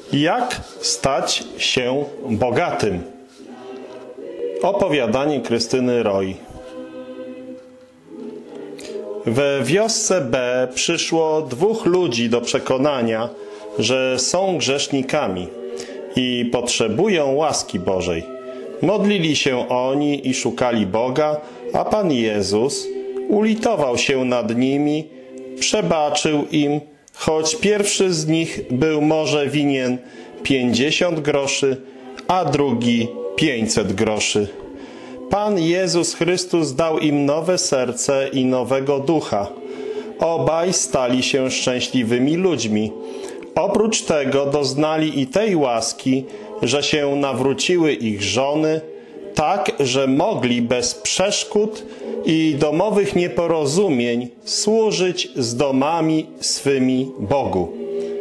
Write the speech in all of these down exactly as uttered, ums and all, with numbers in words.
Jak stać się bogatym? Opowiadanie Krystyny Roy. We wiosce B przyszło dwóch ludzi do przekonania, że są grzesznikami i potrzebują łaski Bożej. Modlili się oni i szukali Boga, a Pan Jezus ulitował się nad nimi, przebaczył im, choć pierwszy z nich był może winien pięćdziesiąt groszy, a drugi pięćset groszy. Pan Jezus Chrystus dał im nowe serce i nowego ducha. Obaj stali się szczęśliwymi ludźmi. Oprócz tego doznali i tej łaski, że się nawróciły ich żony, tak, że mogli bez przeszkód i domowych nieporozumień służyć z domami swymi Bogu.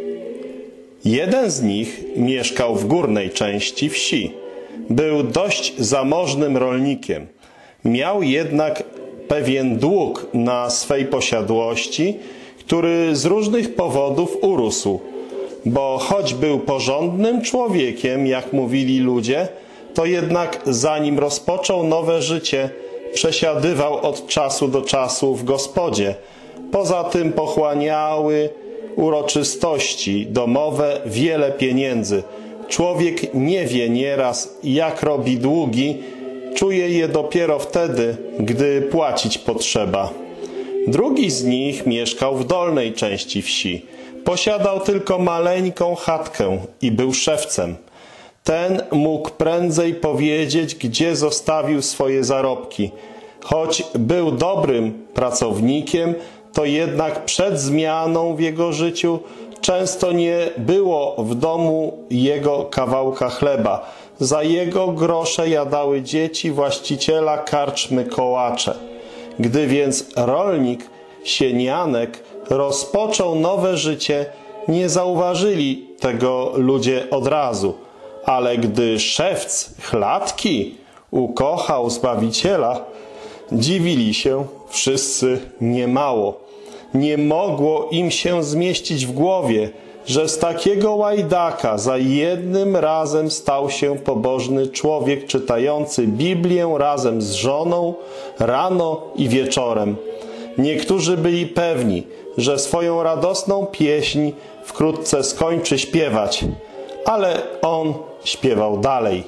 Jeden z nich mieszkał w górnej części wsi. Był dość zamożnym rolnikiem. Miał jednak pewien dług na swej posiadłości, który z różnych powodów urósł, bo choć był porządnym człowiekiem, jak mówili ludzie, to jednak zanim rozpoczął nowe życie, przesiadywał od czasu do czasu w gospodzie. Poza tym pochłaniały uroczystości domowe wiele pieniędzy. Człowiek nie wie nieraz, jak robi długi, czuje je dopiero wtedy, gdy płacić potrzeba. Drugi z nich mieszkał w dolnej części wsi. Posiadał tylko maleńką chatkę i był szewcem. Ten mógł prędzej powiedzieć, gdzie zostawił swoje zarobki. Choć był dobrym pracownikiem, to jednak przed zmianą w jego życiu często nie było w domu jego kawałka chleba. Za jego grosze jadały dzieci właściciela karczmy kołacze. Gdy więc rolnik Sienianek rozpoczął nowe życie, nie zauważyli tego ludzie od razu. Ale gdy szewc Chladki ukochał Zbawiciela, dziwili się wszyscy niemało. Nie mogło im się zmieścić w głowie, że z takiego łajdaka za jednym razem stał się pobożny człowiek czytający Biblię razem z żoną rano i wieczorem. Niektórzy byli pewni, że swoją radosną pieśń wkrótce skończy śpiewać, ale on śpiewał dalej.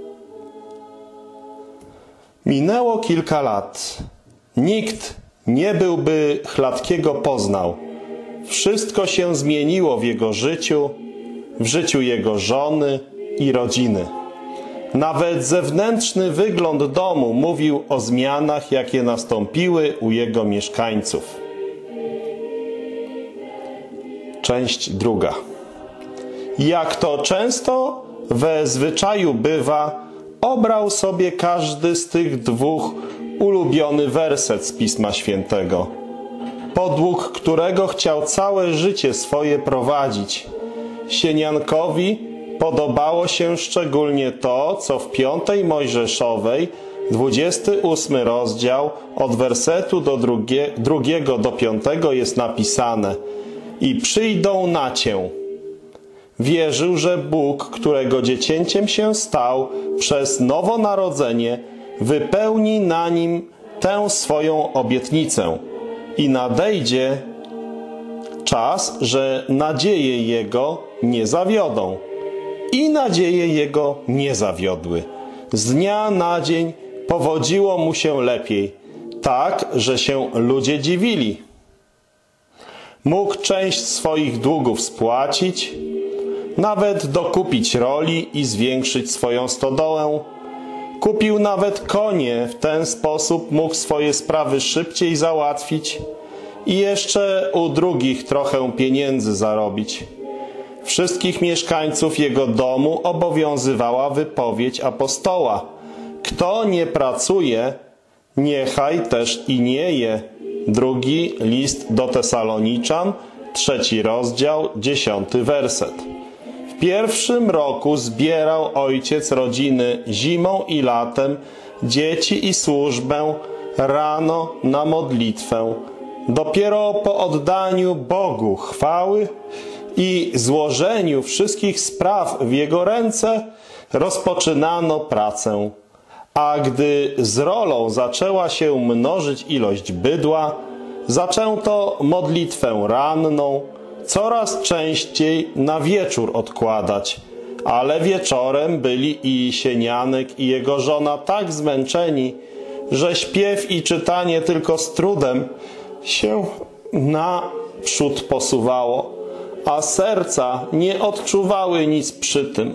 Minęło kilka lat. Nikt nie byłby Chladkiego poznał. Wszystko się zmieniło w jego życiu, w życiu jego żony i rodziny. Nawet zewnętrzny wygląd domu mówił o zmianach, jakie nastąpiły u jego mieszkańców. Część druga. Jak to często we zwyczaju bywa, obrał sobie każdy z tych dwóch ulubiony werset z Pisma Świętego, podług którego chciał całe życie swoje prowadzić. Sieniankowi podobało się szczególnie to, co w piątej Mojżeszowej, dwudziesty ósmy rozdział, od wersetu do drugie, drugiego do piątego jest napisane: i przyjdą na cię. Wierzył, że Bóg, którego dziecięciem się stał przez nowonarodzenie, wypełni na nim tę swoją obietnicę i nadejdzie czas, że nadzieje jego nie zawiodą. I nadzieje jego nie zawiodły. Z dnia na dzień powodziło mu się lepiej, tak, że się ludzie dziwili. Mógł część swoich długów spłacić, nawet dokupić roli i zwiększyć swoją stodołę. Kupił nawet konie, w ten sposób mógł swoje sprawy szybciej załatwić i jeszcze u drugich trochę pieniędzy zarobić. Wszystkich mieszkańców jego domu obowiązywała wypowiedź apostoła: kto nie pracuje, niechaj też i nie je. Drugi list do Tesaloniczan, trzeci rozdział, dziesiąty werset. W pierwszym roku zbierał ojciec rodziny zimą i latem, dzieci i służbę, rano na modlitwę. Dopiero po oddaniu Bogu chwały i złożeniu wszystkich spraw w jego ręce rozpoczynano pracę. A gdy z rolą zaczęła się mnożyć ilość bydła, zaczęto modlitwę ranną coraz częściej na wieczór odkładać, ale wieczorem byli i Sienianek i jego żona tak zmęczeni, że śpiew i czytanie tylko z trudem się naprzód posuwało, a serca nie odczuwały nic przy tym.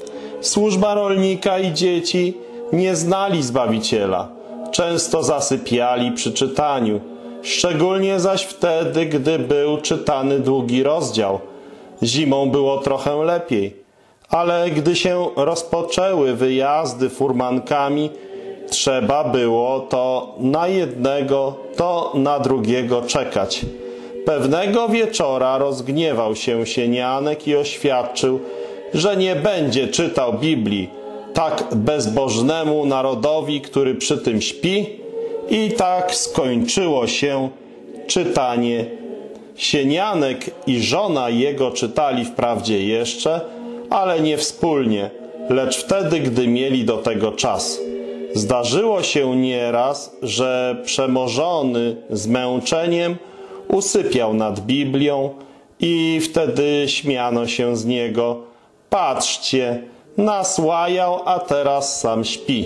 Służba rolnika i dzieci nie znali Zbawiciela, często zasypiali przy czytaniu, szczególnie zaś wtedy, gdy był czytany długi rozdział. Zimą było trochę lepiej, ale gdy się rozpoczęły wyjazdy furmankami, trzeba było to na jednego, to na drugiego czekać. Pewnego wieczora rozgniewał się Sienianek i oświadczył, że nie będzie czytał Biblii tak bezbożnemu narodowi, który przy tym śpi, i tak skończyło się czytanie. Sienianek i żona jego czytali wprawdzie jeszcze, ale nie wspólnie, lecz wtedy, gdy mieli do tego czas. Zdarzyło się nieraz, że przemożony zmęczeniem usypiał nad Biblią i wtedy śmiano się z niego. Patrzcie, nasłajał, a teraz sam śpi.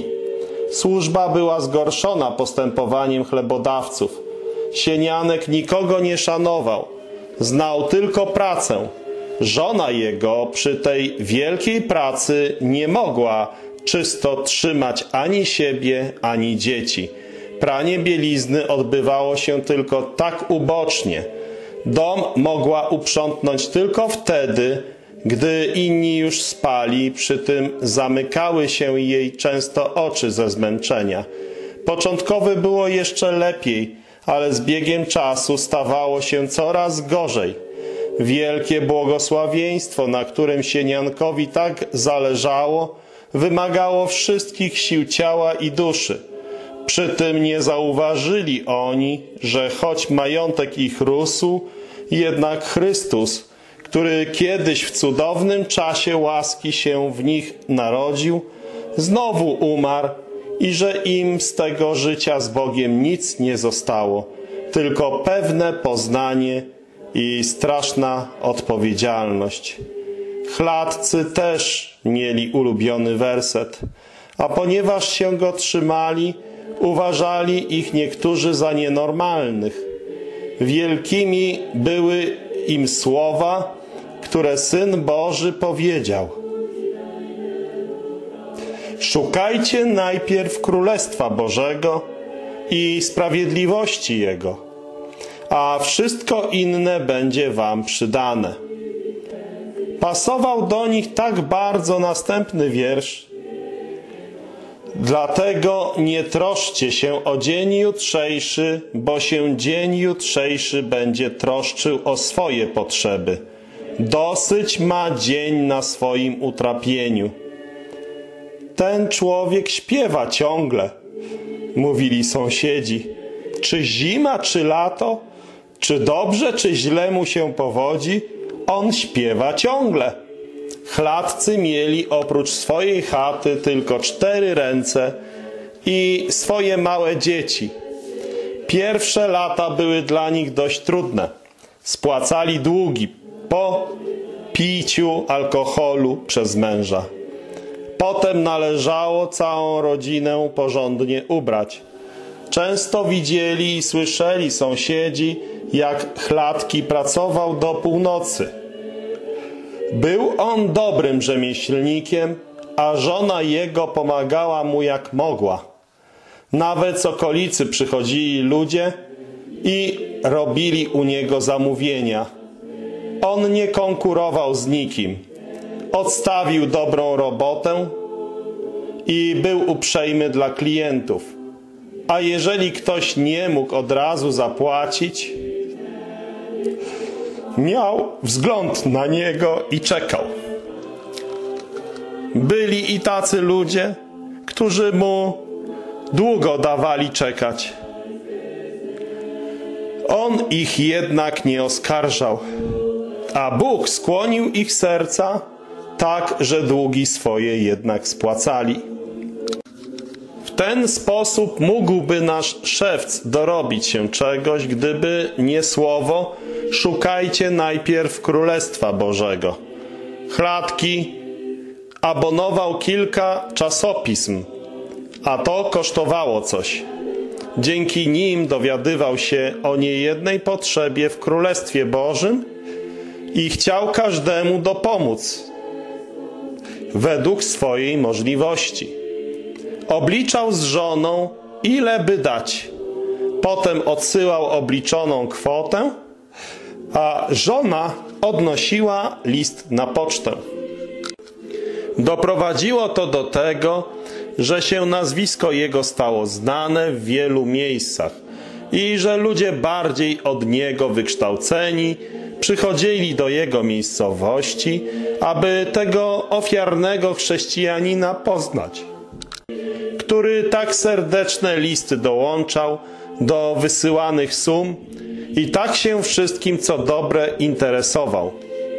Służba była zgorszona postępowaniem chlebodawców. Sienianek nikogo nie szanował, znał tylko pracę. Żona jego przy tej wielkiej pracy nie mogła czysto trzymać ani siebie, ani dzieci. Pranie bielizny odbywało się tylko tak ubocznie. Dom mogła uprzątnąć tylko wtedy, gdy inni już spali, przy tym zamykały się jej często oczy ze zmęczenia. Początkowo było jeszcze lepiej, ale z biegiem czasu stawało się coraz gorzej. Wielkie błogosławieństwo, na którym Sieniankowi tak zależało, wymagało wszystkich sił ciała i duszy. Przy tym nie zauważyli oni, że choć majątek ich rósł, jednak Chrystus, który kiedyś w cudownym czasie łaski się w nich narodził, znowu umarł i że im z tego życia z Bogiem nic nie zostało, tylko pewne poznanie i straszna odpowiedzialność. Chladcy też mieli ulubiony werset, a ponieważ się go trzymali, uważali ich niektórzy za nienormalnych. Wielkimi były im słowa, które Syn Boży powiedział: szukajcie najpierw Królestwa Bożego i sprawiedliwości Jego, a wszystko inne będzie wam przydane. Pasował do nich tak bardzo następny wiersz: dlatego nie troszcie się o dzień jutrzejszy, bo się dzień jutrzejszy będzie troszczył o swoje potrzeby. Dosyć ma dzień na swoim utrapieniu. Ten człowiek śpiewa ciągle, mówili sąsiedzi. Czy zima, czy lato, czy dobrze, czy źle mu się powodzi, on śpiewa ciągle. Chladcy mieli oprócz swojej chaty tylko cztery ręce i swoje małe dzieci. Pierwsze lata były dla nich dość trudne. Spłacali długi po piciu alkoholu przez męża. Potem należało całą rodzinę porządnie ubrać. Często widzieli i słyszeli sąsiedzi, jak Chladki pracował do północy. Był on dobrym rzemieślnikiem, a żona jego pomagała mu jak mogła. Nawet z okolicy przychodzili ludzie i robili u niego zamówienia. On nie konkurował z nikim. Odstawił dobrą robotę i był uprzejmy dla klientów. A jeżeli ktoś nie mógł od razu zapłacić, miał wzgląd na niego i czekał. Byli i tacy ludzie, którzy mu długo dawali czekać. On ich jednak nie oskarżał. A Bóg skłonił ich serca tak, że długi swoje jednak spłacali. W ten sposób mógłby nasz szewc dorobić się czegoś, gdyby nie słowo: szukajcie najpierw Królestwa Bożego. Chladki abonował kilka czasopism, a to kosztowało coś. Dzięki nim dowiadywał się o niejednej potrzebie w Królestwie Bożym i chciał każdemu dopomóc według swojej możliwości. Obliczał z żoną, ile by dać. Potem odsyłał obliczoną kwotę, a żona odnosiła list na pocztę. Doprowadziło to do tego, że się nazwisko jego stało znane w wielu miejscach i że ludzie bardziej od niego wykształceni przychodzili do jego miejscowości, aby tego ofiarnego chrześcijanina poznać, który tak serdeczne listy dołączał do wysyłanych sum i tak się wszystkim, co dobre, interesował.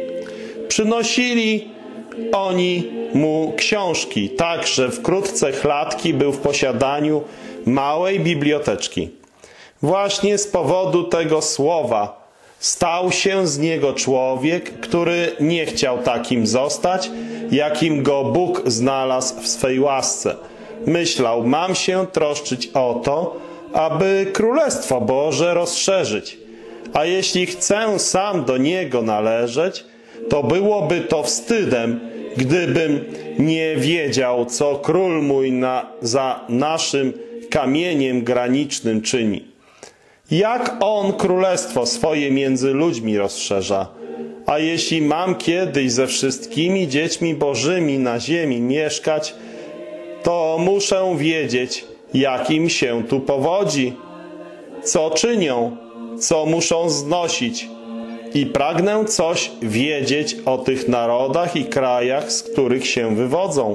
Przynosili oni mu książki, tak że wkrótce Chladki był w posiadaniu małej biblioteczki. Właśnie z powodu tego słowa stał się z niego człowiek, który nie chciał takim zostać, jakim go Bóg znalazł w swej łasce. Myślał: mam się troszczyć o to, aby Królestwo Boże rozszerzyć, a jeśli chcę sam do niego należeć, to byłoby to wstydem, gdybym nie wiedział, co król mój na, za naszym kamieniem granicznym czyni. Jak on królestwo swoje między ludźmi rozszerza. A jeśli mam kiedyś ze wszystkimi dziećmi bożymi na ziemi mieszkać, to muszę wiedzieć, jak im się tu powodzi, co czynią, co muszą znosić. I pragnę coś wiedzieć o tych narodach i krajach, z których się wywodzą.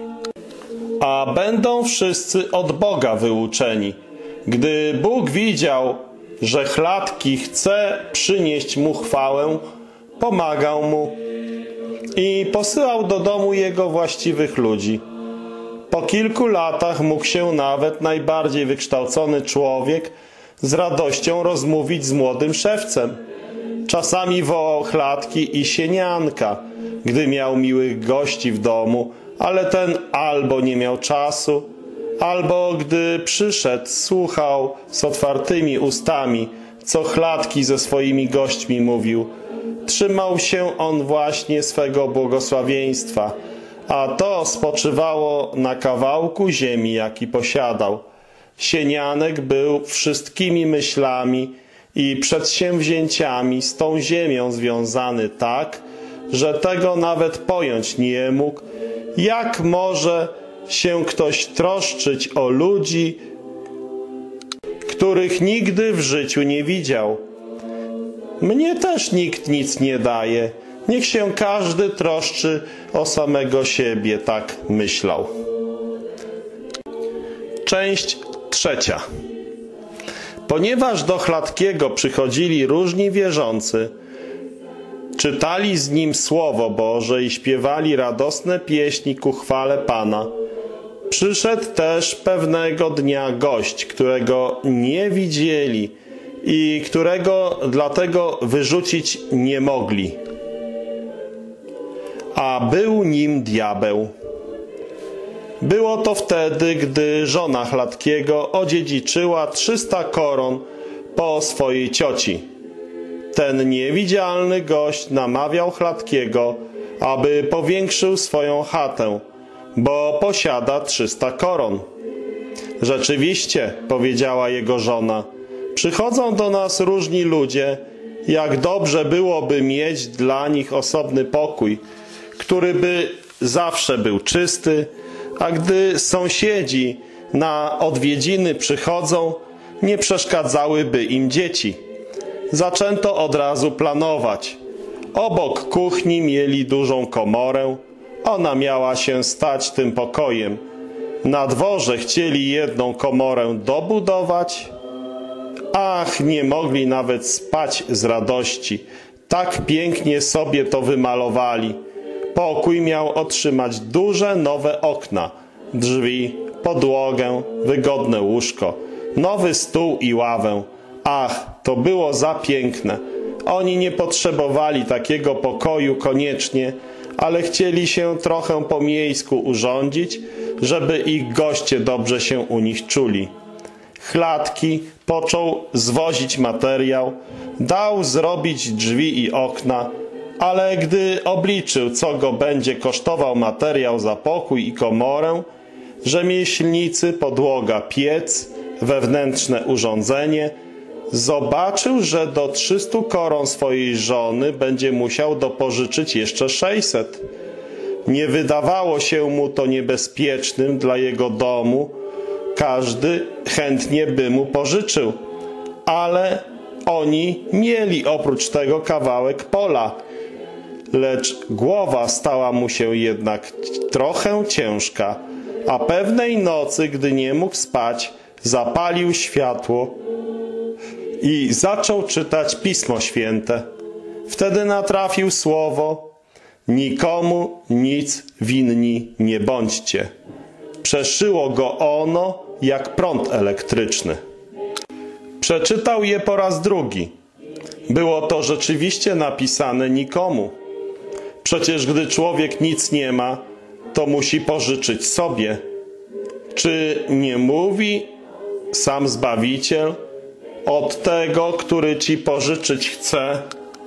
A będą wszyscy od Boga wyuczeni. Gdy Bóg widział, że Chladki chce przynieść mu chwałę, pomagał mu i posyłał do domu jego właściwych ludzi. Po kilku latach mógł się nawet najbardziej wykształcony człowiek z radością rozmówić z młodym szewcem. Czasami wołał Chladki i sienianka, gdy miał miłych gości w domu, ale ten albo nie miał czasu, albo gdy przyszedł, słuchał z otwartymi ustami, co Chladki ze swoimi gośćmi mówił. Trzymał się on właśnie swego błogosławieństwa, a to spoczywało na kawałku ziemi, jaki posiadał. Sienianek był wszystkimi myślami i przedsięwzięciami z tą ziemią związany tak, że tego nawet pojąć nie mógł. Jak może się ktoś troszczyć o ludzi, których nigdy w życiu nie widział? Mnie też nikt nic nie daje. Niech się każdy troszczy o samego siebie, tak myślał. Część trzecia. Ponieważ do Chladkiego przychodzili różni wierzący, czytali z nim Słowo Boże i śpiewali radosne pieśni ku chwale Pana, przyszedł też pewnego dnia gość, którego nie widzieli i którego dlatego wyrzucić nie mogli. A był nim diabeł. Było to wtedy, gdy żona Chladkiego odziedziczyła trzysta koron po swojej cioci. Ten niewidzialny gość namawiał Chladkiego, aby powiększył swoją chatę, bo posiada trzysta koron. Rzeczywiście, powiedziała jego żona, przychodzą do nas różni ludzie, jak dobrze byłoby mieć dla nich osobny pokój, który by zawsze był czysty, a gdy sąsiedzi na odwiedziny przychodzą, nie przeszkadzałyby im dzieci. Zaczęto od razu planować. Obok kuchni mieli dużą komorę, ona miała się stać tym pokojem. Na dworze chcieli jedną komorę dobudować. Ach, nie mogli nawet spać z radości. Tak pięknie sobie to wymalowali. Pokój miał otrzymać duże nowe okna, drzwi, podłogę, wygodne łóżko, nowy stół i ławę. Ach, to było za piękne. Oni nie potrzebowali takiego pokoju koniecznie, ale chcieli się trochę po miejsku urządzić, żeby ich goście dobrze się u nich czuli. Chladki począł zwozić materiał, dał zrobić drzwi i okna, ale gdy obliczył, co go będzie kosztował materiał za pokój i komorę, rzemieślnicy, podłoga, piec, wewnętrzne urządzenie, zobaczył, że do trzystu koron swojej żony będzie musiał dopożyczyć jeszcze sześćset. Nie wydawało się mu to niebezpiecznym dla jego domu, każdy chętnie by mu pożyczył, ale oni mieli oprócz tego kawałek pola, lecz głowa stała mu się jednak trochę ciężka, a pewnej nocy, gdy nie mógł spać, zapalił światło i zaczął czytać Pismo Święte. Wtedy natrafił słowo: nikomu nic winni nie bądźcie. Przeszyło go ono jak prąd elektryczny. Przeczytał je po raz drugi. Było to rzeczywiście napisane nikomu. Przecież gdy człowiek nic nie ma, to musi pożyczyć sobie. Czy nie mówi sam Zbawiciel: od tego, który ci pożyczyć chce,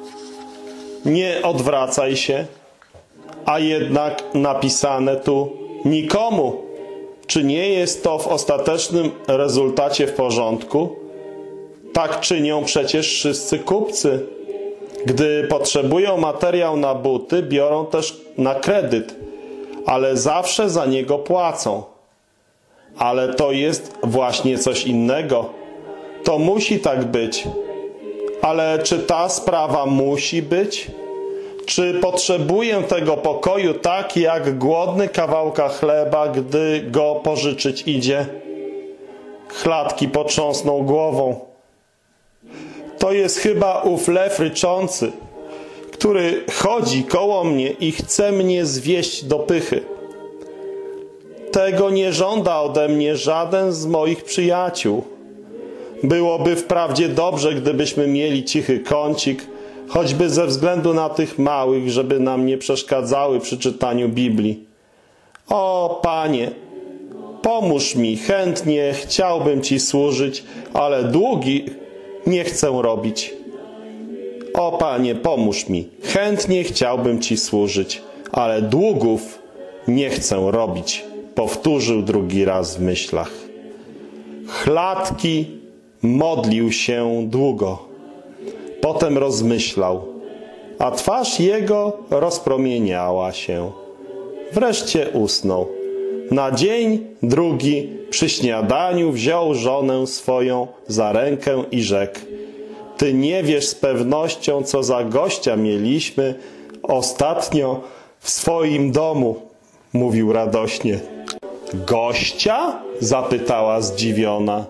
nie odwracaj się, a jednak napisane tu nikomu. Czy nie jest to w ostatecznym rezultacie w porządku? Tak czynią przecież wszyscy kupcy. Gdy potrzebują materiał na buty, biorą też na kredyt, ale zawsze za niego płacą. Ale to jest właśnie coś innego. To musi tak być. Ale czy ta sprawa musi być? Czy potrzebuję tego pokoju tak, jak głodny kawałka chleba, gdy go pożyczyć idzie? Chladki potrząsnął głową. To jest chyba ów lew ryczący, który chodzi koło mnie i chce mnie zwieść do pychy. Tego nie żąda ode mnie żaden z moich przyjaciół. Byłoby wprawdzie dobrze, gdybyśmy mieli cichy kącik, choćby ze względu na tych małych, żeby nam nie przeszkadzały przy czytaniu Biblii. O, Panie, pomóż mi, chętnie chciałbym Ci służyć, ale długi nie chcę robić. O, Panie, pomóż mi, chętnie chciałbym Ci służyć, ale długów nie chcę robić. Powtórzył drugi raz w myślach. Chladki modlił się długo. Potem rozmyślał, a twarz jego rozpromieniała się. Wreszcie usnął. Na dzień drugi przy śniadaniu wziął żonę swoją za rękę i rzekł: ty nie wiesz z pewnością, co za gościa mieliśmy ostatnio w swoim domu, mówił radośnie. Gościa? Zapytała zdziwiona.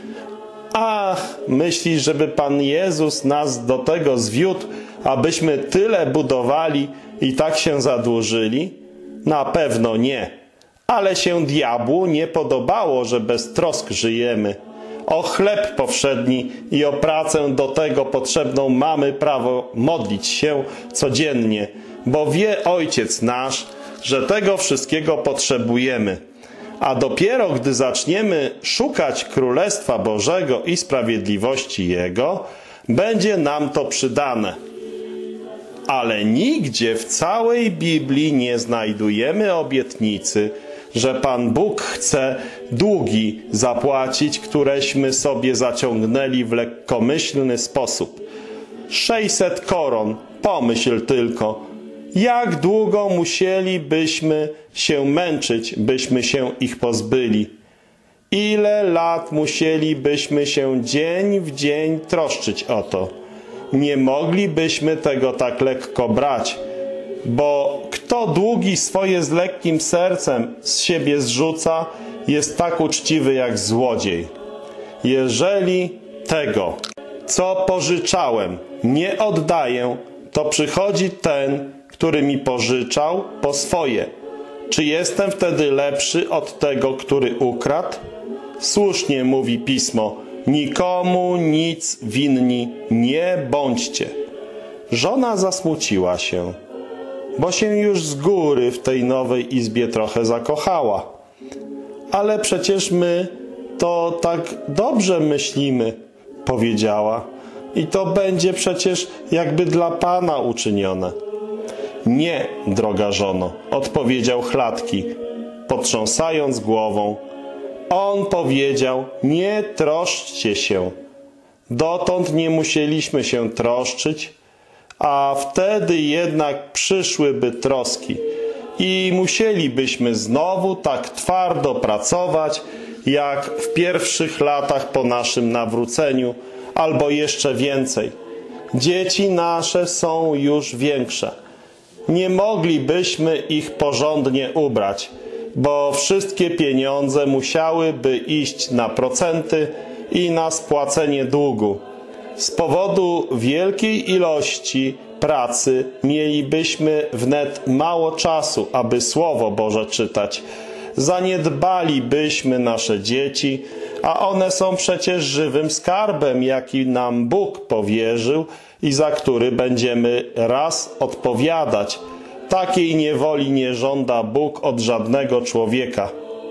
Ach, myślisz, żeby Pan Jezus nas do tego zwiódł, abyśmy tyle budowali i tak się zadłużyli? Na pewno nie. Ale się diabłu nie podobało, że bez trosk żyjemy. O chleb powszedni i o pracę do tego potrzebną mamy prawo modlić się codziennie, bo wie Ojciec nasz, że tego wszystkiego potrzebujemy. A dopiero gdy zaczniemy szukać Królestwa Bożego i sprawiedliwości Jego, będzie nam to przydane. Ale nigdzie w całej Biblii nie znajdujemy obietnicy, że Pan Bóg chce długi zapłacić, któreśmy sobie zaciągnęli w lekkomyślny sposób. sześćset koron, pomyśl tylko, jak długo musielibyśmy się męczyć, byśmy się ich pozbyli. Ile lat musielibyśmy się dzień w dzień troszczyć o to. Nie moglibyśmy tego tak lekko brać, bo kto długi swoje z lekkim sercem z siebie zrzuca, jest tak uczciwy jak złodziej. Jeżeli tego, co pożyczałem, nie oddaję, to przychodzi ten, który mi pożyczał, po swoje. Czy jestem wtedy lepszy od tego, który ukradł? Słusznie mówi Pismo, nikomu nic winni nie bądźcie. Żona zasmuciła się, bo się już z góry w tej nowej izbie trochę zakochała. Ale przecież my to tak dobrze myślimy, powiedziała. I to będzie przecież jakby dla Pana uczynione. Nie, droga żono, odpowiedział Chladki, potrząsając głową. On powiedział, nie troszczcie się. Dotąd nie musieliśmy się troszczyć, a wtedy jednak przyszłyby troski i musielibyśmy znowu tak twardo pracować, jak w pierwszych latach po naszym nawróceniu, albo jeszcze więcej. Dzieci nasze są już większe. Nie moglibyśmy ich porządnie ubrać, bo wszystkie pieniądze musiałyby iść na procenty i na spłacenie długu. Z powodu wielkiej ilości pracy mielibyśmy wnet mało czasu, aby Słowo Boże czytać. Zaniedbalibyśmy nasze dzieci, a one są przecież żywym skarbem, jaki nam Bóg powierzył i za który będziemy raz odpowiadać. Takiej niewoli nie żąda Bóg od żadnego człowieka.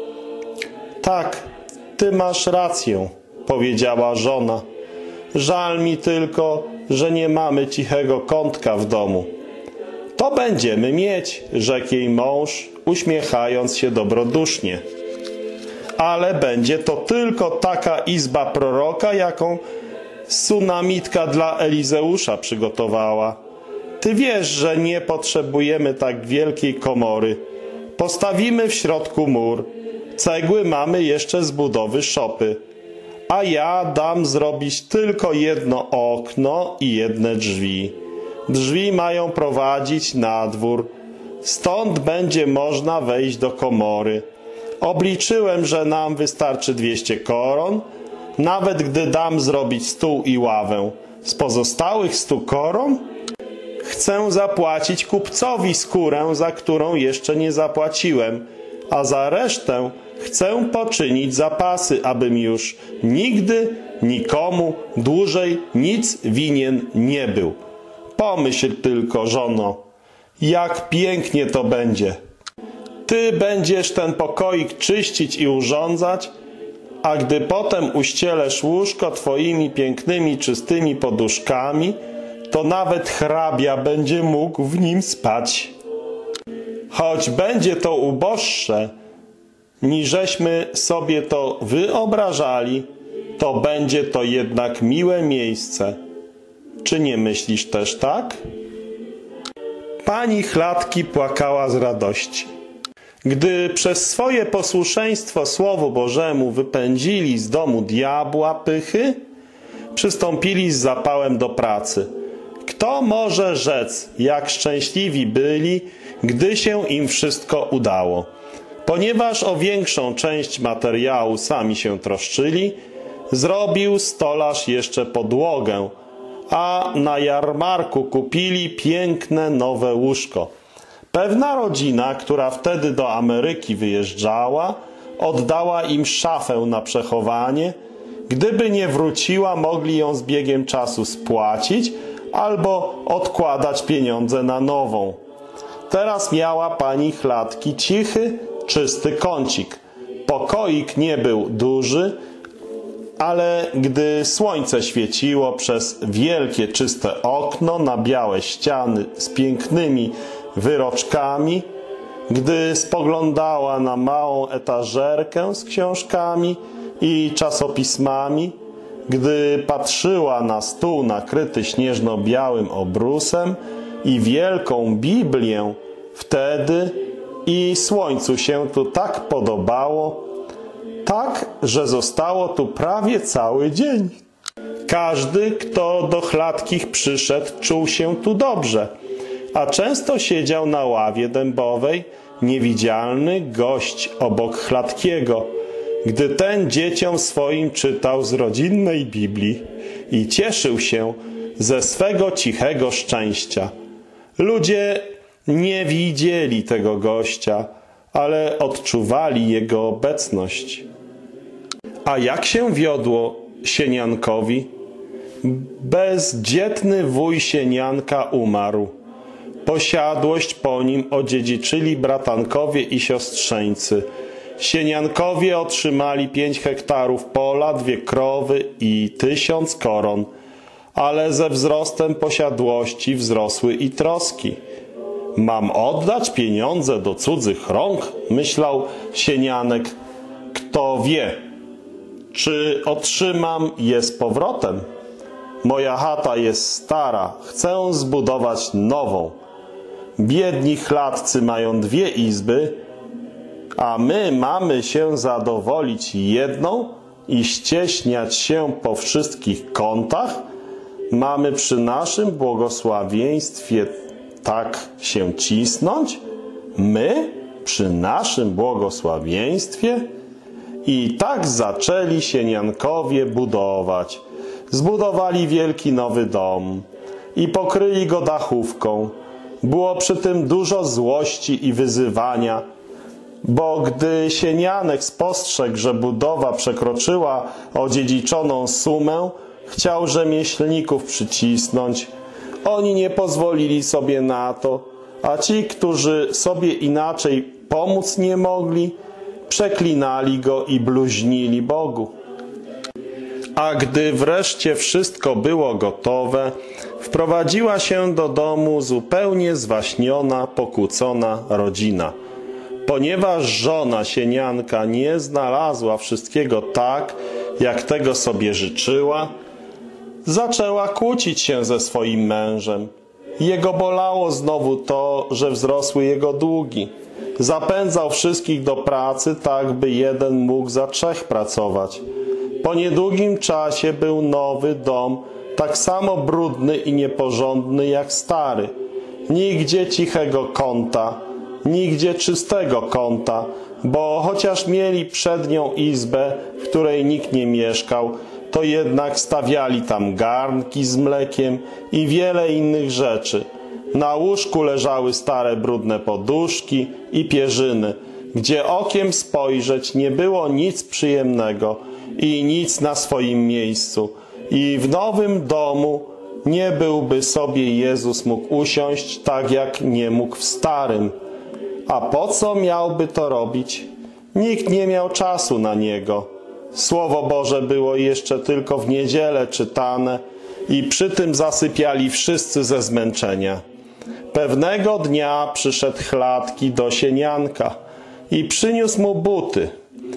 Tak, ty masz rację, powiedziała żona. Żal mi tylko, że nie mamy cichego kątka w domu. To będziemy mieć, rzekł jej mąż, uśmiechając się dobrodusznie. Ale będzie to tylko taka izba proroka, jaką Sunamitka dla Elizeusza przygotowała. Ty wiesz, że nie potrzebujemy tak wielkiej komory. Postawimy w środku mur. Cegły mamy jeszcze z budowy szopy. A ja dam zrobić tylko jedno okno i jedne drzwi. Drzwi mają prowadzić na dwór. Stąd będzie można wejść do komory. Obliczyłem, że nam wystarczy dwieście koron, nawet gdy dam zrobić stół i ławę. Z pozostałych stu koron chcę zapłacić kupcowi skórę, za którą jeszcze nie zapłaciłem, a za resztę chcę poczynić zapasy, abym już nigdy nikomu dłużej nic winien nie był. Pomyśl tylko, żono, jak pięknie to będzie. Ty będziesz ten pokoik czyścić i urządzać, a gdy potem uścielesz łóżko twoimi pięknymi, czystymi poduszkami, to nawet hrabia będzie mógł w nim spać. Choć będzie to uboższe, niżeśmy sobie to wyobrażali, to będzie to jednak miłe miejsce. Czy nie myślisz też tak? Pani Chladki płakała z radości. Gdy przez swoje posłuszeństwo Słowu Bożemu wypędzili z domu diabła pychy, przystąpili z zapałem do pracy. Kto może rzec, jak szczęśliwi byli, gdy się im wszystko udało? Ponieważ o większą część materiału sami się troszczyli, zrobił stolarz jeszcze podłogę, a na jarmarku kupili piękne nowe łóżko. Pewna rodzina, która wtedy do Ameryki wyjeżdżała, oddała im szafę na przechowanie. Gdyby nie wróciła, mogli ją z biegiem czasu spłacić albo odkładać pieniądze na nową. Teraz miała pani Chladki cichy, czysty kącik. Pokoik nie był duży, ale gdy słońce świeciło przez wielkie, czyste okno na białe ściany z pięknymi wyroczkami, gdy spoglądała na małą etażerkę z książkami i czasopismami, gdy patrzyła na stół nakryty śnieżno-białym obrusem i wielką Biblię, wtedy i słońcu się tu tak podobało, tak, że zostało tu prawie cały dzień. Każdy, kto do Chladkich przyszedł, czuł się tu dobrze, a często siedział na ławie dębowej niewidzialny gość obok Chladkiego, gdy ten dzieciom swoim czytał z rodzinnej Biblii i cieszył się, ze swego cichego szczęścia. Ludzie nie widzieli tego gościa, ale odczuwali jego obecność. A jak się wiodło Sieniankowi? Bezdzietny wuj Sienianka umarł. Posiadłość po nim odziedziczyli bratankowie i siostrzeńcy. Sieniankowie otrzymali pięć hektarów pola, dwie krowy i tysiąc koron, ale ze wzrostem posiadłości wzrosły i troski. Mam oddać pieniądze do cudzych rąk? Myślał Sienianek. Kto wie, czy otrzymam je z powrotem? Moja chata jest stara, chcę zbudować nową. Biedni chladcy mają dwie izby, a my mamy się zadowolić jedną i ścieśniać się po wszystkich kątach? Mamy przy naszym błogosławieństwie tak się cisnąć? My? Przy naszym błogosławieństwie? I tak zaczęli Sieniankowie budować. Zbudowali wielki nowy dom i pokryli go dachówką. Było przy tym dużo złości i wyzywania, bo gdy Sienianek spostrzegł, że budowa przekroczyła odziedziczoną sumę, chciał rzemieślników przycisnąć. Oni nie pozwolili sobie na to, a ci, którzy sobie inaczej pomóc nie mogli, przeklinali go i bluźnili Bogu. A gdy wreszcie wszystko było gotowe, wprowadziła się do domu zupełnie zwaśniona, pokłócona rodzina. Ponieważ żona Sienianka nie znalazła wszystkiego tak, jak tego sobie życzyła, zaczęła kłócić się ze swoim mężem. Jego bolało znowu to, że wzrosły jego długi. Zapędzał wszystkich do pracy, tak by jeden mógł za trzech pracować. Po niedługim czasie był nowy dom, tak samo brudny i nieporządny jak stary. Nigdzie cichego kąta, nigdzie czystego kąta, bo chociaż mieli przednią izbę, w której nikt nie mieszkał, to jednak stawiali tam garnki z mlekiem i wiele innych rzeczy. Na łóżku leżały stare brudne poduszki i pierzyny, gdzie okiem spojrzeć nie było nic przyjemnego i nic na swoim miejscu. I w nowym domu nie byłby sobie Jezus mógł usiąść tak, jak nie mógł w starym. A po co miałby to robić? Nikt nie miał czasu na niego. Słowo Boże było jeszcze tylko w niedzielę czytane i przy tym zasypiali wszyscy ze zmęczenia. Pewnego dnia przyszedł chladki do Sienianka i przyniósł mu buty.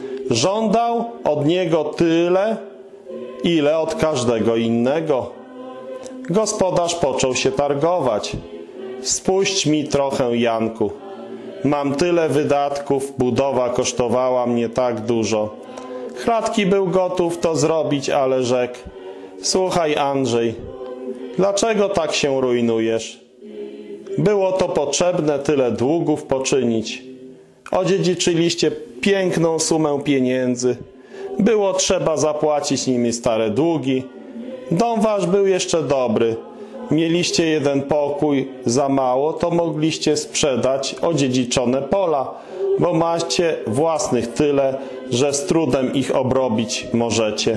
Żądał od niego tyle, ile od każdego innego. Gospodarz począł się targować. Spuść mi trochę, Janku. Mam tyle wydatków, budowa kosztowała mnie tak dużo. Chladki był gotów to zrobić, ale rzekł: słuchaj, Andrzej, dlaczego tak się rujnujesz? Było to potrzebne tyle długów poczynić. Odziedziczyliście piękną sumę pieniędzy. Było trzeba zapłacić nimi stare długi. Dom wasz był jeszcze dobry. Mieliście jeden pokój za mało, to mogliście sprzedać odziedziczone pola, bo macie własnych tyle, że z trudem ich obrobić możecie.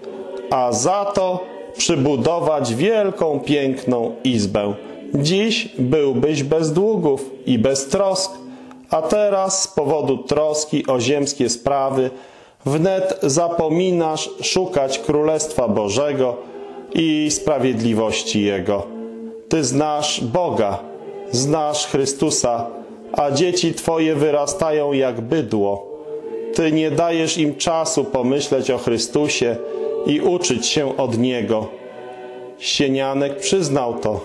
A za to przybudować wielką, piękną izbę. Dziś byłbyś bez długów i bez trosk, a teraz z powodu troski o ziemskie sprawy wnet zapominasz szukać Królestwa Bożego i sprawiedliwości Jego. Ty znasz Boga, znasz Chrystusa, a dzieci Twoje wyrastają jak bydło. Ty nie dajesz im czasu pomyśleć o Chrystusie i uczyć się od Niego. Sienianek przyznał to,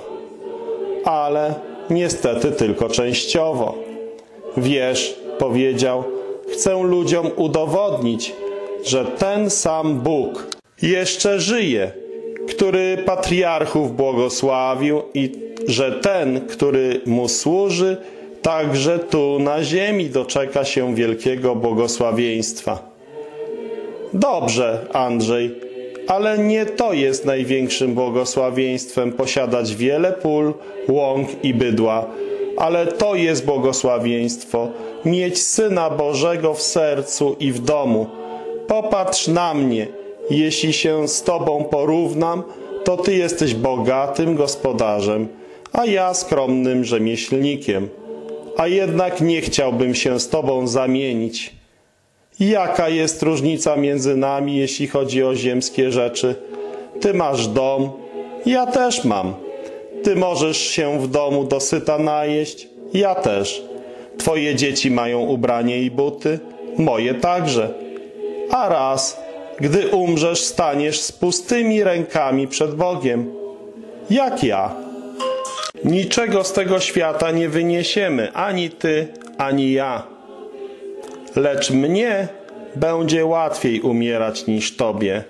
ale niestety tylko częściowo. Wiesz, powiedział, chcę ludziom udowodnić, że ten sam Bóg jeszcze żyje, który patriarchów błogosławił i że ten, który mu służy, także tu na ziemi doczeka się wielkiego błogosławieństwa. Dobrze, Andrzej, Ale nie to jest największym błogosławieństwem posiadać wiele pól, łąk i bydła, ale to jest błogosławieństwo mieć Syna Bożego w sercu i w domu. Popatrz na mnie, jeśli się z Tobą porównam, to Ty jesteś bogatym gospodarzem, a ja skromnym rzemieślnikiem. A jednak nie chciałbym się z Tobą zamienić. Jaka jest różnica między nami, jeśli chodzi o ziemskie rzeczy? Ty masz dom, ja też mam. Ty możesz się w domu dosyta najeść, ja też. Twoje dzieci mają ubranie i buty, moje także. A raz, gdy umrzesz, staniesz z pustymi rękami przed Bogiem. Jak ja? Niczego z tego świata nie wyniesiemy, ani ty, ani ja. Lecz mnie będzie łatwiej umierać niż tobie.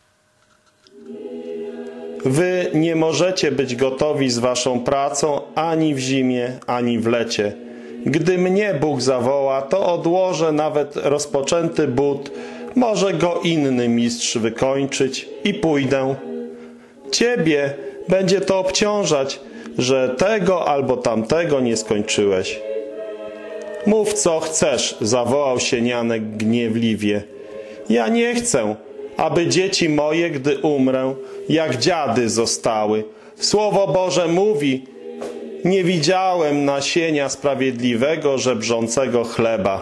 Wy nie możecie być gotowi z waszą pracą ani w zimie, ani w lecie. Gdy mnie Bóg zawoła, to odłożę nawet rozpoczęty but, może go inny mistrz wykończyć i pójdę. Ciebie będzie to obciążać, że tego albo tamtego nie skończyłeś. Mów co chcesz, zawołał sienianek gniewliwie. Ja nie chcę, aby dzieci moje, gdy umrę, jak dziady zostały. Słowo Boże mówi, nie widziałem nasienia sprawiedliwego, żebrzącego chleba.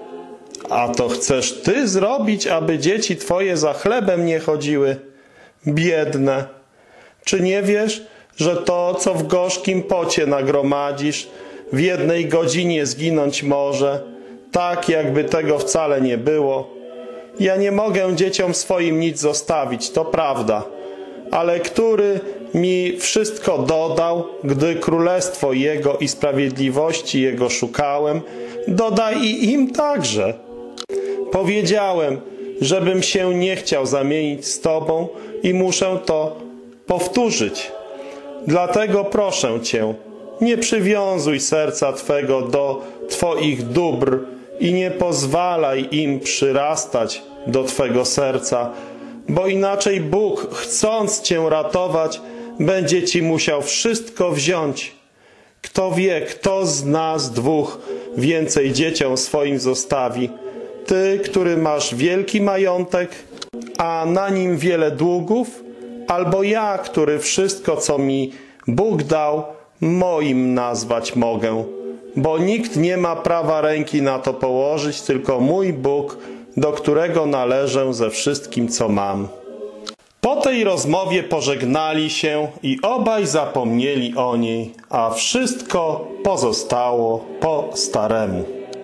A to chcesz ty zrobić, aby dzieci twoje za chlebem nie chodziły? Biedne! Czy nie wiesz, że to, co w gorzkim pocie nagromadzisz, w jednej godzinie zginąć może, tak jakby tego wcale nie było? Ja nie mogę dzieciom swoim nic zostawić, to prawda, ale który mi wszystko dodał, gdy królestwo Jego i sprawiedliwości Jego szukałem, dodaj i im także. Powiedziałem, żebym się nie chciał zamienić z Tobą i muszę to powtórzyć. Dlatego proszę Cię, nie przywiązuj serca Twego do Twoich dóbr i nie pozwalaj im przyrastać do Twego serca, bo inaczej Bóg, chcąc Cię ratować, będzie Ci musiał wszystko wziąć. Kto wie, kto z nas dwóch więcej dzieciom swoim zostawi? Ty, który masz wielki majątek, a na nim wiele długów, albo ja, który wszystko, co mi Bóg dał, moim nazwać mogę, bo nikt nie ma prawa ręki na to położyć, tylko mój Bóg, do którego należę ze wszystkim, co mam. Po tej rozmowie pożegnali się i obaj zapomnieli o niej, a wszystko pozostało po staremu.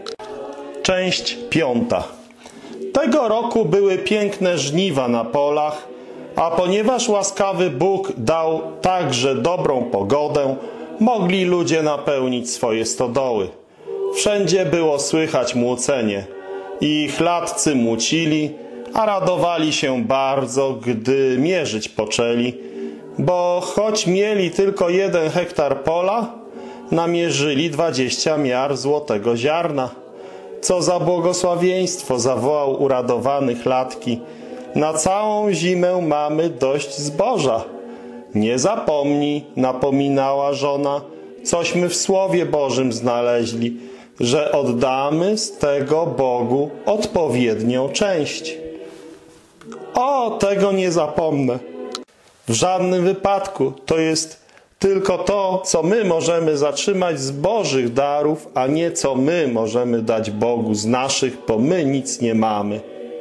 Część piąta. Tego roku były piękne żniwa na polach, a ponieważ łaskawy Bóg dał także dobrą pogodę, mogli ludzie napełnić swoje stodoły. Wszędzie było słychać młócenie i chladcy młócili, a radowali się bardzo, gdy mierzyć poczęli, bo choć mieli tylko jeden hektar pola, namierzyli dwadzieścia miar złotego ziarna. Co za błogosławieństwo, zawołał uradowany chladki. Na całą zimę mamy dość zboża. Nie zapomnij, napominała żona, cośmy w Słowie Bożym znaleźli, że oddamy z tego Bogu odpowiednią część. O, tego nie zapomnę. W żadnym wypadku. To jest tylko to, co my możemy zatrzymać z Bożych darów, a nie co my możemy dać Bogu z naszych, bo my nic nie mamy.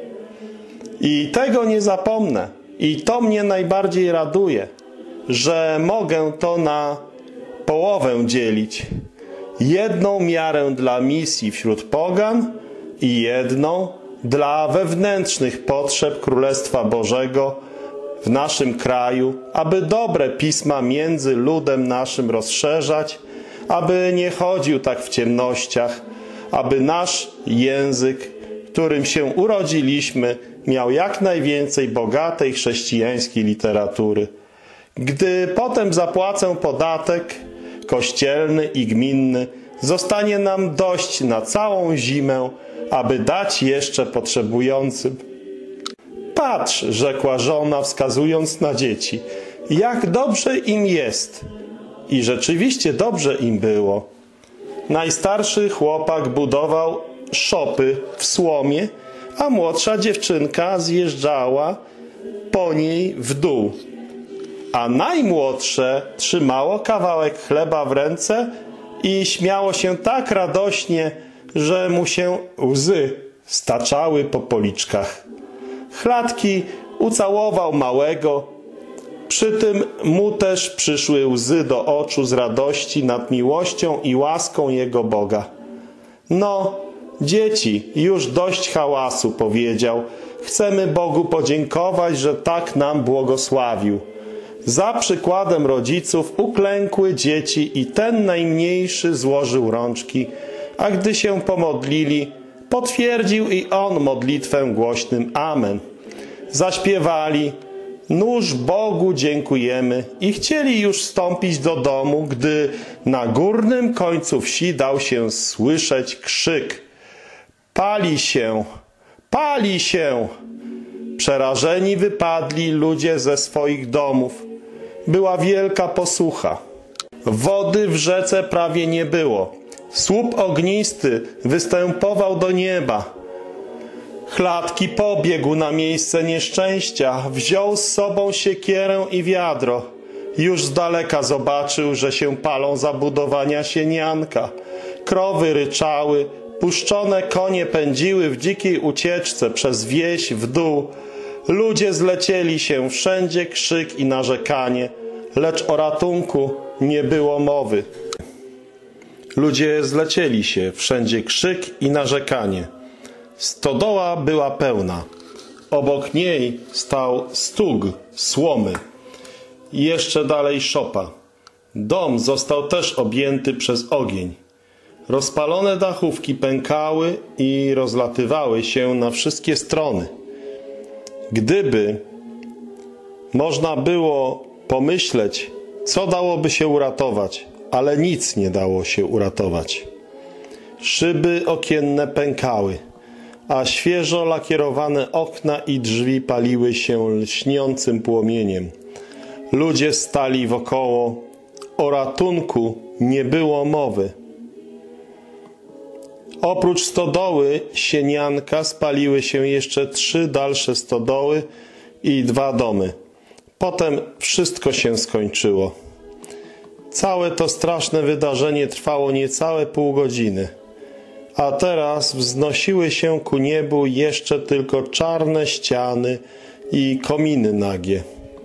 I tego nie zapomnę. I to mnie najbardziej raduje, że mogę to na połowę dzielić. Jedną miarę dla misji wśród pogan i jedną dla wewnętrznych potrzeb Królestwa Bożego w naszym kraju, aby dobre pisma między ludem naszym rozszerzać, aby nie chodził tak w ciemnościach, aby nasz język, którym się urodziliśmy, miał jak najwięcej bogatej chrześcijańskiej literatury. Gdy potem zapłacę podatek kościelny i gminny, zostanie nam dość na całą zimę, aby dać jeszcze potrzebującym. patrz, rzekła żona, wskazując na dzieci, jak dobrze im jest. I rzeczywiście dobrze im było. Najstarszy chłopak budował szopy w słomie, a młodsza dziewczynka zjeżdżała po niej w dół. A najmłodsze trzymało kawałek chleba w ręce i śmiało się tak radośnie, że mu się łzy staczały po policzkach. Chladki ucałował małego, przy tym mu też przyszły łzy do oczu z radości nad miłością i łaską jego Boga. No, dzieci, już dość hałasu, powiedział. Chcemy Bogu podziękować, że tak nam błogosławił. Za przykładem rodziców uklękły dzieci i ten najmniejszy złożył rączki, a gdy się pomodlili, potwierdził i on modlitwę głośnym amen. Zaśpiewali, nóż Bogu dziękujemy i chcieli już wstąpić do domu, gdy na górnym końcu wsi dał się słyszeć krzyk. Pali się, pali się! Przerażeni wypadli ludzie ze swoich domów. Była wielka posłucha. Wody w rzece prawie nie było. Słup ognisty występował do nieba. Chladki pobiegł na miejsce nieszczęścia, wziął z sobą siekierę i wiadro. Już z daleka zobaczył, że się palą zabudowania sienianka. Krowy ryczały, puszczone konie pędziły w dzikiej ucieczce przez wieś w dół. Ludzie zlecieli się, wszędzie krzyk i narzekanie, lecz o ratunku nie było mowy. Ludzie zlecieli się, wszędzie krzyk i narzekanie. Stodoła była pełna. Obok niej stał stug słomy. I jeszcze dalej szopa. Dom został też objęty przez ogień. Rozpalone dachówki pękały i rozlatywały się na wszystkie strony. Gdyby można było pomyśleć, co dałoby się uratować, ale nic nie dało się uratować. Szyby okienne pękały, a świeżo lakierowane okna i drzwi paliły się lśniącym płomieniem. Ludzie stali wokoło, o ratunku nie było mowy. Oprócz stodoły sienianka spaliły się jeszcze trzy dalsze stodoły i dwa domy. Potem wszystko się skończyło. Całe to straszne wydarzenie trwało niecałe pół godziny. A teraz wznosiły się ku niebu jeszcze tylko czarne ściany i kominy nagie.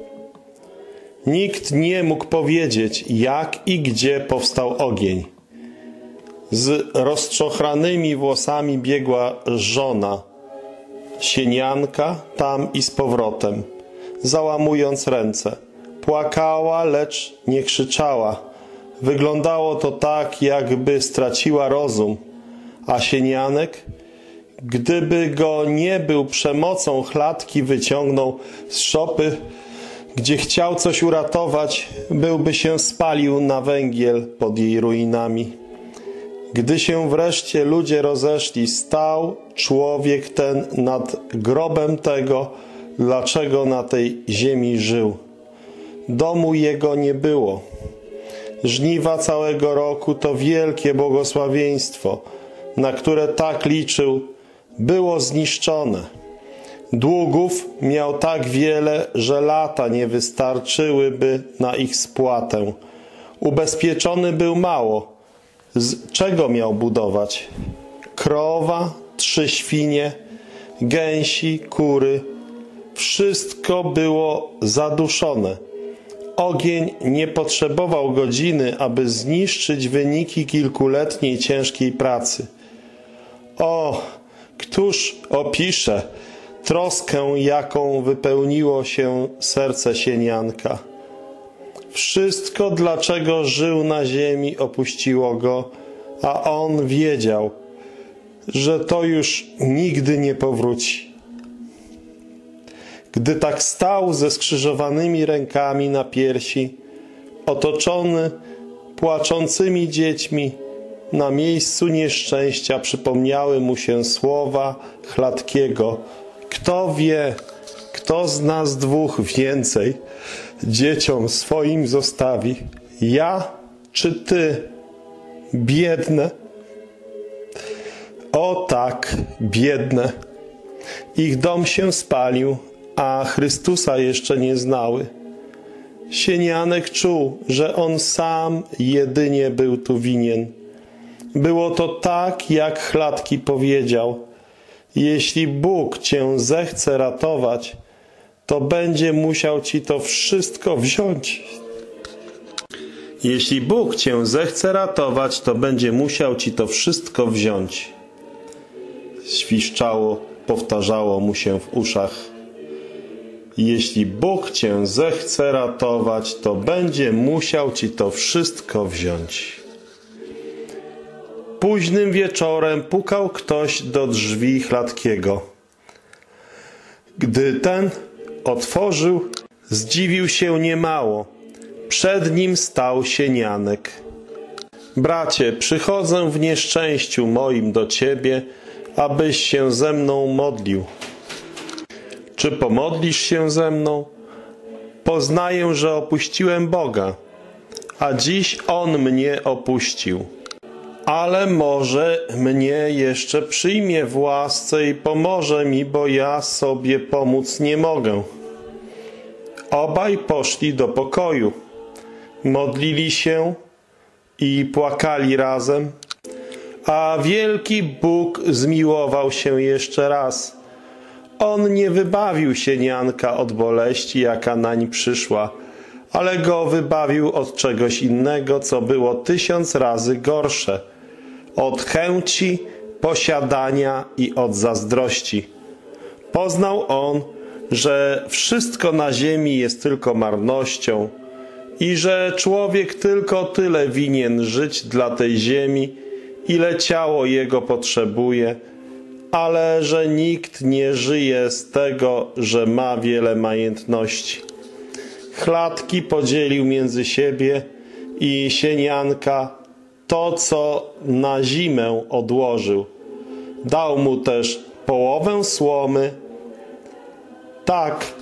Nikt nie mógł powiedzieć, jak i gdzie powstał ogień. Z rozczochranymi włosami biegła żona, sienianka tam i z powrotem, załamując ręce. Płakała, lecz nie krzyczała. Wyglądało to tak, jakby straciła rozum. A sienianek, gdyby go nie był przemocą chladki wyciągnął z szopy, gdzie chciał coś uratować, byłby się spalił na węgiel pod jej ruinami. Gdy się wreszcie ludzie rozeszli, stał człowiek ten nad grobem tego, dlaczego na tej ziemi żył. Domu jego nie było. Żniwa całego roku to wielkie błogosławieństwo, na które tak liczył, było zniszczone. Długów miał tak wiele, że lata nie wystarczyłyby na ich spłatę. Ubezpieczony był mało. Z czego miał budować? Krowa, trzy świnie, gęsi, kury. Wszystko było zaduszone. Ogień nie potrzebował godziny, aby zniszczyć wyniki kilkuletniej ciężkiej pracy. O, któż opisze troskę, jaką wypełniło się serce sienianka. Wszystko, dlaczego żył na ziemi, opuściło go, a on wiedział, że to już nigdy nie powróci. Gdy tak stał ze skrzyżowanymi rękami na piersi, otoczony płaczącymi dziećmi, na miejscu nieszczęścia przypomniały mu się słowa Chladkiego. Kto wie, kto z nas dwóch więcej dzieciom swoim zostawi? Ja czy ty, biedne? O tak, biedne. Ich dom się spalił, a Chrystusa jeszcze nie znały. Sienianek czuł, że on sam jedynie był tu winien. Było to tak, jak Chladki powiedział. Jeśli Bóg cię zechce ratować, to będzie musiał ci to wszystko wziąć. Jeśli Bóg cię zechce ratować, to będzie musiał ci to wszystko wziąć. Świszczało, powtarzało mu się w uszach. Jeśli Bóg cię zechce ratować, to będzie musiał ci to wszystko wziąć. Późnym wieczorem pukał ktoś do drzwi Chladkiego. Gdy ten otworzył, zdziwił się niemało. Przed nim stał Sienianek. Bracie, przychodzę w nieszczęściu moim do ciebie, abyś się ze mną modlił. Czy pomodlisz się ze mną? Poznaję, że opuściłem Boga, a dziś On mnie opuścił. Ale może mnie jeszcze przyjmie w łasce i pomoże mi, bo ja sobie pomóc nie mogę. Obaj poszli do pokoju. Modlili się i płakali razem, a wielki Bóg zmiłował się jeszcze raz. On nie wybawił Sienianka od boleści, jaka nań przyszła, ale go wybawił od czegoś innego, co było tysiąc razy gorsze. Od chęci, posiadania i od zazdrości. Poznał on, że wszystko na ziemi jest tylko marnością i że człowiek tylko tyle winien żyć dla tej ziemi, ile ciało jego potrzebuje, ale że nikt nie żyje z tego, że ma wiele majątności. Chladki podzielił między siebie i Sienianka to, co na zimę odłożył. Dał mu też połowę słomy. Tak,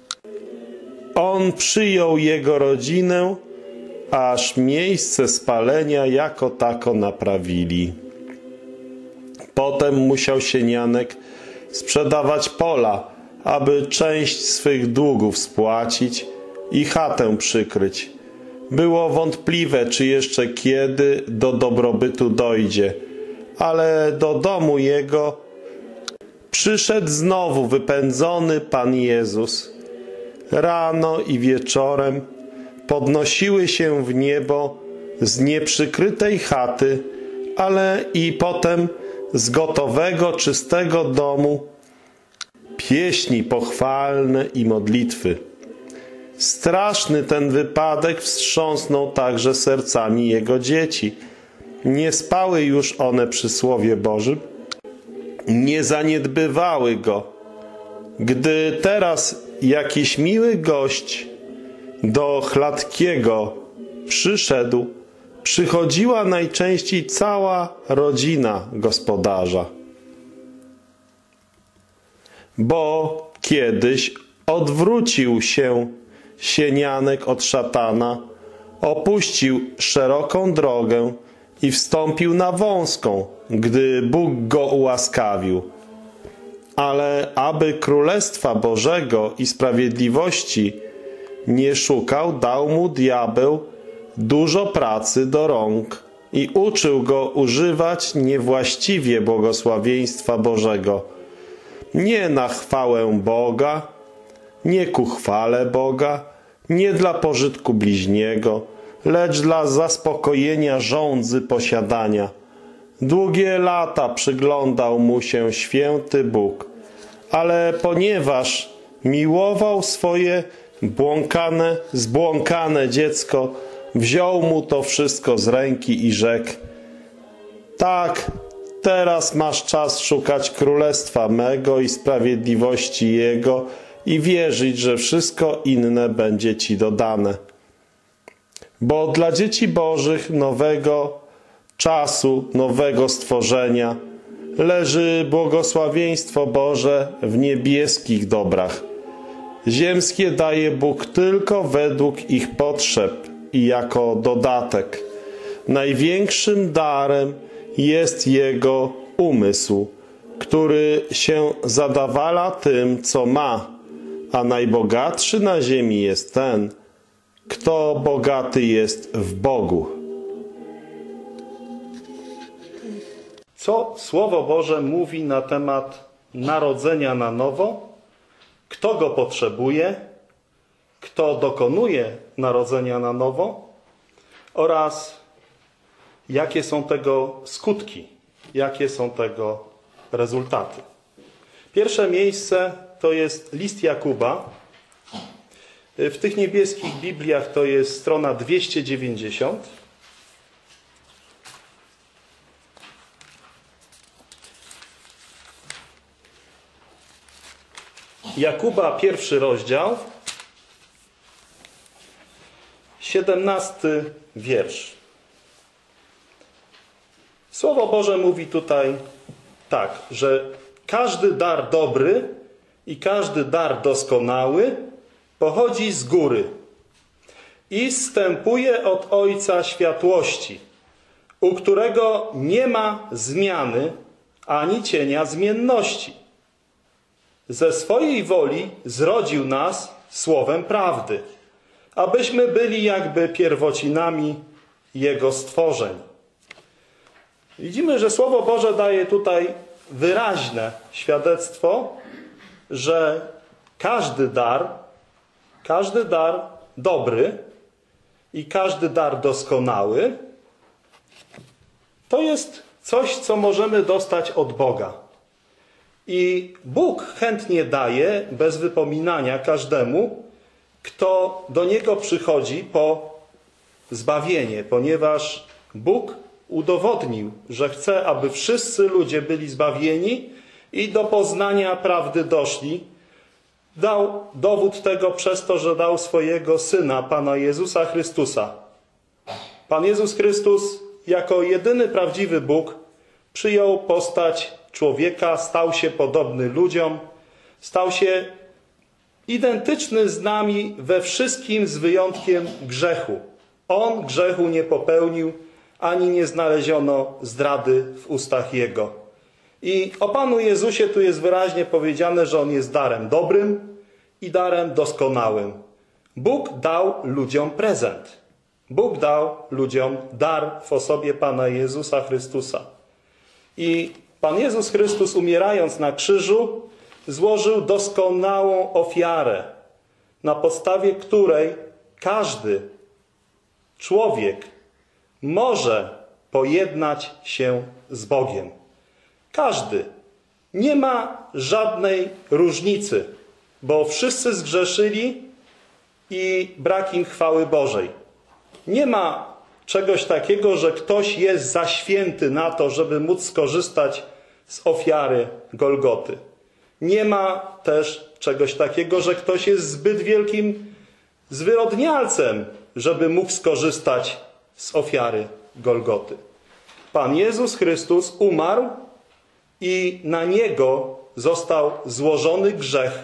on przyjął jego rodzinę, aż miejsce spalenia jako tako naprawili. Potem musiał Sienianek sprzedawać pola, aby część swych długów spłacić i chatę przykryć. Było wątpliwe, czy jeszcze kiedy do dobrobytu dojdzie, ale do domu jego przyszedł znowu wypędzony Pan Jezus. Rano i wieczorem podnosiły się w niebo z nieprzykrytej chaty, ale i potem z gotowego, czystego domu pieśni pochwalne i modlitwy. Straszny ten wypadek wstrząsnął także sercami jego dzieci. Nie spały już one przy Słowie Bożym, nie zaniedbywały go. Gdy teraz jakiś miły gość do Chladkiego przyszedł, przychodziła najczęściej cała rodzina gospodarza. Bo kiedyś odwrócił się Sienianek od szatana, opuścił szeroką drogę i wstąpił na wąską, gdy Bóg go ułaskawił. Ale aby Królestwa Bożego i sprawiedliwości nie szukał, dał mu diabeł dużo pracy do rąk i uczył go używać niewłaściwie błogosławieństwa Bożego. Nie na chwałę Boga, nie ku chwale Boga, nie dla pożytku bliźniego, lecz dla zaspokojenia żądzy posiadania. Długie lata przyglądał mu się święty Bóg, ale ponieważ miłował swoje błąkane, zbłąkane dziecko, wziął mu to wszystko z ręki i rzekł: tak, teraz masz czas szukać królestwa mego i sprawiedliwości Jego i wierzyć, że wszystko inne będzie ci dodane. Bo dla dzieci Bożych nowego czasu, nowego stworzenia leży błogosławieństwo Boże w niebieskich dobrach. Ziemskie daje Bóg tylko według ich potrzeb i jako dodatek. Największym darem jest Jego umysł, który się zadawala tym, co ma, a najbogatszy na ziemi jest ten, kto bogaty jest w Bogu. Co Słowo Boże mówi na temat narodzenia na nowo? Kto go potrzebuje? Kto dokonuje narodzenia na nowo? Oraz jakie są tego skutki? Jakie są tego rezultaty? Pierwsze miejsce to jest list Jakuba. W tych niebieskich Bibliach to jest strona dwieście dziewięćdziesiąt. Jakuba, pierwszy rozdział, siedemnasty wiersz. Słowo Boże mówi tutaj tak, że każdy dar dobry i każdy dar doskonały pochodzi z góry i zstępuje od Ojca światłości, u którego nie ma zmiany ani cienia zmienności. Ze swojej woli zrodził nas słowem prawdy, abyśmy byli jakby pierwocinami Jego stworzeń. Widzimy, że Słowo Boże daje tutaj wyraźne świadectwo, że każdy dar, każdy dar dobry i każdy dar doskonały to jest coś, co możemy dostać od Boga. I Bóg chętnie daje, bez wypominania, każdemu, kto do Niego przychodzi po zbawienie, ponieważ Bóg udowodnił, że chce, aby wszyscy ludzie byli zbawieni i do poznania prawdy doszli. Dał dowód tego przez to, że dał swojego Syna, Pana Jezusa Chrystusa. Pan Jezus Chrystus jako jedyny prawdziwy Bóg przyjął postać człowieka, stał się podobny ludziom, stał się identyczny z nami we wszystkim z wyjątkiem grzechu. On grzechu nie popełnił, ani nie znaleziono zdrady w ustach Jego. I o Panu Jezusie tu jest wyraźnie powiedziane, że On jest darem dobrym i darem doskonałym. Bóg dał ludziom prezent. Bóg dał ludziom dar w osobie Pana Jezusa Chrystusa. I Pan Jezus Chrystus, umierając na krzyżu, złożył doskonałą ofiarę, na podstawie której każdy człowiek może pojednać się z Bogiem. Każdy. Nie ma żadnej różnicy, bo wszyscy zgrzeszyli i brak im chwały Bożej. Nie ma czegoś takiego, że ktoś jest za święty na to, żeby móc skorzystać z ofiary Golgoty. Nie ma też czegoś takiego, że ktoś jest zbyt wielkim zwyrodnialcem, żeby mógł skorzystać z ofiary Golgoty. Pan Jezus Chrystus umarł i na Niego został złożony grzech.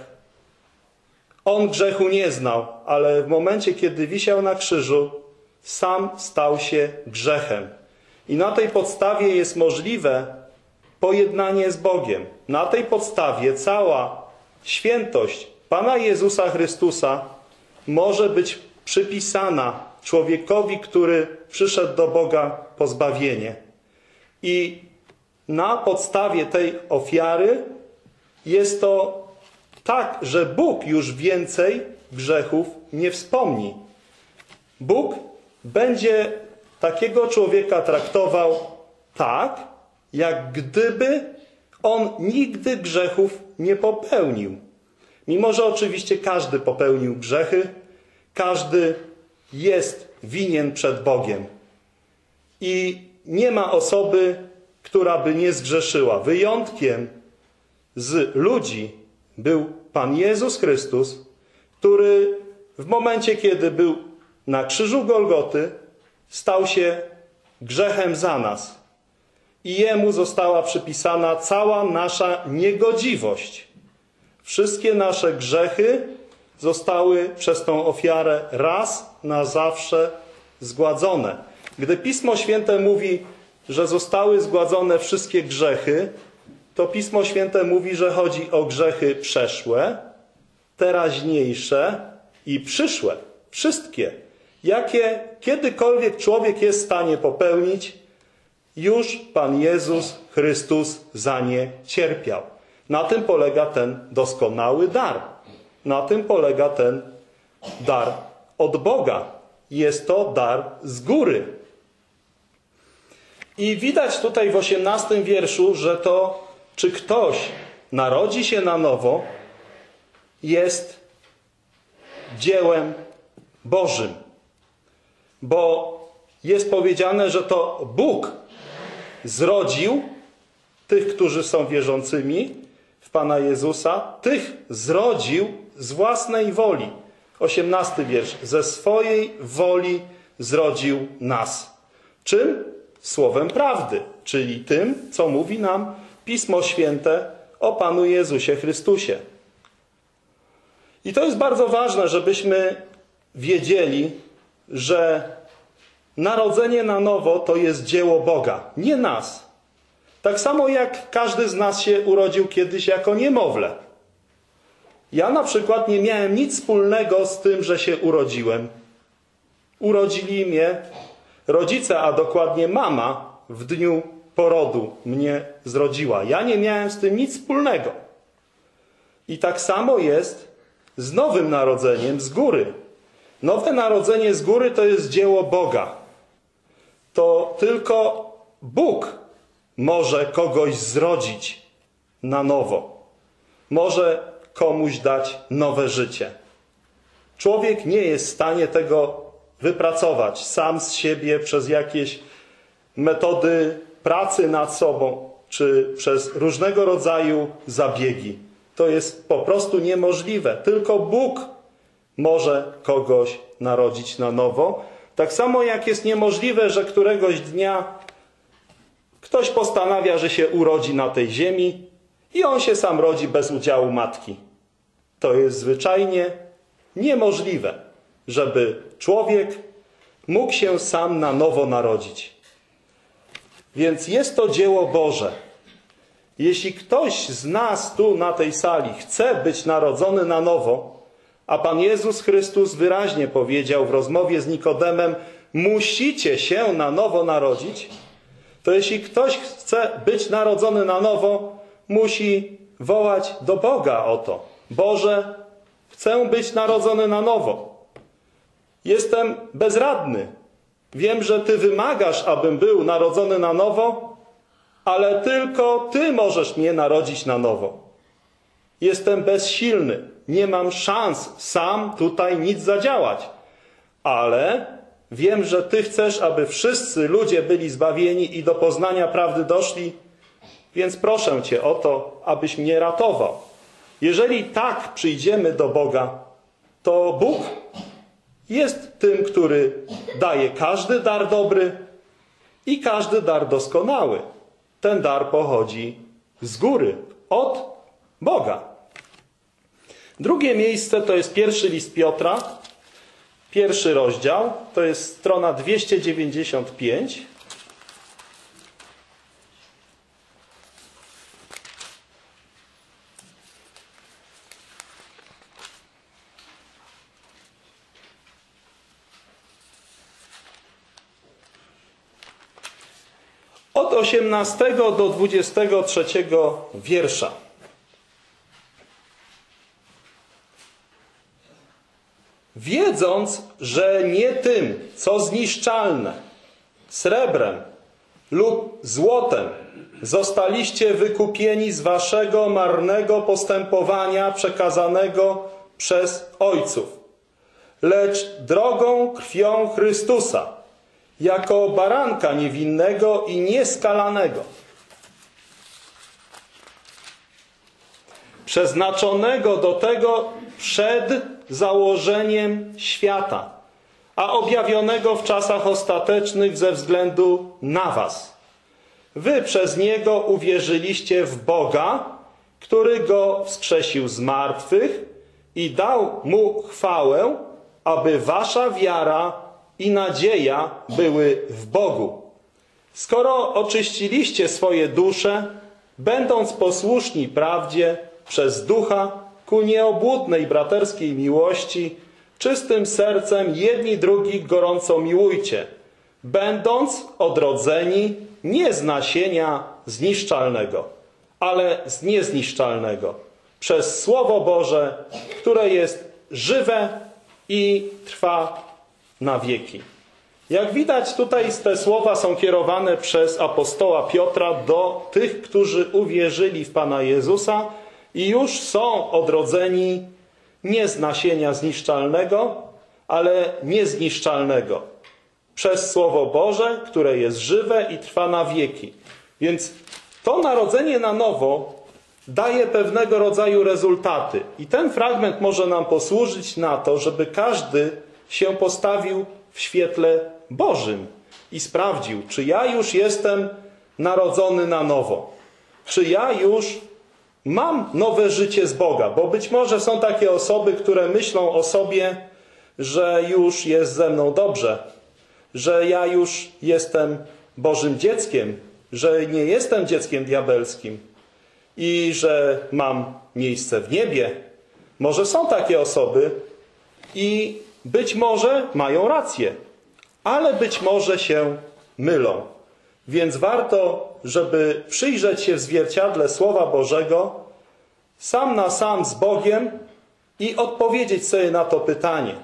On grzechu nie znał, ale w momencie, kiedy wisiał na krzyżu, sam stał się grzechem. I na tej podstawie jest możliwe pojednanie z Bogiem. Na tej podstawie cała świętość Pana Jezusa Chrystusa może być przypisana człowiekowi, który przyszedł do Boga po zbawienie. I na podstawie tej ofiary jest to tak, że Bóg już więcej grzechów nie wspomni. Bóg będzie takiego człowieka traktował tak, jak gdyby on nigdy grzechów nie popełnił. Mimo że oczywiście każdy popełnił grzechy, każdy jest winien przed Bogiem. I nie ma osoby, która by nie zgrzeszyła. Wyjątkiem z ludzi był Pan Jezus Chrystus, który w momencie, kiedy był na krzyżu Golgoty, stał się grzechem za nas. I Jemu została przypisana cała nasza niegodziwość. Wszystkie nasze grzechy zostały przez tą ofiarę raz na zawsze zgładzone. Gdy Pismo Święte mówi, że zostały zgładzone wszystkie grzechy, to Pismo Święte mówi, że chodzi o grzechy przeszłe, teraźniejsze i przyszłe. Wszystkie. Jakie kiedykolwiek człowiek jest w stanie popełnić, już Pan Jezus Chrystus za nie cierpiał. Na tym polega ten doskonały dar. Na tym polega ten dar od Boga. Jest to dar z góry. I widać tutaj w osiemnastym wierszu, że to, czy ktoś narodzi się na nowo, jest dziełem Bożym. Bo jest powiedziane, że to Bóg zrodził tych, którzy są wierzącymi w Pana Jezusa, tych zrodził z własnej woli. osiemnasty wiersz. Ze swojej woli zrodził nas. Czym? Słowem prawdy, czyli tym, co mówi nam Pismo Święte o Panu Jezusie Chrystusie. I to jest bardzo ważne, żebyśmy wiedzieli, że narodzenie na nowo to jest dzieło Boga, nie nas. Tak samo jak każdy z nas się urodził kiedyś jako niemowlę. Ja na przykład nie miałem nic wspólnego z tym, że się urodziłem. Urodzili mnie rodzice, a dokładnie mama w dniu porodu mnie zrodziła. Ja nie miałem z tym nic wspólnego. I tak samo jest z nowym narodzeniem z góry. Nowe narodzenie z góry to jest dzieło Boga. To tylko Bóg może kogoś zrodzić na nowo. Może komuś dać nowe życie. Człowiek nie jest w stanie tego wypracować sam z siebie przez jakieś metody pracy nad sobą, czy przez różnego rodzaju zabiegi. To jest po prostu niemożliwe. Tylko Bóg może kogoś narodzić na nowo. Tak samo jak jest niemożliwe, że któregoś dnia ktoś postanawia, że się urodzi na tej ziemi i on się sam rodzi bez udziału matki. To jest zwyczajnie niemożliwe, żeby człowiek mógł się sam na nowo narodzić. Więc jest to dzieło Boże. Jeśli ktoś z nas tu na tej sali chce być narodzony na nowo, a Pan Jezus Chrystus wyraźnie powiedział w rozmowie z Nikodemem, musicie się na nowo narodzić, to jeśli ktoś chce być narodzony na nowo, musi wołać do Boga o to. Boże, chcę być narodzony na nowo. Jestem bezradny. Wiem, że Ty wymagasz, abym był narodzony na nowo, ale tylko Ty możesz mnie narodzić na nowo. Jestem bezsilny. Nie mam szans sam tutaj nic zadziałać. Ale wiem, że Ty chcesz, aby wszyscy ludzie byli zbawieni i do poznania prawdy doszli, więc proszę Cię o to, abyś mnie ratował. Jeżeli tak przyjdziemy do Boga, to Bóg jest tym, który daje każdy dar dobry i każdy dar doskonały. Ten dar pochodzi z góry, od Boga. Drugie miejsce to jest pierwszy list Piotra, pierwszy rozdział, to jest strona dwieście dziewięćdziesiąt pięć. Od osiemnastego do dwudziestego trzeciego wiersza. Wiedząc, że nie tym, co zniszczalne, srebrem lub złotem, zostaliście wykupieni z waszego marnego postępowania przekazanego przez ojców, lecz drogą krwią Chrystusa, jako baranka niewinnego i nieskalanego, przeznaczonego do tego przed założeniem świata, a objawionego w czasach ostatecznych ze względu na was. Wy przez Niego uwierzyliście w Boga, który Go wskrzesił z martwych i dał mu chwałę, aby wasza wiara i nadzieja były w Bogu. Skoro oczyściliście swoje dusze, będąc posłuszni prawdzie przez Ducha ku nieobłudnej braterskiej miłości, czystym sercem jedni drugich gorąco miłujcie, będąc odrodzeni nie z nasienia zniszczalnego, ale z niezniszczalnego, przez Słowo Boże, które jest żywe i trwa na wieki. Jak widać, tutaj te słowa są kierowane przez apostoła Piotra do tych, którzy uwierzyli w Pana Jezusa i już są odrodzeni nie z nasienia zniszczalnego, ale niezniszczalnego, przez Słowo Boże, które jest żywe i trwa na wieki. Więc to narodzenie na nowo daje pewnego rodzaju rezultaty. I ten fragment może nam posłużyć na to, żeby każdy się postawił w świetle Bożym i sprawdził, czy ja już jestem narodzony na nowo. Czy ja już mam nowe życie z Boga. Bo być może są takie osoby, które myślą o sobie, że już jest ze mną dobrze, że ja już jestem Bożym dzieckiem, że nie jestem dzieckiem diabelskim i że mam miejsce w niebie. Może są takie osoby i być może mają rację, ale być może się mylą. Więc warto, żeby przyjrzeć się w zwierciadle Słowa Bożego sam na sam z Bogiem i odpowiedzieć sobie na to pytanie.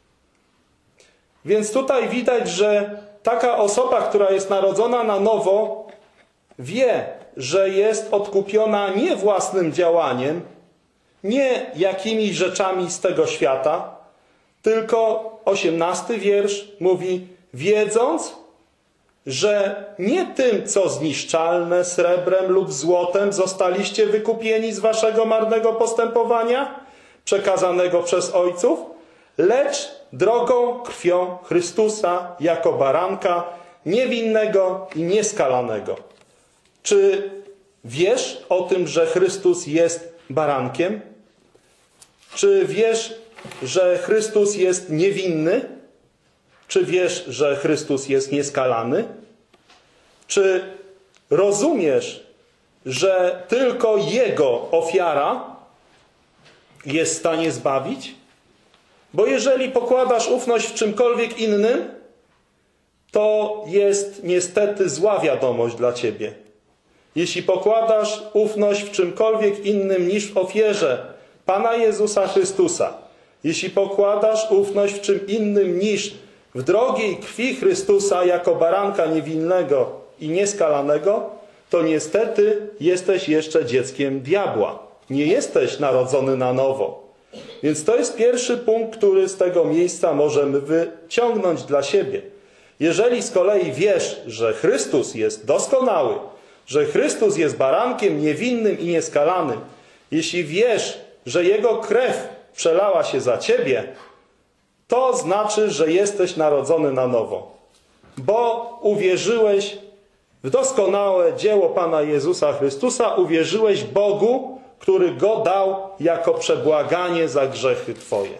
Więc tutaj widać, że taka osoba, która jest narodzona na nowo, wie, że jest odkupiona nie własnym działaniem, nie jakimiś rzeczami z tego świata, tylko osiemnasty wiersz mówi, wiedząc, że nie tym, co zniszczalne srebrem lub złotem zostaliście wykupieni z waszego marnego postępowania, przekazanego przez ojców, lecz drogą krwią Chrystusa jako baranka, niewinnego i nieskalanego. Czy wiesz o tym, że Chrystus jest barankiem? Czy wiesz, że Chrystus jest niewinny? Czy wiesz, że Chrystus jest nieskalany? Czy rozumiesz, że tylko Jego ofiara jest w stanie zbawić? Bo jeżeli pokładasz ufność w czymkolwiek innym, to jest niestety zła wiadomość dla ciebie. Jeśli pokładasz ufność w czymkolwiek innym niż w ofierze Pana Jezusa Chrystusa, jeśli pokładasz ufność w czym innym niż w drogiej krwi Chrystusa jako baranka niewinnego i nieskalanego, to niestety jesteś jeszcze dzieckiem diabła. Nie jesteś narodzony na nowo. Więc to jest pierwszy punkt, który z tego miejsca możemy wyciągnąć dla siebie. Jeżeli z kolei wiesz, że Chrystus jest doskonały, że Chrystus jest barankiem niewinnym i nieskalanym, jeśli wiesz, że Jego krew przelała się za ciebie, to znaczy, że jesteś narodzony na nowo. Bo uwierzyłeś w doskonałe dzieło Pana Jezusa Chrystusa, uwierzyłeś Bogu, który Go dał jako przebłaganie za grzechy twoje.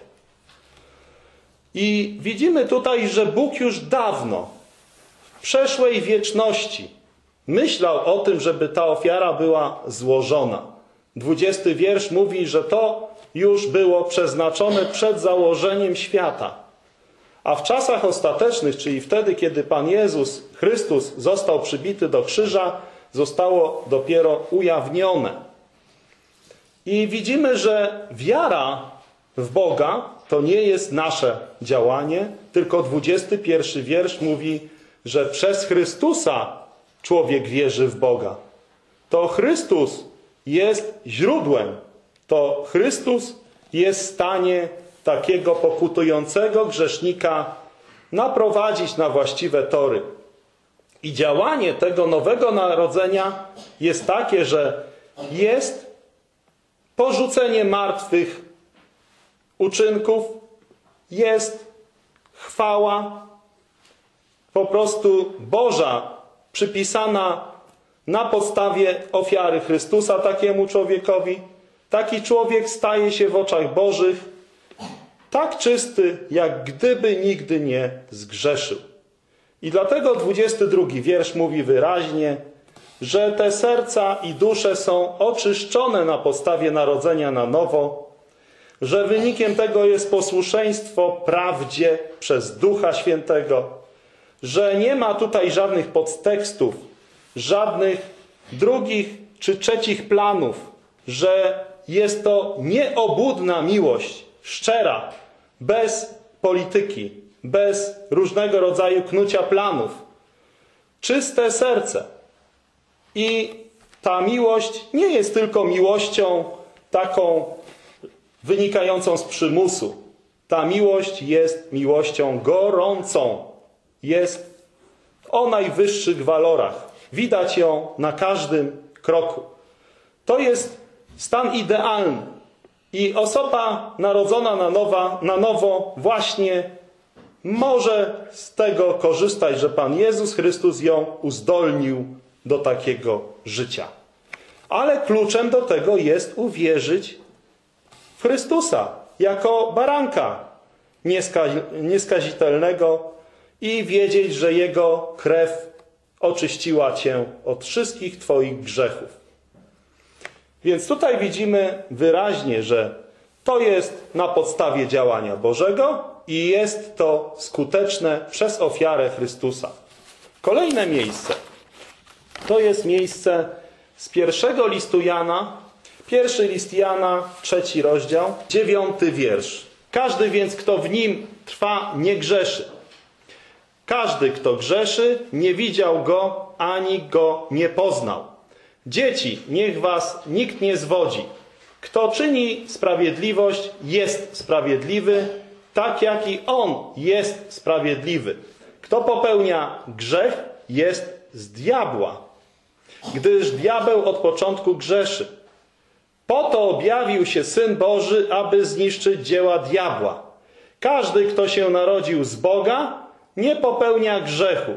I widzimy tutaj, że Bóg już dawno, w przeszłej wieczności, myślał o tym, żeby ta ofiara była złożona. Dwudziesty wiersz mówi, że to już było przeznaczone przed założeniem świata. A w czasach ostatecznych, czyli wtedy, kiedy Pan Jezus Chrystus został przybity do krzyża, zostało dopiero ujawnione. I widzimy, że wiara w Boga to nie jest nasze działanie, tylko dwudziesty pierwszy wiersz mówi, że przez Chrystusa człowiek wierzy w Boga. To Chrystus jest źródłem. To Chrystus jest w stanie takiego pokutującego grzesznika naprowadzić na właściwe tory. I działanie tego nowego narodzenia jest takie, że jest porzucenie martwych uczynków, jest chwała po prostu Boża, przypisana na podstawie ofiary Chrystusa takiemu człowiekowi, taki człowiek staje się w oczach Bożych tak czysty, jak gdyby nigdy nie zgrzeszył. I dlatego dwudziesty drugi wiersz mówi wyraźnie, że te serca i dusze są oczyszczone na podstawie narodzenia na nowo, że wynikiem tego jest posłuszeństwo prawdzie przez Ducha Świętego, że nie ma tutaj żadnych podtekstów, żadnych drugich czy trzecich planów, że jest to nieobłudna miłość, szczera, bez polityki, bez różnego rodzaju knucia planów. Czyste serce. I ta miłość nie jest tylko miłością taką wynikającą z przymusu. Ta miłość jest miłością gorącą. Jest o najwyższych walorach. Widać ją na każdym kroku. To jest stan idealny. I osoba narodzona na, nowa, na nowo właśnie może z tego korzystać, że Pan Jezus Chrystus ją uzdolnił do takiego życia. Ale kluczem do tego jest uwierzyć w Chrystusa jako baranka nieskazitelnego i wiedzieć, że Jego krew oczyściła cię od wszystkich twoich grzechów. Więc tutaj widzimy wyraźnie, że to jest na podstawie działania Bożego i jest to skuteczne przez ofiarę Chrystusa. Kolejne miejsce to jest miejsce z pierwszego listu Jana, pierwszy list Jana, trzeci rozdział, dziewiąty wiersz. Każdy więc, kto w nim trwa, nie grzeszy. Każdy, kto grzeszy, nie widział go, ani go nie poznał. Dzieci, niech was nikt nie zwodzi. Kto czyni sprawiedliwość, jest sprawiedliwy, tak jak i on jest sprawiedliwy. Kto popełnia grzech, jest z diabła, gdyż diabeł od początku grzeszy. Po to objawił się Syn Boży, aby zniszczyć dzieła diabła. Każdy, kto się narodził z Boga, nie popełnia grzechu,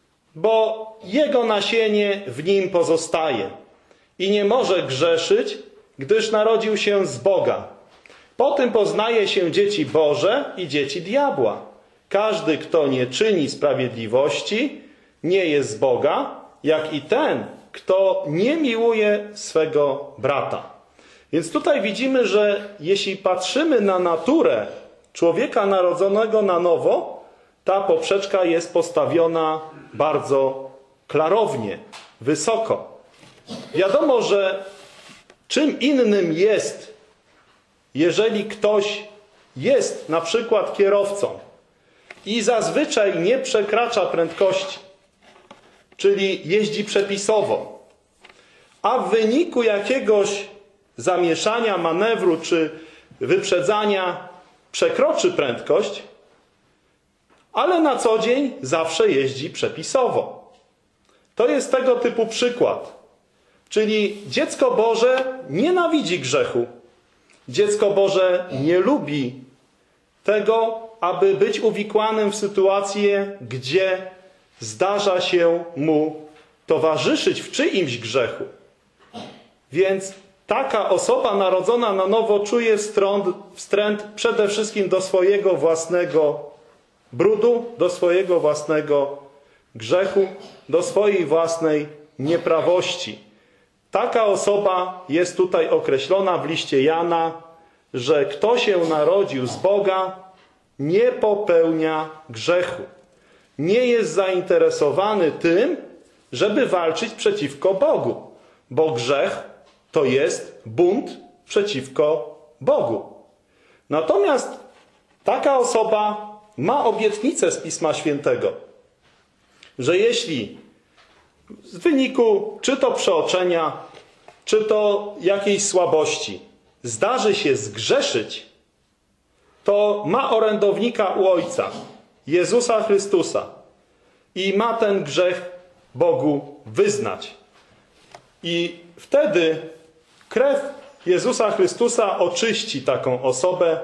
bo jego nasienie w nim pozostaje i nie może grzeszyć, gdyż narodził się z Boga. Po tym poznaje się dzieci Boże i dzieci diabła. Każdy, kto nie czyni sprawiedliwości, nie jest z Boga, jak i ten, kto nie miłuje swego brata. Więc tutaj widzimy, że jeśli patrzymy na naturę człowieka narodzonego na nowo, ta poprzeczka jest postawiona bardzo klarownie, wysoko. Wiadomo, że czym innym jest, jeżeli ktoś jest na przykład kierowcą i zazwyczaj nie przekracza prędkości, czyli jeździ przepisowo, a w wyniku jakiegoś zamieszania, manewru czy wyprzedzania przekroczy prędkość, ale na co dzień zawsze jeździ przepisowo. To jest tego typu przykład. Czyli dziecko Boże nienawidzi grzechu. Dziecko Boże nie lubi tego, aby być uwikłanym w sytuację, gdzie zdarza się mu towarzyszyć w czyimś grzechu. Więc taka osoba narodzona na nowo czuje wstręt, wstręt przede wszystkim do swojego własnego brudu, do swojego własnego grzechu, do swojej własnej nieprawości. Taka osoba jest tutaj określona w liście Jana, że kto się narodził z Boga, nie popełnia grzechu. Nie jest zainteresowany tym, żeby walczyć przeciwko Bogu, bo grzech to jest bunt przeciwko Bogu. Natomiast taka osoba ma obietnicę z Pisma Świętego, że jeśli w wyniku czy to przeoczenia, czy to jakiejś słabości zdarzy się zgrzeszyć, to ma orędownika u Ojca, Jezusa Chrystusa, i ma ten grzech Bogu wyznać. I wtedy krew Jezusa Chrystusa oczyści taką osobę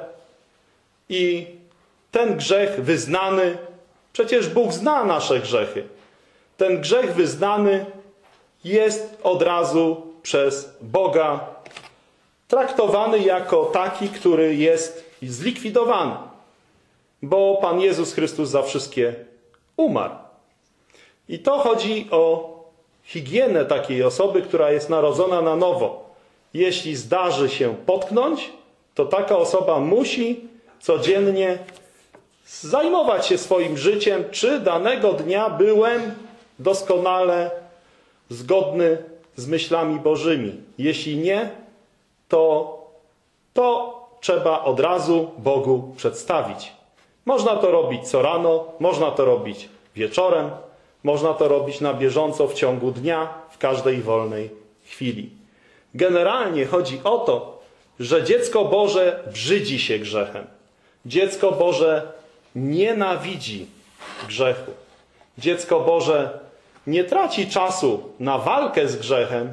i ten grzech wyznany, przecież Bóg zna nasze grzechy, ten grzech wyznany jest od razu przez Boga traktowany jako taki, który jest zlikwidowany, bo Pan Jezus Chrystus za wszystkie umarł. I to chodzi o higienę takiej osoby, która jest narodzona na nowo. Jeśli zdarzy się potknąć, to taka osoba musi codziennie zajmować się swoim życiem, czy danego dnia byłem doskonale zgodny z myślami Bożymi. Jeśli nie, to, to trzeba od razu Bogu przedstawić. Można to robić co rano, można to robić wieczorem, można to robić na bieżąco w ciągu dnia, w każdej wolnej chwili. Generalnie chodzi o to, że dziecko Boże brzydzi się grzechem. Dziecko Boże nienawidzi grzechu. Dziecko Boże nie traci czasu na walkę z grzechem,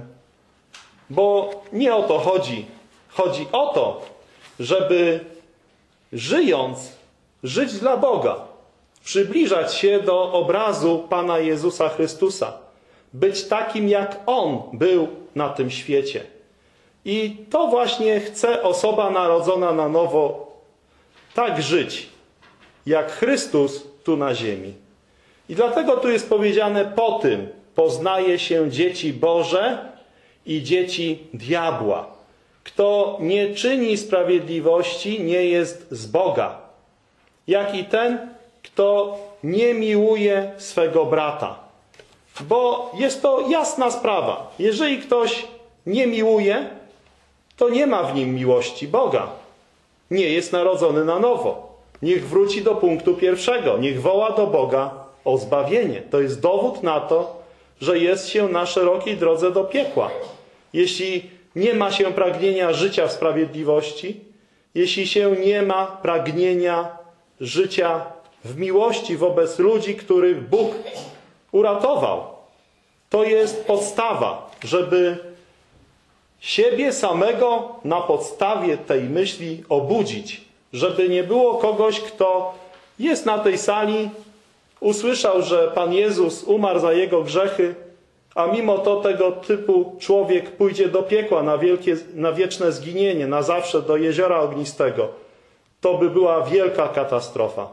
bo nie o to chodzi. Chodzi o to, żeby żyjąc, żyć dla Boga, przybliżać się do obrazu Pana Jezusa Chrystusa, być takim, jak On był na tym świecie. I to właśnie chce osoba narodzona na nowo tak żyć, jak Chrystus tu na ziemi. I dlatego tu jest powiedziane: po tym poznaje się dzieci Boże i dzieci diabła. Kto nie czyni sprawiedliwości, nie jest z Boga, jak i ten, kto nie miłuje swego brata. Bo jest to jasna sprawa. Jeżeli ktoś nie miłuje, to nie ma w nim miłości Boga. Nie jest narodzony na nowo. Niech wróci do punktu pierwszego. Niech woła do Boga o zbawienie. To jest dowód na to, że jest się na szerokiej drodze do piekła. Jeśli nie ma się pragnienia życia w sprawiedliwości, jeśli się nie ma pragnienia życia w miłości wobec ludzi, których Bóg uratował, to jest podstawa, żeby siebie samego na podstawie tej myśli obudzić. Żeby nie było kogoś, kto jest na tej sali, usłyszał, że Pan Jezus umarł za jego grzechy, a mimo to tego typu człowiek pójdzie do piekła na, wielkie, na wieczne zginienie, na zawsze do jeziora ognistego. To by była wielka katastrofa.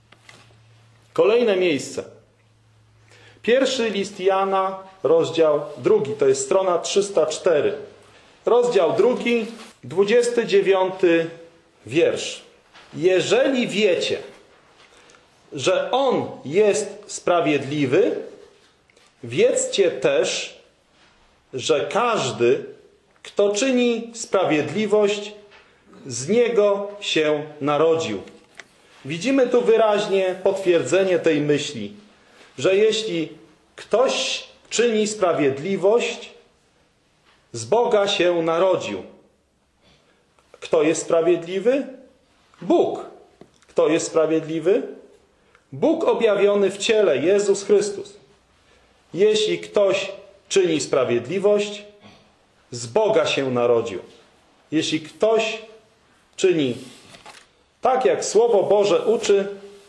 Kolejne miejsce. Pierwszy list Jana, rozdział drugi, to jest strona trzysta cztery. Rozdział drugi, dwudziesty dziewiąty wiersz. Jeżeli wiecie, że On jest sprawiedliwy, wiedzcie też, że każdy, kto czyni sprawiedliwość, z Niego się narodził. Widzimy tu wyraźnie potwierdzenie tej myśli, że jeśli ktoś czyni sprawiedliwość, z Boga się narodził. Kto jest sprawiedliwy? Bóg. Kto jest sprawiedliwy? Bóg objawiony w ciele, Jezus Chrystus. Jeśli ktoś czyni sprawiedliwość, z Boga się narodził. Jeśli ktoś czyni tak, jak Słowo Boże uczy,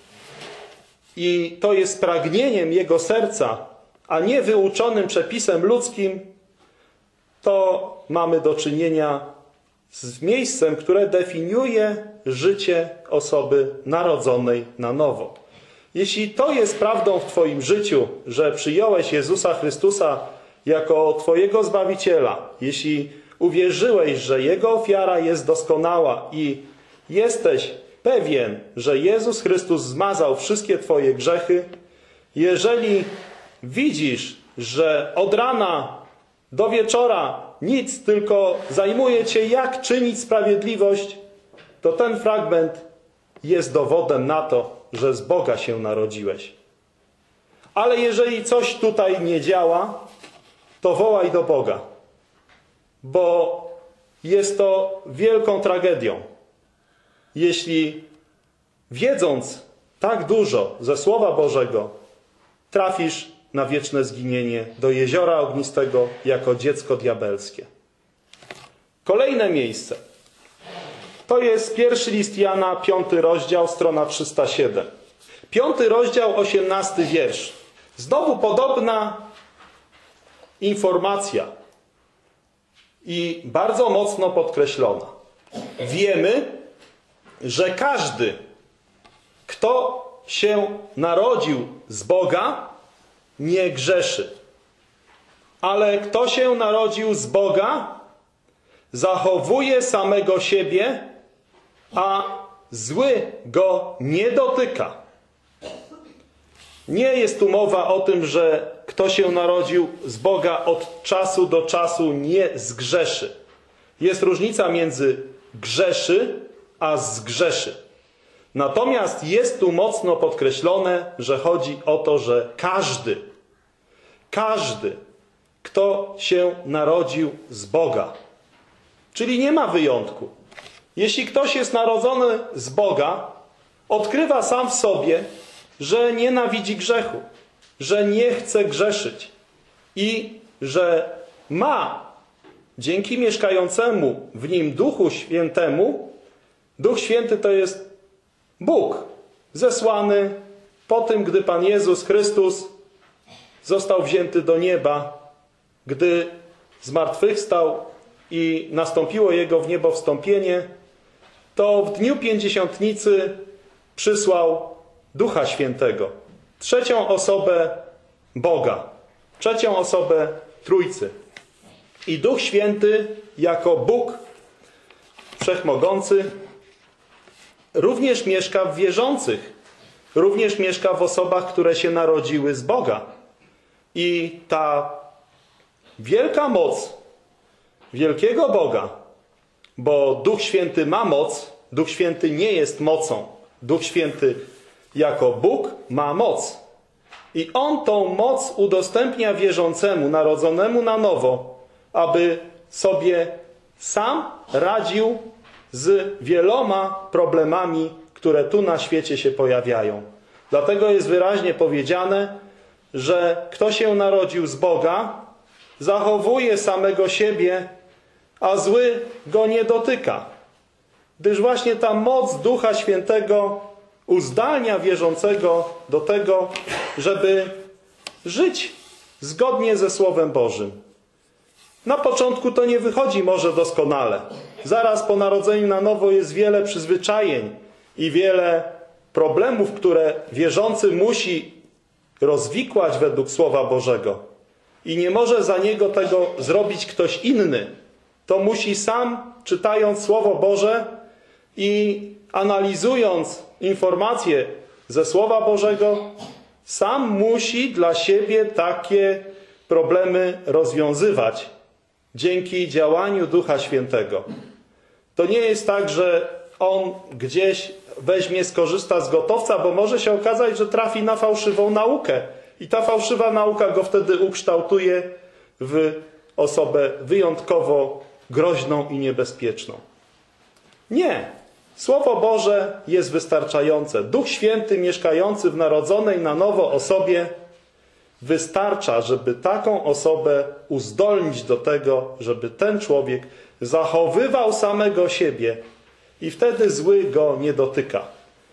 i to jest pragnieniem jego serca, a nie wyuczonym przepisem ludzkim, to mamy do czynienia z miejscem, które definiuje życie osoby narodzonej na nowo. Jeśli to jest prawdą w Twoim życiu, że przyjąłeś Jezusa Chrystusa jako Twojego Zbawiciela, jeśli uwierzyłeś, że Jego ofiara jest doskonała i jesteś pewien, że Jezus Chrystus zmazał wszystkie Twoje grzechy, jeżeli widzisz, że od rana do wieczora nic, tylko zajmuje Cię, jak czynić sprawiedliwość, to ten fragment jest dowodem na to, że z Boga się narodziłeś. Ale jeżeli coś tutaj nie działa, to wołaj do Boga, bo jest to wielką tragedią, jeśli wiedząc tak dużo ze Słowa Bożego, trafisz na wieczne zginienie do jeziora ognistego jako dziecko diabelskie. Kolejne miejsce. To jest pierwszy list Jana, piąty rozdział, strona trzysta siedem. Piąty rozdział, osiemnasty wiersz. Znowu podobna informacja. i bardzo mocno podkreślona. Wiemy, że każdy, kto się narodził z Boga, nie grzeszy. Ale kto się narodził z Boga, zachowuje samego siebie, a zły go nie dotyka. Nie jest tu mowa o tym, że kto się narodził z Boga od czasu do czasu nie zgrzeszy. Jest różnica między grzeszy a zgrzeszy. Natomiast jest tu mocno podkreślone, że chodzi o to, że każdy, każdy, kto się narodził z Boga, czyli nie ma wyjątku. Jeśli ktoś jest narodzony z Boga, odkrywa sam w sobie, że nienawidzi grzechu, że nie chce grzeszyć i że ma dzięki mieszkającemu w nim Duchu Świętemu, Duch Święty to jest Bóg zesłany po tym, gdy Pan Jezus Chrystus został wzięty do nieba, gdy zmartwychwstał i nastąpiło Jego w niebo wstąpienie, to w dniu Pięćdziesiątnicy przysłał Ducha Świętego, trzecią osobę Boga, trzecią osobę Trójcy. I Duch Święty jako Bóg Wszechmogący również mieszka w wierzących, również mieszka w osobach, które się narodziły z Boga. I ta wielka moc wielkiego Boga, bo Duch Święty ma moc, Duch Święty nie jest mocą. Duch Święty jako Bóg ma moc. I On tą moc udostępnia wierzącemu, narodzonemu na nowo, aby sobie sam radził z wieloma problemami, które tu na świecie się pojawiają. Dlatego jest wyraźnie powiedziane, że kto się narodził z Boga, zachowuje samego siebie, a zły go nie dotyka. Gdyż właśnie ta moc Ducha Świętego uzdalnia wierzącego do tego, żeby żyć zgodnie ze Słowem Bożym. Na początku to nie wychodzi może doskonale. Zaraz po narodzeniu na nowo jest wiele przyzwyczajeń i wiele problemów, które wierzący musi rozwikłać według Słowa Bożego. I nie może za niego tego zrobić ktoś inny. To musi sam, czytając Słowo Boże i analizując informacje ze Słowa Bożego, sam musi dla siebie takie problemy rozwiązywać dzięki działaniu Ducha Świętego. To nie jest tak, że on gdzieś weźmie, skorzysta z gotowca, bo może się okazać, że trafi na fałszywą naukę. I ta fałszywa nauka go wtedy ukształtuje w osobę wyjątkowo groźną i niebezpieczną. Nie. Słowo Boże jest wystarczające. Duch Święty mieszkający w narodzonej na nowo osobie wystarcza, żeby taką osobę uzdolnić do tego, żeby ten człowiek zachowywał samego siebie i wtedy zły go nie dotyka.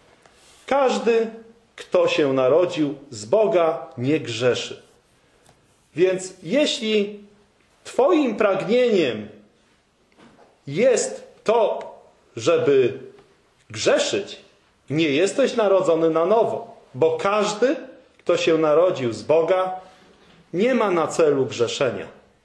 Każdy, kto się narodził z Boga, nie grzeszy. Więc jeśli twoim pragnieniem jest to, żeby grzeszyć, nie jesteś narodzony na nowo, bo każdy, kto się narodził z Boga, nie ma na celu grzeszenia.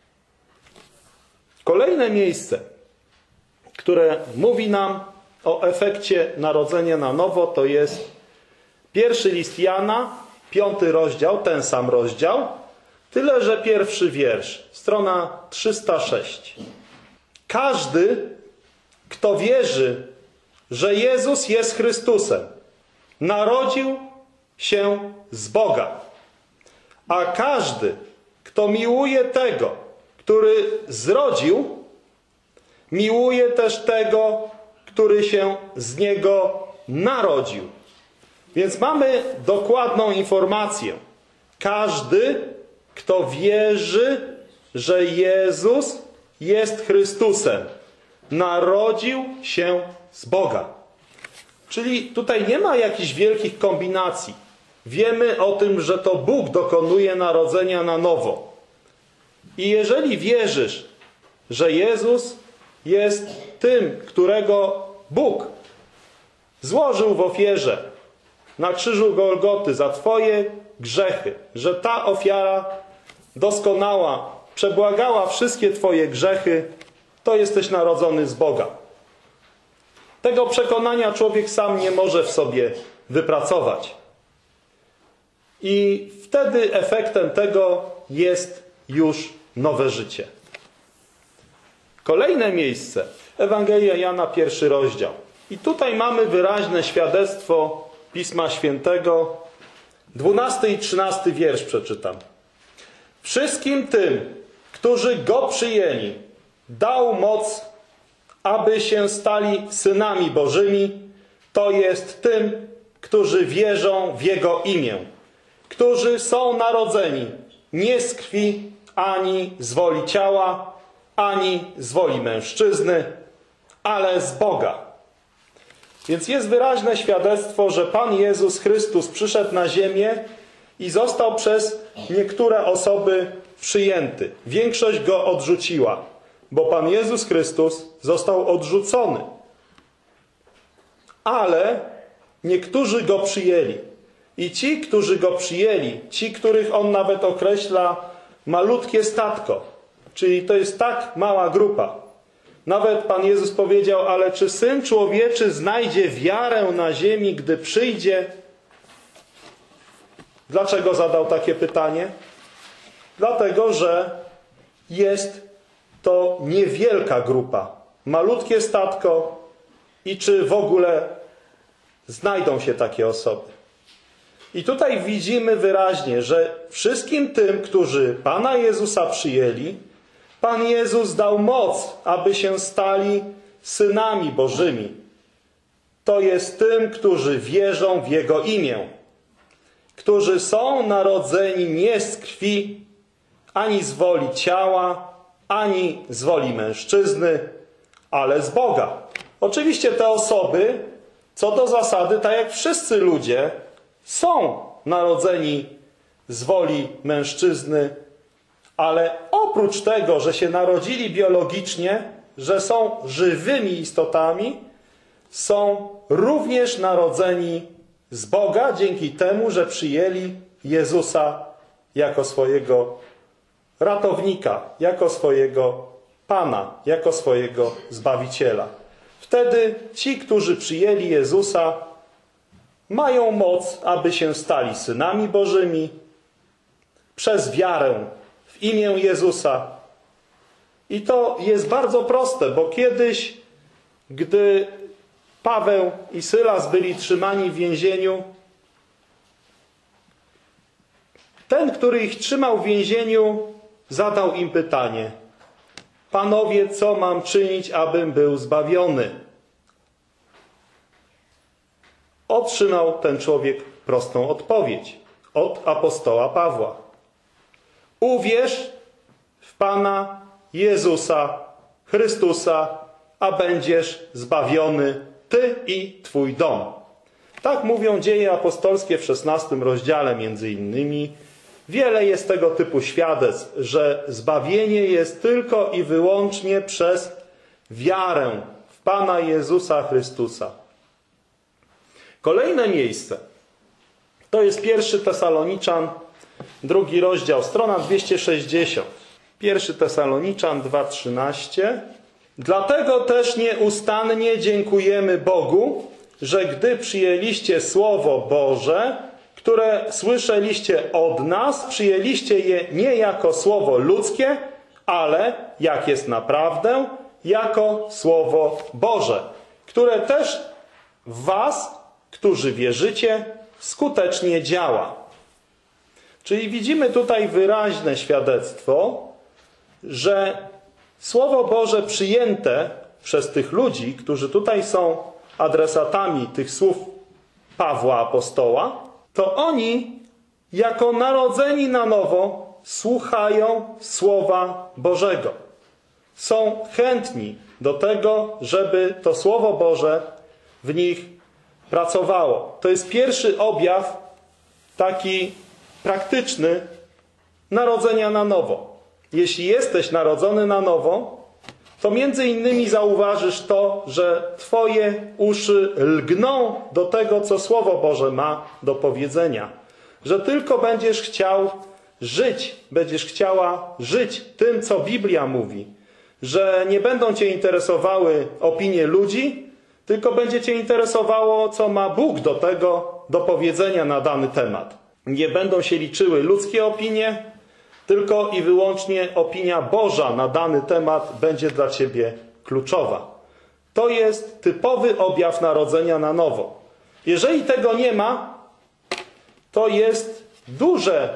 Kolejne miejsce, które mówi nam o efekcie narodzenia na nowo, to jest pierwszy list Jana, piąty rozdział, ten sam rozdział, tyle że pierwszy wiersz, strona trzysta sześć. Każdy, kto wierzy, że Jezus jest Chrystusem, narodził się z Boga. A każdy, kto miłuje tego, który zrodził, miłuje też tego, który się z Niego narodził. Więc mamy dokładną informację. Każdy, kto wierzy, że Jezus jest Chrystusem, narodził się z Boga. Czyli tutaj nie ma jakichś wielkich kombinacji. Wiemy o tym, że to Bóg dokonuje narodzenia na nowo. I jeżeli wierzysz, że Jezus jest tym, którego Bóg złożył w ofierze na krzyżu Golgoty za twoje grzechy, że ta ofiara doskonała przebłagała wszystkie twoje grzechy, to jesteś narodzony z Boga. Tego przekonania człowiek sam nie może w sobie wypracować. I wtedy efektem tego jest już nowe życie. Kolejne miejsce. Ewangelia Jana, pierwszy rozdział. I tutaj mamy wyraźne świadectwo Pisma Świętego. Dwunasty i trzynasty wiersz przeczytam. Wszystkim tym, którzy Go przyjęli, dał moc, aby się stali synami Bożymi, to jest tym, którzy wierzą w Jego imię, którzy są narodzeni nie z krwi, ani z woli ciała, ani z woli mężczyzny, ale z Boga. Więc jest wyraźne świadectwo, że Pan Jezus Chrystus przyszedł na ziemię i został przez niektóre osoby przyjęty. Większość Go odrzuciła, bo Pan Jezus Chrystus został odrzucony. Ale niektórzy Go przyjęli. I ci, którzy Go przyjęli, ci, których On nawet określa malutkie statko, czyli to jest tak mała grupa. Nawet Pan Jezus powiedział, ale czy Syn Człowieczy znajdzie wiarę na ziemi, gdy przyjdzie? Dlaczego zadał takie pytanie? Dlatego, że jest to niewielka grupa, malutkie statko i czy w ogóle znajdą się takie osoby. I tutaj widzimy wyraźnie, że wszystkim tym, którzy Pana Jezusa przyjęli, Pan Jezus dał moc, aby się stali synami Bożymi. To jest tym, którzy wierzą w Jego imię, którzy są narodzeni nie z krwi, ani z woli ciała, ani z woli mężczyzny, ale z Boga. Oczywiście te osoby, co do zasady, tak jak wszyscy ludzie, są narodzeni z woli mężczyzny, ale oprócz tego, że się narodzili biologicznie, że są żywymi istotami, są również narodzeni z Boga dzięki temu, że przyjęli Jezusa jako swojego ratownika, jako swojego Pana, jako swojego Zbawiciela. Wtedy ci, którzy przyjęli Jezusa, mają moc, aby się stali synami Bożymi przez wiarę w imię Jezusa. I to jest bardzo proste, bo kiedyś, gdy Paweł i Sylas byli trzymani w więzieniu, ten, który ich trzymał w więzieniu, zadał im pytanie: Panowie, co mam czynić, abym był zbawiony? Otrzymał ten człowiek prostą odpowiedź od apostoła Pawła. Uwierz w Pana Jezusa Chrystusa, a będziesz zbawiony ty i twój dom. Tak mówią Dzieje Apostolskie w szesnastym rozdziale między innymi. Wiele jest tego typu świadectw, że zbawienie jest tylko i wyłącznie przez wiarę w Pana Jezusa Chrystusa. Kolejne miejsce to jest pierwszy Tesaloniczan, drugi rozdział, strona dwieście sześćdziesiąt. pierwszy Tesaloniczan dwa trzynaście. Dlatego też nieustannie dziękujemy Bogu, że gdy przyjęliście Słowo Boże, które słyszeliście od nas, przyjęliście je nie jako słowo ludzkie, ale, jak jest naprawdę, jako Słowo Boże, które też w was, którzy wierzycie, skutecznie działa. Czyli widzimy tutaj wyraźne świadectwo, że Słowo Boże przyjęte przez tych ludzi, którzy tutaj są adresatami tych słów Pawła apostoła, to oni jako narodzeni na nowo słuchają Słowa Bożego. Są chętni do tego, żeby to Słowo Boże w nich pracowało. To jest pierwszy objaw taki praktyczny narodzenia na nowo. Jeśli jesteś narodzony na nowo, to między innymi zauważysz to, że twoje uszy lgną do tego, co Słowo Boże ma do powiedzenia. Że tylko będziesz chciał żyć, będziesz chciała żyć tym, co Biblia mówi. Że nie będą cię interesowały opinie ludzi, tylko będzie cię interesowało, co ma Bóg do tego, do powiedzenia na dany temat. Nie będą się liczyły ludzkie opinie, tylko i wyłącznie opinia Boża na dany temat będzie dla ciebie kluczowa. To jest typowy objaw narodzenia na nowo. Jeżeli tego nie ma, to jest duże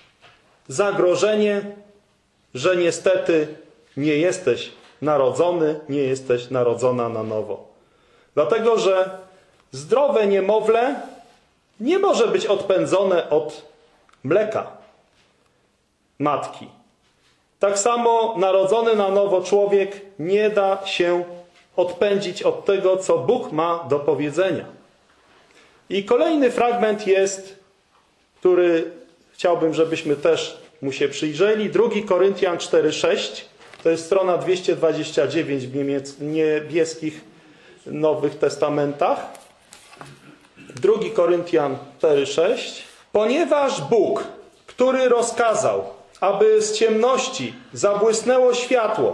zagrożenie, że niestety nie jesteś narodzony, nie jesteś narodzona na nowo. Dlatego, że zdrowe niemowlę nie może być odpędzone od mleka matki. Tak samo narodzony na nowo człowiek nie da się odpędzić od tego, co Bóg ma do powiedzenia. I kolejny fragment jest, który chciałbym, żebyśmy też mu się przyjrzeli. drugi Koryntian cztery sześć. To jest strona dwieście dwadzieścia dziewięć w niebieskich Nowych Testamentach. drugi Koryntian cztery sześć. Ponieważ Bóg, który rozkazał, aby z ciemności zabłysnęło światło,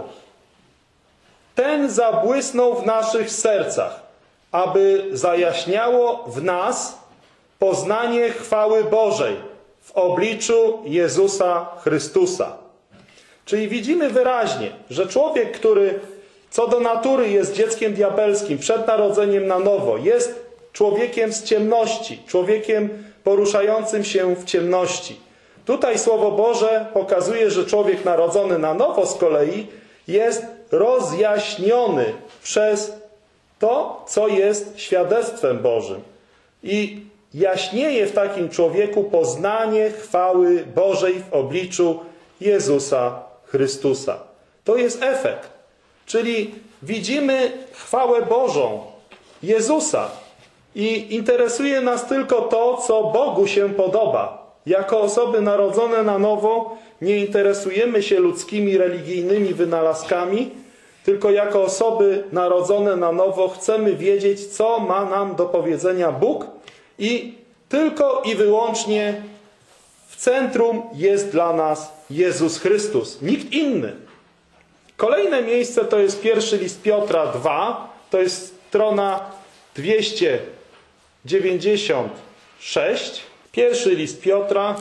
ten zabłysnął w naszych sercach, aby zajaśniało w nas poznanie chwały Bożej w obliczu Jezusa Chrystusa. Czyli widzimy wyraźnie, że człowiek, który co do natury jest dzieckiem diabelskim przed narodzeniem na nowo, jest człowiekiem z ciemności, człowiekiem poruszającym się w ciemności. Tutaj Słowo Boże pokazuje, że człowiek narodzony na nowo z kolei jest rozjaśniony przez to, co jest świadectwem Bożym. I jaśnieje w takim człowieku poznanie chwały Bożej w obliczu Jezusa Chrystusa. To jest efekt. Czyli widzimy chwałę Bożą Jezusa i interesuje nas tylko to, co Bogu się podoba. Jako osoby narodzone na nowo nie interesujemy się ludzkimi, religijnymi wynalazkami, tylko jako osoby narodzone na nowo chcemy wiedzieć, co ma nam do powiedzenia Bóg i tylko i wyłącznie w centrum jest dla nas Jezus Chrystus, nikt inny. Kolejne miejsce to jest pierwszy list Piotra dwa, to jest strona dwieście dziewięćdziesiąt sześć. Pierwszy list Piotra,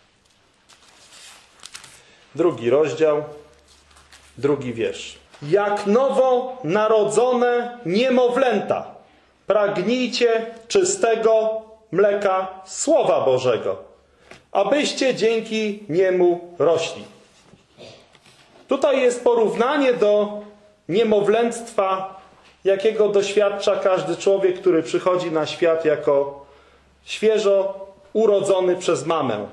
drugi rozdział, drugi wiersz. Jak nowo narodzone niemowlęta, pragnijcie czystego mleka Słowa Bożego, abyście dzięki niemu rośli. Tutaj jest porównanie do niemowlęctwa, jakiego doświadcza każdy człowiek, który przychodzi na świat jako świeżo urodzony przez mamę.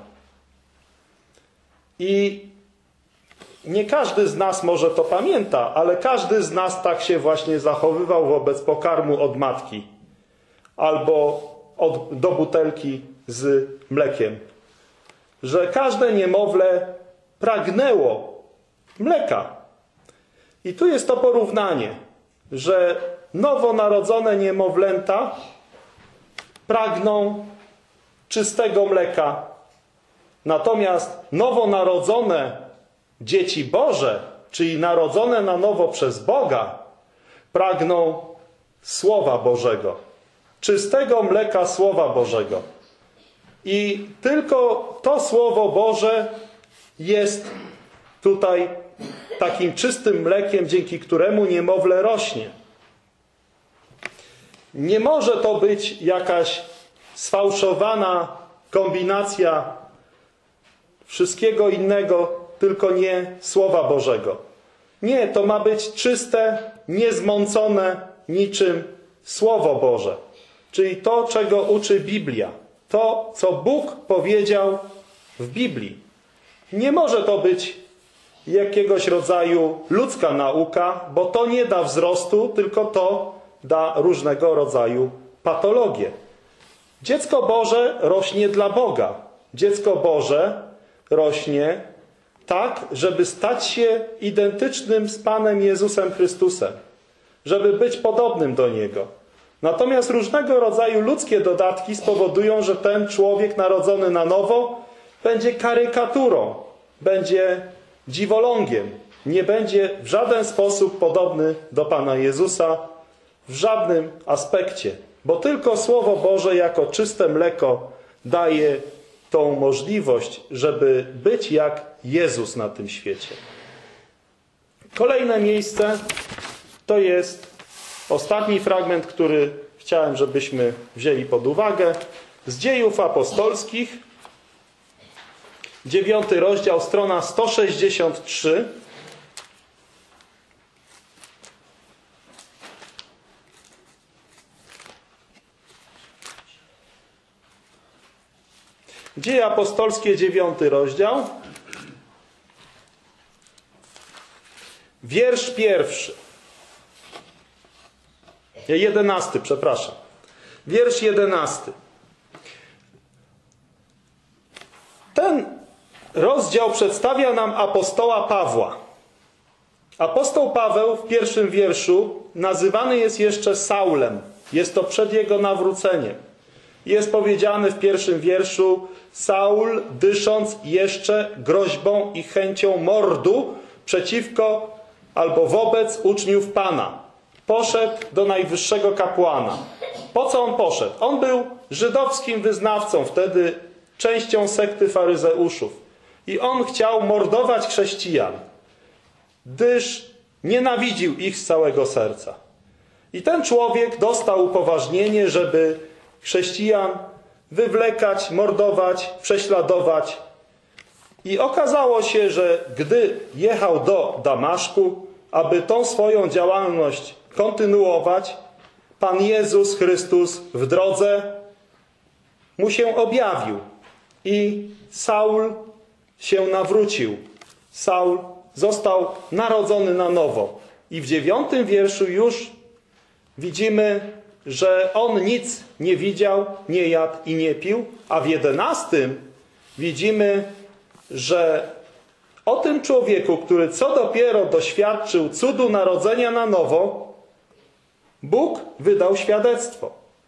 I nie każdy z nas może to pamięta, ale każdy z nas tak się właśnie zachowywał wobec pokarmu od matki albo od, do butelki z mlekiem. Że każde niemowlę pragnęło mleka. I tu jest to porównanie, że nowonarodzone niemowlęta pragną czystego mleka, natomiast nowonarodzone dzieci Boże, czyli narodzone na nowo przez Boga, pragną Słowa Bożego, czystego mleka Słowa Bożego. I tylko to Słowo Boże jest tutaj takim czystym mlekiem, dzięki któremu niemowlę rośnie. Nie może to być jakaś sfałszowana kombinacja wszystkiego innego, tylko nie Słowa Bożego. Nie, to ma być czyste, niezmącone niczym Słowo Boże. Czyli to, czego uczy Biblia. To, co Bóg powiedział w Biblii. Nie może to być jakiegoś rodzaju ludzka nauka, bo to nie da wzrostu, tylko to da różnego rodzaju patologię. Dziecko Boże rośnie dla Boga. Dziecko Boże rośnie tak, żeby stać się identycznym z Panem Jezusem Chrystusem, żeby być podobnym do Niego. Natomiast różnego rodzaju ludzkie dodatki spowodują, że ten człowiek narodzony na nowo będzie karykaturą, będzie dziwolągiem, nie będzie w żaden sposób podobny do Pana Jezusa w żadnym aspekcie, bo tylko Słowo Boże jako czyste mleko daje tą możliwość, żeby być jak Jezus na tym świecie. Kolejne miejsce to jest ostatni fragment, który chciałem, żebyśmy wzięli pod uwagę, z Dziejów Apostolskich, dziewiąty rozdział, strona sto sześćdziesiąt trzy. Dzieje Apostolskie, dziewiąty rozdział, wiersz pierwszy. Jedenasty, przepraszam. Wiersz jedenasty. Ten rozdział przedstawia nam apostoła Pawła. Apostoł Paweł w pierwszym wierszu nazywany jest jeszcze Saulem. Jest to przed jego nawróceniem. Jest powiedziane w pierwszym wierszu: Saul, dysząc jeszcze groźbą i chęcią mordu przeciwko albo wobec uczniów Pana, poszedł do najwyższego kapłana. Po co on poszedł? On był żydowskim wyznawcą, wtedy częścią sekty faryzeuszów. I on chciał mordować chrześcijan, gdyż nienawidził ich z całego serca. I ten człowiek dostał upoważnienie, żeby chrześcijan wywlekać, mordować, prześladować. I okazało się, że gdy jechał do Damaszku, aby tą swoją działalność kontynuować, Pan Jezus Chrystus w drodze mu się objawił. I Saul się nawrócił. Saul został narodzony na nowo. I w dziewiątym wierszu już widzimy, że on nic nie widział, nie jadł i nie pił, a w jedenastym widzimy, że o tym człowieku, który co dopiero doświadczył cudu narodzenia na nowo, Bóg wydał świadectwo.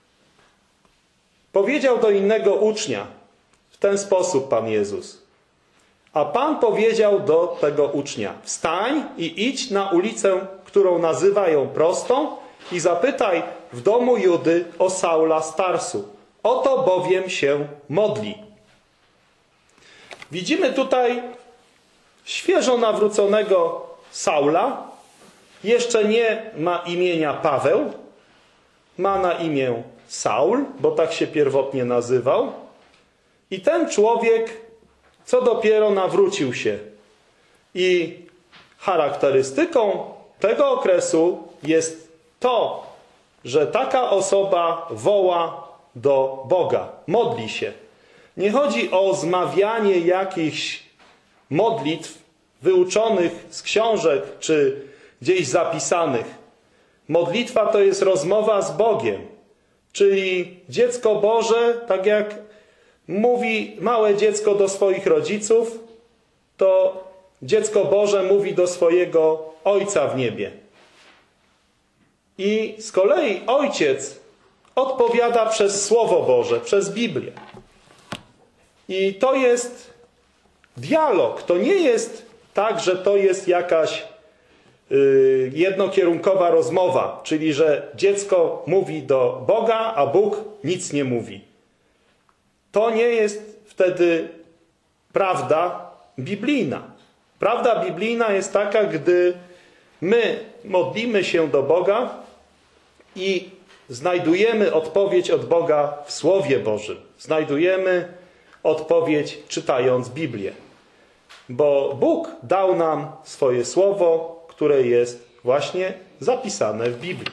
Powiedział do innego ucznia w ten sposób Pan Jezus. A Pan powiedział do tego ucznia: wstań i idź na ulicę, którą nazywają Prostą, i zapytaj w domu Judy o Saula z Tarsu. Oto bowiem się modli. Widzimy tutaj świeżo nawróconego Saula. Jeszcze nie ma imienia Paweł. Ma na imię Saul, bo tak się pierwotnie nazywał. I ten człowiek co dopiero nawrócił się. I charakterystyką tego okresu jest to, że taka osoba woła do Boga, modli się. Nie chodzi o zmawianie jakichś modlitw wyuczonych z książek czy gdzieś zapisanych. Modlitwa to jest rozmowa z Bogiem. Czyli dziecko Boże, tak jak mówi małe dziecko do swoich rodziców, to dziecko Boże mówi do swojego Ojca w niebie. I z kolei Ojciec odpowiada przez Słowo Boże, przez Biblię. I to jest dialog. To nie jest tak, że to jest jakaś yy, jednokierunkowa rozmowa, czyli że dziecko mówi do Boga, a Bóg nic nie mówi. To nie jest wtedy prawda biblijna. Prawda biblijna jest taka, gdy my modlimy się do Boga i znajdujemy odpowiedź od Boga w Słowie Bożym. Znajdujemy odpowiedź czytając Biblię. Bo Bóg dał nam swoje Słowo, które jest właśnie zapisane w Biblii.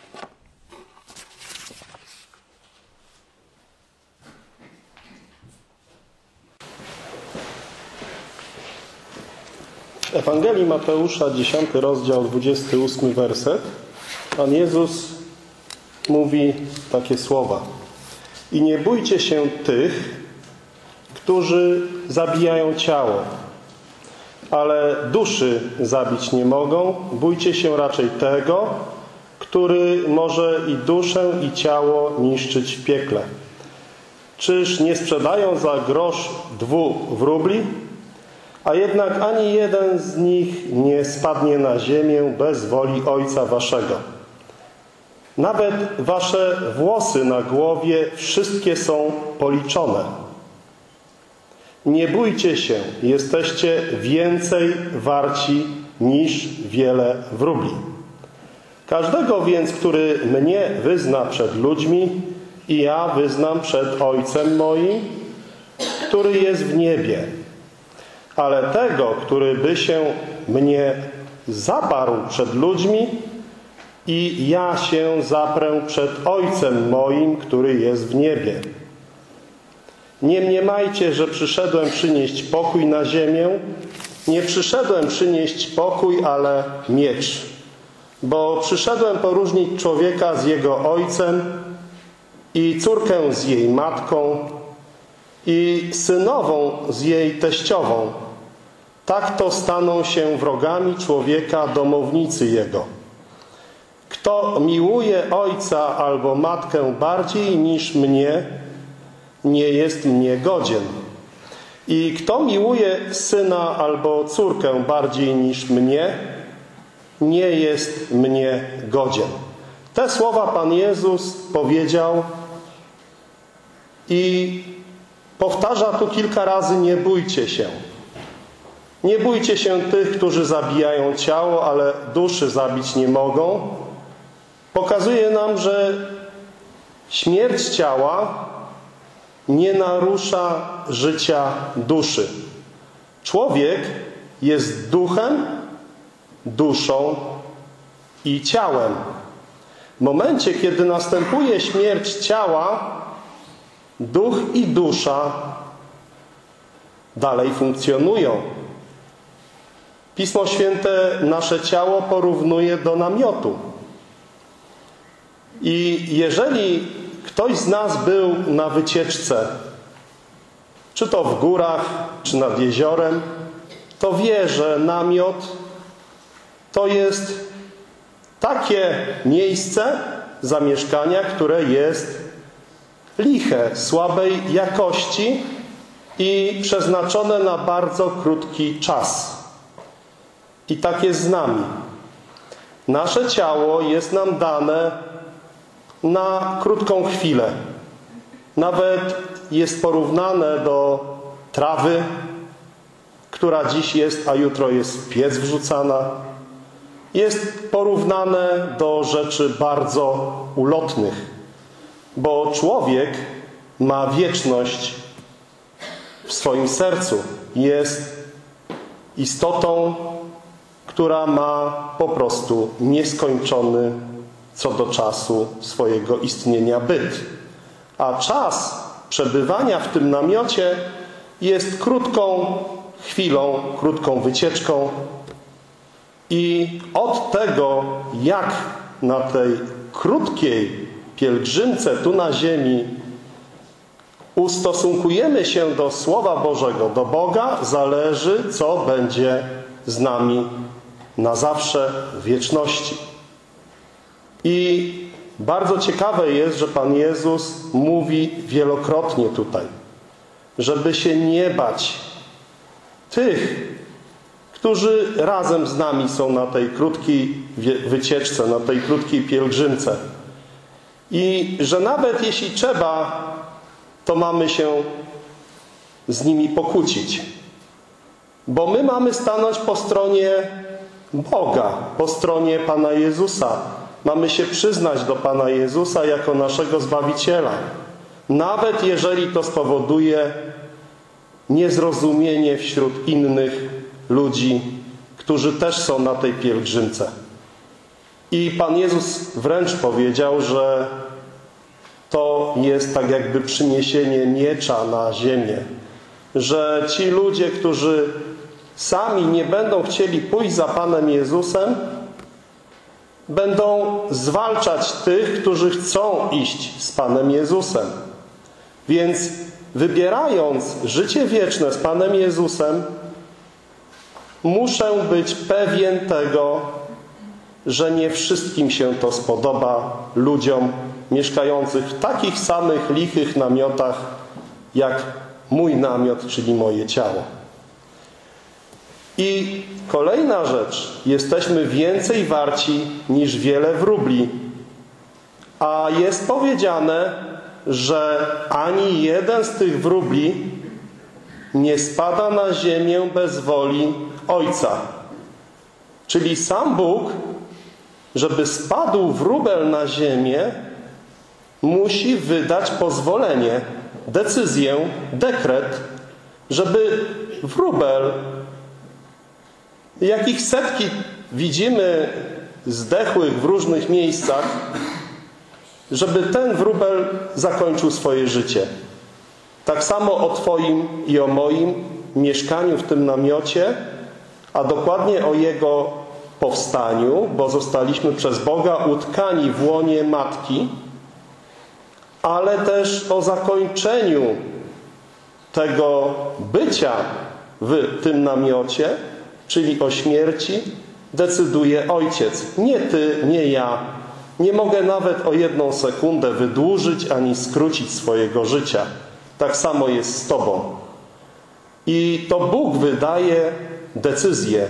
W Ewangelii Mateusza, dziesiąty rozdział, dwudziesty ósmy werset, Pan Jezus mówi takie słowa: i nie bójcie się tych, którzy zabijają ciało, ale duszy zabić nie mogą. Bójcie się raczej tego, który może i duszę, i ciało niszczyć w piekle. Czyż nie sprzedają za grosz dwóch wróbli? A jednak ani jeden z nich nie spadnie na ziemię bez woli Ojca waszego. Nawet wasze włosy na głowie wszystkie są policzone. Nie bójcie się, jesteście więcej warci niż wiele wróbli. Każdego więc, który mnie wyzna przed ludźmi, i ja wyznam przed Ojcem moim, który jest w niebie. Ale tego, który by się mnie zaparł przed ludźmi, i ja się zaprę przed Ojcem moim, który jest w niebie. Nie mniemajcie, że przyszedłem przynieść pokój na ziemię. Nie przyszedłem przynieść pokój, ale miecz. Bo przyszedłem poróżnić człowieka z jego ojcem i córkę z jej matką i synową z jej teściową. Tak to staną się wrogami człowieka domownicy jego. Kto miłuje ojca albo matkę bardziej niż mnie, nie jest mnie godzien. I kto miłuje syna albo córkę bardziej niż mnie, nie jest mnie godzien. Te słowa Pan Jezus powiedział i powtarza tu kilka razy: nie bójcie się. Nie bójcie się tych, którzy zabijają ciało, ale duszy zabić nie mogą. Pokazuje nam, że śmierć ciała nie narusza życia duszy. Człowiek jest duchem, duszą i ciałem. W momencie, kiedy następuje śmierć ciała, duch i dusza dalej funkcjonują. Pismo Święte nasze ciało porównuje do namiotu. I jeżeli ktoś z nas był na wycieczce, czy to w górach, czy nad jeziorem, to wie, że namiot to jest takie miejsce zamieszkania, które jest liche, słabej jakości i przeznaczone na bardzo krótki czas. I tak jest z nami. Nasze ciało jest nam dane na krótką chwilę. Nawet jest porównane do trawy, która dziś jest, a jutro jest w piec wrzucana. Jest porównane do rzeczy bardzo ulotnych, bo człowiek ma wieczność w swoim sercu. Jest istotą, która ma po prostu nieskończony co do czasu swojego istnienia byt. A czas przebywania w tym namiocie jest krótką chwilą, krótką wycieczką. I od tego, jak na tej krótkiej pielgrzymce tu na ziemi ustosunkujemy się do Słowa Bożego, do Boga, zależy, co będzie z nami na zawsze w wieczności. I bardzo ciekawe jest, że Pan Jezus mówi wielokrotnie tutaj, żeby się nie bać tych, którzy razem z nami są na tej krótkiej wycieczce, na tej krótkiej pielgrzymce. I że nawet jeśli trzeba, to mamy się z nimi pokłócić. Bo my mamy stanąć po stronie Boga, po stronie Pana Jezusa. Mamy się przyznać do Pana Jezusa jako naszego Zbawiciela. Nawet jeżeli to spowoduje niezrozumienie wśród innych ludzi, którzy też są na tej pielgrzymce. I Pan Jezus wręcz powiedział, że to jest tak jakby przyniesienie miecza na ziemię. Że ci ludzie, którzy sami nie będą chcieli pójść za Panem Jezusem, będą zwalczać tych, którzy chcą iść z Panem Jezusem. Więc wybierając życie wieczne z Panem Jezusem, muszę być pewien tego, że nie wszystkim się to spodoba, ludziom mieszkających w takich samych lichych namiotach jak mój namiot, czyli moje ciało. I kolejna rzecz. Jesteśmy więcej warci niż wiele wróbli. A jest powiedziane, że ani jeden z tych wróbli nie spada na ziemię bez woli Ojca. Czyli sam Bóg, żeby spadł wróbel na ziemię, musi wydać pozwolenie, decyzję, dekret, żeby wróbel, jakich setki widzimy zdechłych w różnych miejscach, żeby ten wróbel zakończył swoje życie. Tak samo o Twoim i o moim mieszkaniu w tym namiocie, a dokładnie o jego powstaniu, bo zostaliśmy przez Boga utkani w łonie Matki, ale też o zakończeniu tego bycia w tym namiocie, czyli o śmierci, decyduje Ojciec. Nie Ty, nie ja. Nie mogę nawet o jedną sekundę wydłużyć ani skrócić swojego życia. Tak samo jest z Tobą. I to Bóg wydaje decyzję.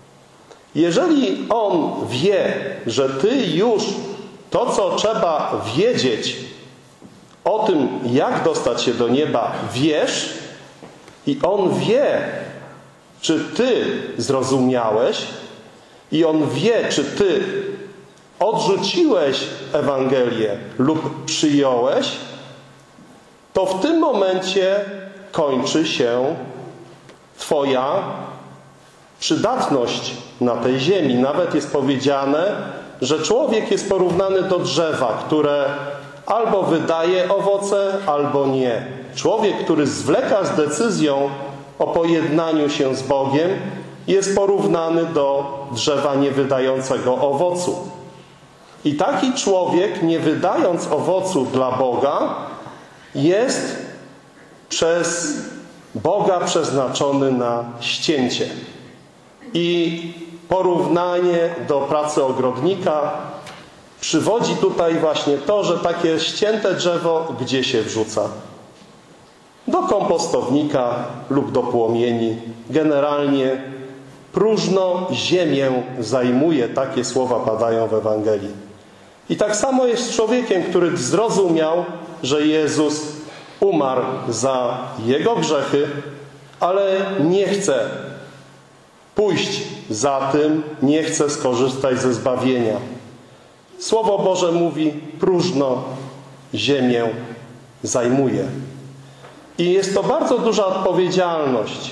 Jeżeli On wie, że Ty już to, co trzeba wiedzieć o tym, jak dostać się do nieba, wiesz, i On wie, czy Ty zrozumiałeś, i On wie, czy Ty odrzuciłeś Ewangelię lub przyjąłeś, to w tym momencie kończy się Twoja przydatność na tej ziemi. Nawet jest powiedziane, że człowiek jest porównany do drzewa, które albo wydaje owoce, albo nie. Człowiek, który zwleka z decyzją o pojednaniu się z Bogiem, jest porównany do drzewa niewydającego owocu. I taki człowiek, nie wydając owocu dla Boga, jest przez Boga przeznaczony na ścięcie. I porównanie do pracy ogrodnika przywodzi tutaj właśnie to, że takie ścięte drzewo gdzie się wrzuca? Do kompostownika lub do płomieni. Generalnie próżno ziemię zajmuje. Takie słowa padają w Ewangelii. I tak samo jest z człowiekiem, który zrozumiał, że Jezus umarł za jego grzechy, ale nie chce pójść za tym, nie chce skorzystać ze zbawienia. Słowo Boże mówi, próżno ziemię zajmuje. I jest to bardzo duża odpowiedzialność,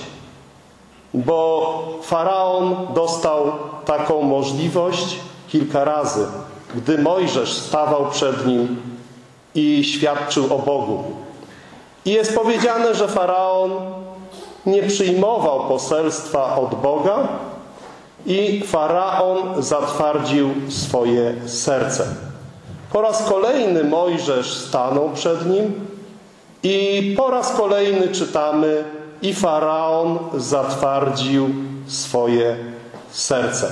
bo Faraon dostał taką możliwość kilka razy, gdy Mojżesz stawał przed nim i świadczył o Bogu. I jest powiedziane, że Faraon nie przyjmował poselstwa od Boga i Faraon zatwardził swoje serce. Po raz kolejny Mojżesz stanął przed nim i po raz kolejny czytamy, i Faraon zatwardził swoje serce.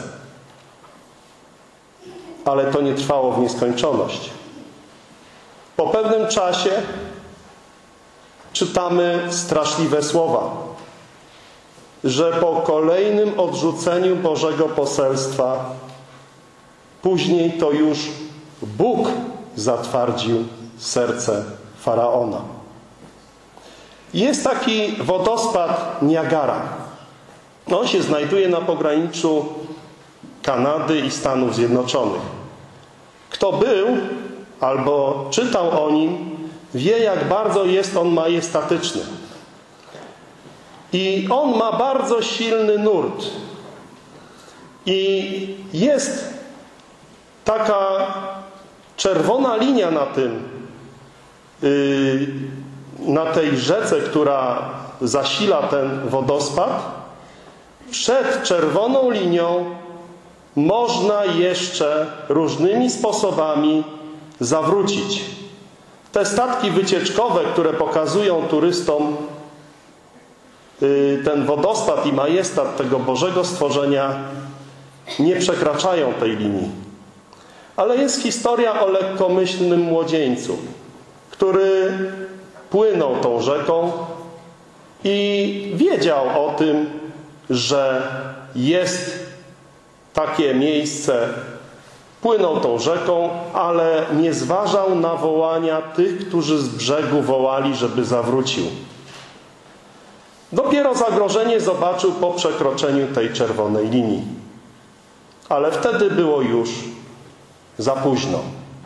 Ale to nie trwało w nieskończoność. Po pewnym czasie czytamy straszliwe słowa, że po kolejnym odrzuceniu Bożego poselstwa później to już Bóg zatwardził serce Faraona. Jest taki wodospad Niagara. On się znajduje na pograniczu Kanady i Stanów Zjednoczonych. Kto był albo czytał o nim, wie, jak bardzo jest on majestatyczny. I on ma bardzo silny nurt. I jest taka czerwona linia na tym, yy, na tej rzece, która zasila ten wodospad. Przed czerwoną linią można jeszcze różnymi sposobami zawrócić. Te statki wycieczkowe, które pokazują turystom ten wodospad i majestat tego Bożego stworzenia nie przekraczają tej linii. Ale jest historia o lekkomyślnym młodzieńcu, który płynął tą rzeką i wiedział o tym, że jest takie miejsce. Płynął tą rzeką, ale nie zważał na wołania tych, którzy z brzegu wołali, żeby zawrócił. Dopiero zagrożenie zobaczył po przekroczeniu tej czerwonej linii. Ale wtedy było już za późno.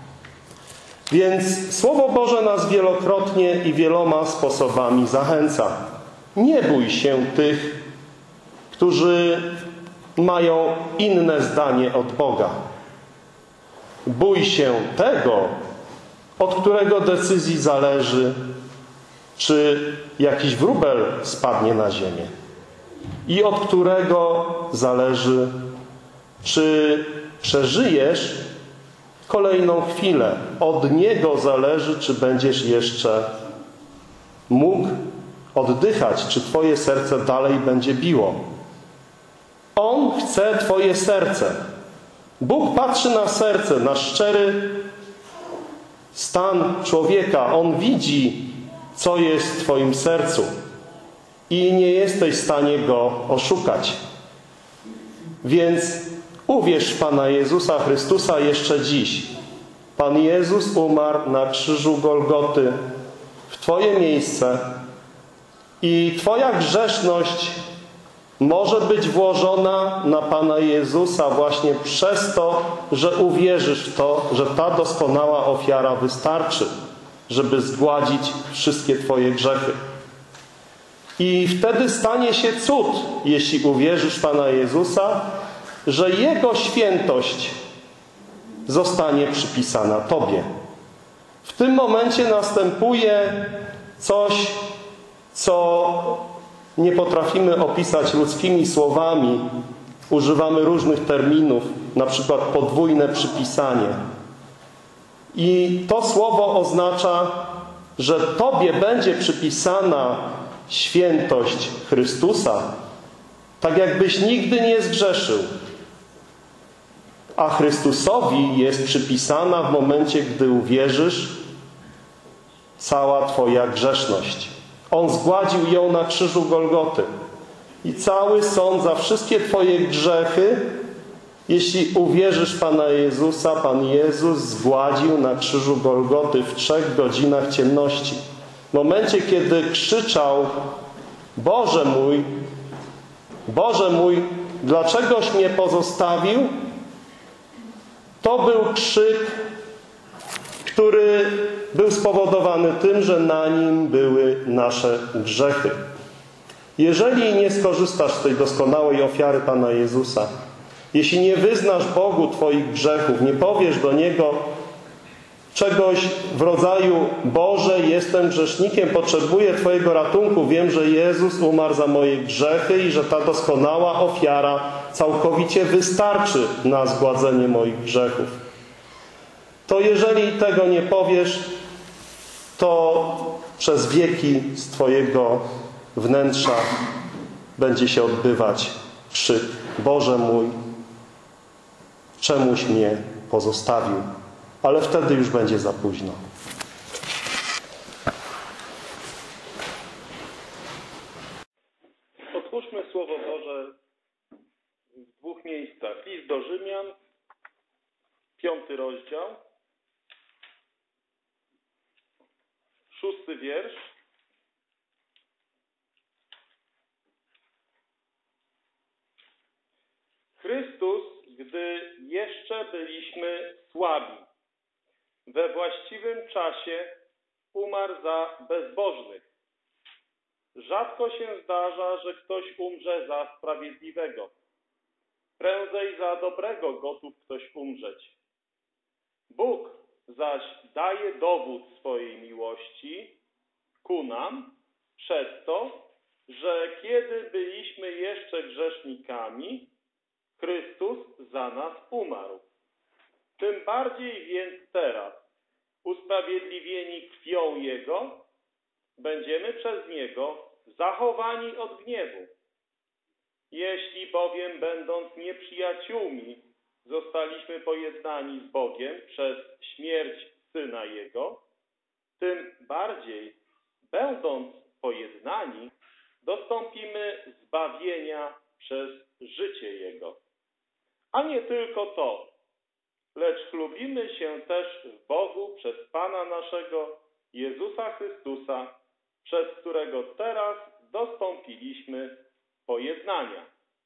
Więc Słowo Boże nas wielokrotnie i wieloma sposobami zachęca. Nie bój się tych, którzy mają inne zdanie od Boga. Bój się tego, od którego decyzji zależy, czy jakiś wróbel spadnie na ziemię i od którego zależy, czy przeżyjesz kolejną chwilę. Od niego zależy, czy będziesz jeszcze mógł oddychać, czy twoje serce dalej będzie biło. On chce twoje serce. Bóg patrzy na serce, na szczery stan człowieka. On widzi, co jest w twoim sercu i nie jesteś w stanie go oszukać. Więc uwierz w Pana Jezusa Chrystusa jeszcze dziś. Pan Jezus umarł na krzyżu Golgoty w twoje miejsce i twoja grzeszność może być włożona na Pana Jezusa właśnie przez to, że uwierzysz w to, że ta doskonała ofiara wystarczy, żeby zgładzić wszystkie twoje grzechy. I wtedy stanie się cud, jeśli uwierzysz w Pana Jezusa, że Jego świętość zostanie przypisana tobie. W tym momencie następuje coś, co nie potrafimy opisać ludzkimi słowami. Używamy różnych terminów, na przykład podwójne przypisanie. I to słowo oznacza, że tobie będzie przypisana świętość Chrystusa, tak jakbyś nigdy nie zgrzeszył. A Chrystusowi jest przypisana w momencie, gdy uwierzysz, cała twoja grzeszność. On zgładził ją na krzyżu Golgoty. I cały sąd za wszystkie twoje grzechy, jeśli uwierzysz w Pana Jezusa, Pan Jezus zgładził na krzyżu Golgoty w trzech godzinach ciemności. W momencie, kiedy krzyczał: Boże mój, Boże mój, dlaczegoś mnie pozostawił? To był krzyk, który był spowodowany tym, że na nim były nasze grzechy. Jeżeli nie skorzystasz z tej doskonałej ofiary Pana Jezusa, jeśli nie wyznasz Bogu twoich grzechów, nie powiesz do Niego czegoś w rodzaju: Boże, jestem grzesznikiem, potrzebuję Twojego ratunku, wiem, że Jezus umarł za moje grzechy i że ta doskonała ofiara całkowicie wystarczy na zgładzenie moich grzechów. To jeżeli tego nie powiesz, to przez wieki z Twojego wnętrza będzie się odbywać krzyk: Boże mój, czemuś mnie pozostawił? Ale wtedy już będzie za późno. Otwórzmy Słowo Boże w dwóch miejscach. List do Rzymian, piąty rozdział, szósty wiersz. Chrystus, gdy jeszcze byliśmy słabi, we właściwym czasie umarł za bezbożnych. Rzadko się zdarza, że ktoś umrze za sprawiedliwego. Prędzej za dobrego gotów ktoś umrzeć. Bóg zaś daje dowód swojej miłości ku nam przez to, że kiedy byliśmy jeszcze grzesznikami, Chrystus za nas umarł. Tym bardziej więc teraz, usprawiedliwieni krwią Jego, będziemy przez Niego zachowani od gniewu. Jeśli bowiem, będąc nieprzyjaciółmi, zostaliśmy pojednani z Bogiem przez śmierć Syna Jego, tym bardziej, będąc pojednani, dostąpimy zbawienia przez życie Jego. A nie tylko to, lecz chlubimy się też w Bogu przez Pana naszego Jezusa Chrystusa, przez którego teraz dostąpiliśmy pojednania.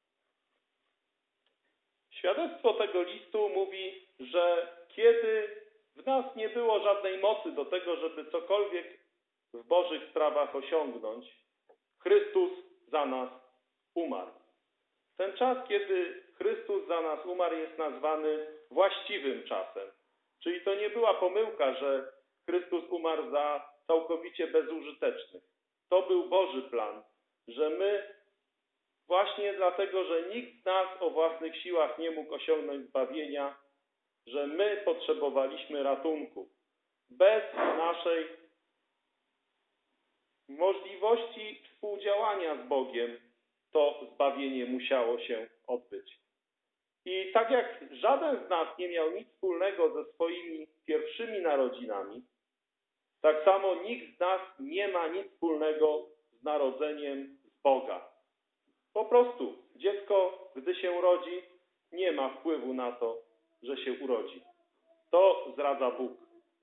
Świadectwo tego listu mówi, że kiedy w nas nie było żadnej mocy do tego, żeby cokolwiek w Bożych sprawach osiągnąć, Chrystus za nas umarł. Ten czas, kiedy Chrystus za nas umarł, jest nazwany właściwym czasem. Czyli to nie była pomyłka, że Chrystus umarł za całkowicie bezużytecznych. To był Boży plan, że my właśnie dlatego, że nikt z nas o własnych siłach nie mógł osiągnąć zbawienia, że my potrzebowaliśmy ratunku. Bez naszej możliwości współdziałania z Bogiem to zbawienie musiało się odbyć. I tak jak żaden z nas nie miał nic wspólnego ze swoimi pierwszymi narodzinami, tak samo nikt z nas nie ma nic wspólnego z narodzeniem z Boga. Po prostu dziecko, gdy się rodzi, nie ma wpływu na to, że się urodzi. To zdradza Bóg.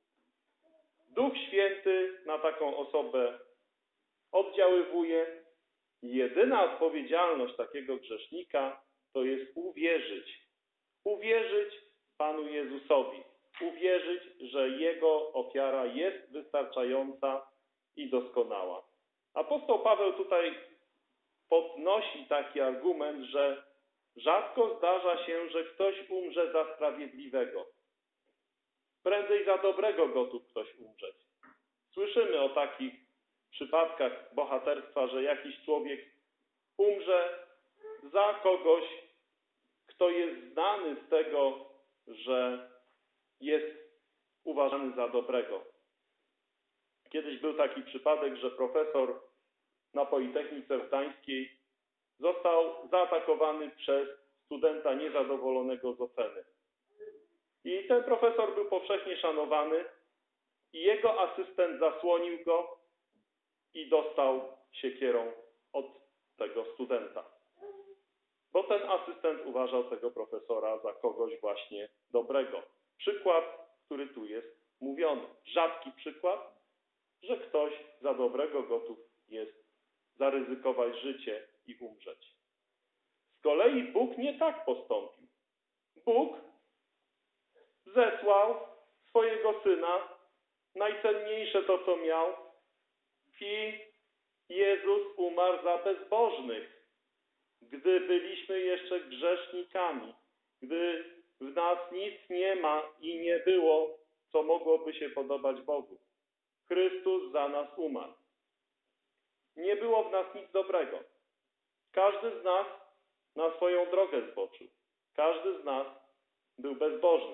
Duch Święty na taką osobę oddziaływuje. Jedyna odpowiedzialność takiego grzesznika to jest uwierzyć. Uwierzyć Panu Jezusowi. Uwierzyć, że Jego ofiara jest wystarczająca i doskonała. Apostoł Paweł tutaj podnosi taki argument, że rzadko zdarza się, że ktoś umrze za sprawiedliwego. Prędzej za dobrego gotów ktoś umrzeć. Słyszymy o takich przypadkach bohaterstwa, że jakiś człowiek umrze za kogoś, kto jest znany z tego, że jest uważany za dobrego. Kiedyś był taki przypadek, że profesor na Politechnice Gdańskiej został zaatakowany przez studenta niezadowolonego z oceny. I ten profesor był powszechnie szanowany i jego asystent zasłonił go i dostał siekierą od tego studenta. Bo ten asystent uważał tego profesora za kogoś właśnie dobrego. Przykład, który tu jest mówiony. Rzadki przykład, że ktoś za dobrego gotów jest zaryzykować życie i umrzeć. Z kolei Bóg nie tak postąpił. Bóg zesłał swojego Syna, najcenniejsze to, co miał, i Jezus umarł za bezbożnych, gdy byliśmy jeszcze grzesznikami, gdy w nas nic nie ma i nie było, co mogłoby się podobać Bogu. Chrystus za nas umarł. Nie było w nas nic dobrego. Każdy z nas na swoją drogę zboczył. Każdy z nas był bezbożny.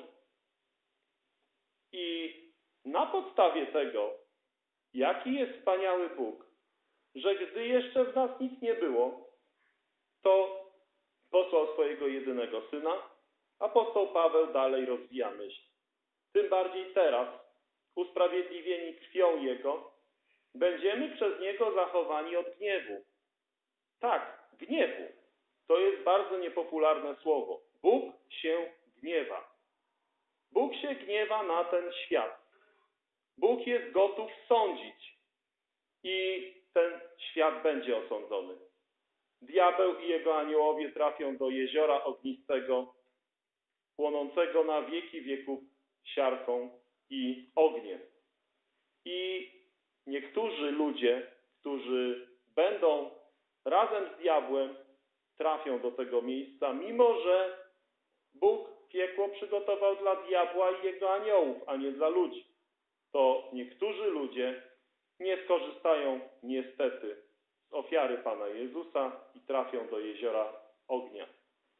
I na podstawie tego, jaki jest wspaniały Bóg, że gdy jeszcze w nas nic nie było, to posłał swojego jedynego Syna, apostoł Paweł dalej rozwija myśl. Tym bardziej teraz, usprawiedliwieni krwią Jego, będziemy przez Niego zachowani od gniewu. Tak, gniewu. To jest bardzo niepopularne słowo. Bóg się gniewa. Bóg się gniewa na ten świat. Bóg jest gotów sądzić. I ten świat będzie osądzony. Diabeł i jego aniołowie trafią do jeziora ognistego, płonącego na wieki wieków siarką i ogniem. I niektórzy ludzie, którzy będą razem z diabłem, trafią do tego miejsca, mimo że Bóg piekło przygotował dla diabła i jego aniołów, a nie dla ludzi. To niektórzy ludzie nie skorzystają niestety z ofiary Pana Jezusa i trafią do jeziora ognia.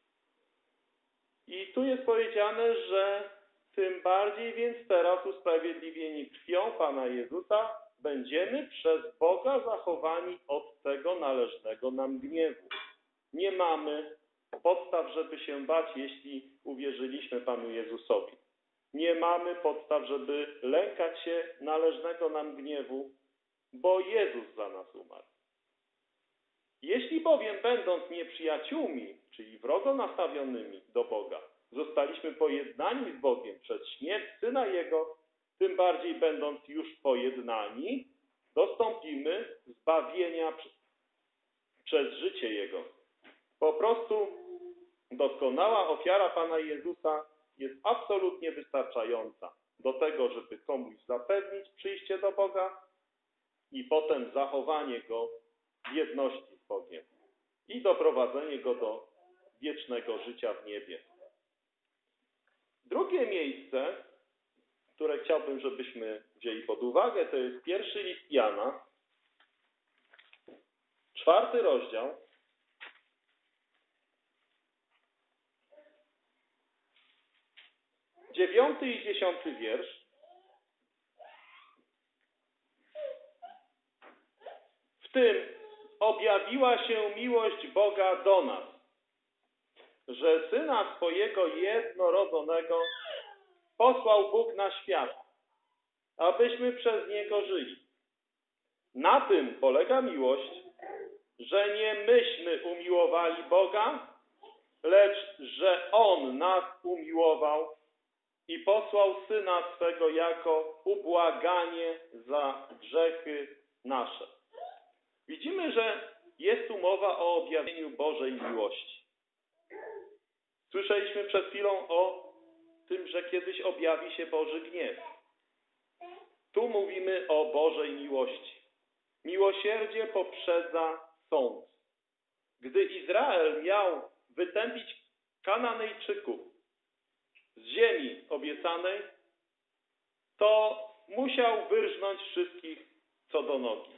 I tu jest powiedziane, że tym bardziej więc teraz usprawiedliwieni krwią Pana Jezusa będziemy przez Boga zachowani od tego należnego nam gniewu. Nie mamy podstaw, żeby się bać, jeśli uwierzyliśmy Panu Jezusowi. Nie mamy podstaw, żeby lękać się należnego nam gniewu, bo Jezus za nas umarł. Jeśli bowiem, będąc nieprzyjaciółmi, czyli wrogo nastawionymi do Boga, zostaliśmy pojednani z Bogiem przez śmierć Syna Jego, tym bardziej będąc już pojednani, dostąpimy zbawienia przez życie Jego. Po prostu doskonała ofiara Pana Jezusa jest absolutnie wystarczająca do tego, żeby komuś zapewnić przyjście do Boga i potem zachowanie Go w jedności z Bogiem i doprowadzenie Go do wiecznego życia w niebie. Drugie miejsce, które chciałbym, żebyśmy wzięli pod uwagę, to jest pierwszy list Jana, czwarty rozdział, dziewiąty i dziesiąty wiersz. W tym objawiła się miłość Boga do nas, że Syna swojego jednorodzonego posłał Bóg na świat, abyśmy przez Niego żyli. Na tym polega miłość, że nie myśmy umiłowali Boga, lecz że On nas umiłował i posłał Syna swego jako ubłaganie za grzechy nasze. Widzimy, że jest tu mowa o objawieniu Bożej miłości. Słyszeliśmy przed chwilą o tym, że kiedyś objawi się Boży gniew. Tu mówimy o Bożej miłości. Miłosierdzie poprzedza sąd. Gdy Izrael miał wytępić Kananejczyków z ziemi obiecanej, to musiał wyrżnąć wszystkich co do nogi.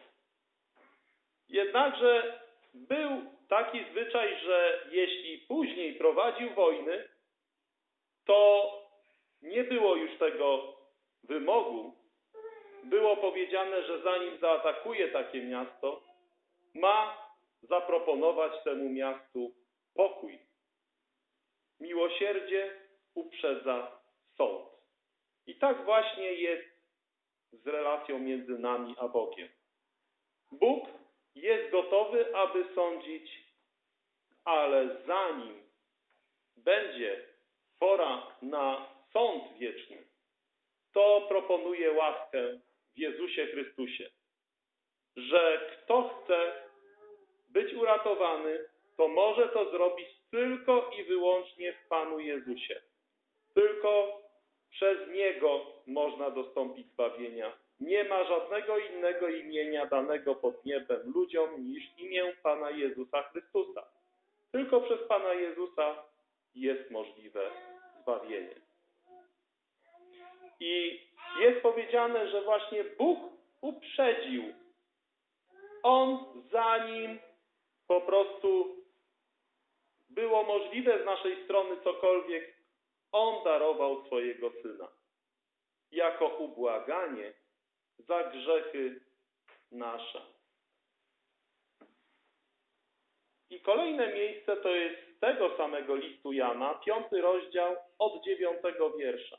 Jednakże był taki zwyczaj, że jeśli później prowadził wojny, to nie było już tego wymogu. Było powiedziane, że zanim zaatakuje takie miasto, ma zaproponować temu miastu pokój. Miłosierdzie uprzedza sąd. I tak właśnie jest z relacją między nami a Bogiem. Bóg jest gotowy, aby sądzić, ale zanim będzie pora na sąd wieczny, to proponuje łaskę w Jezusie Chrystusie, że kto chce być uratowany, to może to zrobić tylko i wyłącznie w Panu Jezusie. Tylko przez Niego można dostąpić zbawienia. Nie ma żadnego innego imienia danego pod niebem ludziom niż imię Pana Jezusa Chrystusa. Tylko przez Pana Jezusa jest możliwe zbawienie. I jest powiedziane, że właśnie Bóg uprzedził. On, zanim po prostu było możliwe z naszej strony cokolwiek, On darował swojego Syna jako ubłaganie za grzechy nasze. I kolejne miejsce to jest z tego samego listu Jana, piąty rozdział od dziewiątego wiersza.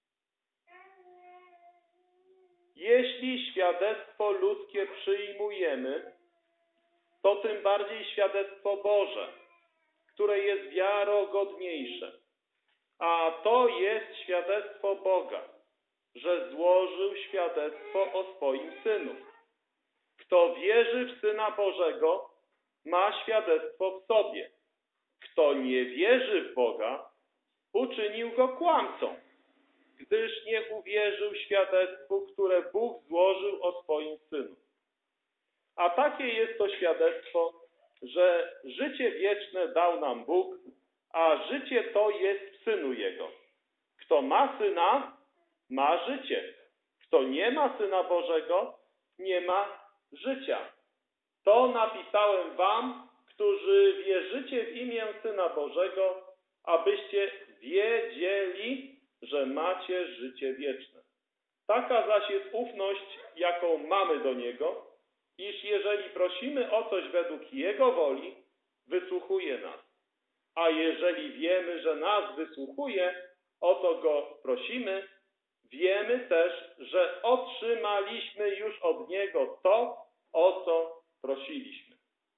Jeśli świadectwo ludzkie przyjmujemy, to tym bardziej świadectwo Boże, które jest wiarogodniejsze. A to jest świadectwo Boga, że złożył świadectwo o swoim Synu. Kto wierzy w Syna Bożego, ma świadectwo w sobie. Kto nie wierzy w Boga, uczynił go kłamcą, gdyż nie uwierzył świadectwu, które Bóg złożył o swoim Synu. A takie jest to świadectwo, że życie wieczne dał nam Bóg, a życie to jest w Synu Jego. Kto ma Syna, ma życie. Kto nie ma Syna Bożego, nie ma życia. To napisałem wam, którzy wierzycie w imię Syna Bożego, abyście wiedzieli, że macie życie wieczne. Taka zaś jest ufność, jaką mamy do Niego, iż jeżeli prosimy o coś według Jego woli, wysłuchuje nas. A jeżeli wiemy, że nas wysłuchuje, o to Go prosimy, wiemy też, że otrzymaliśmy już od Niego to, o co prosiliśmy.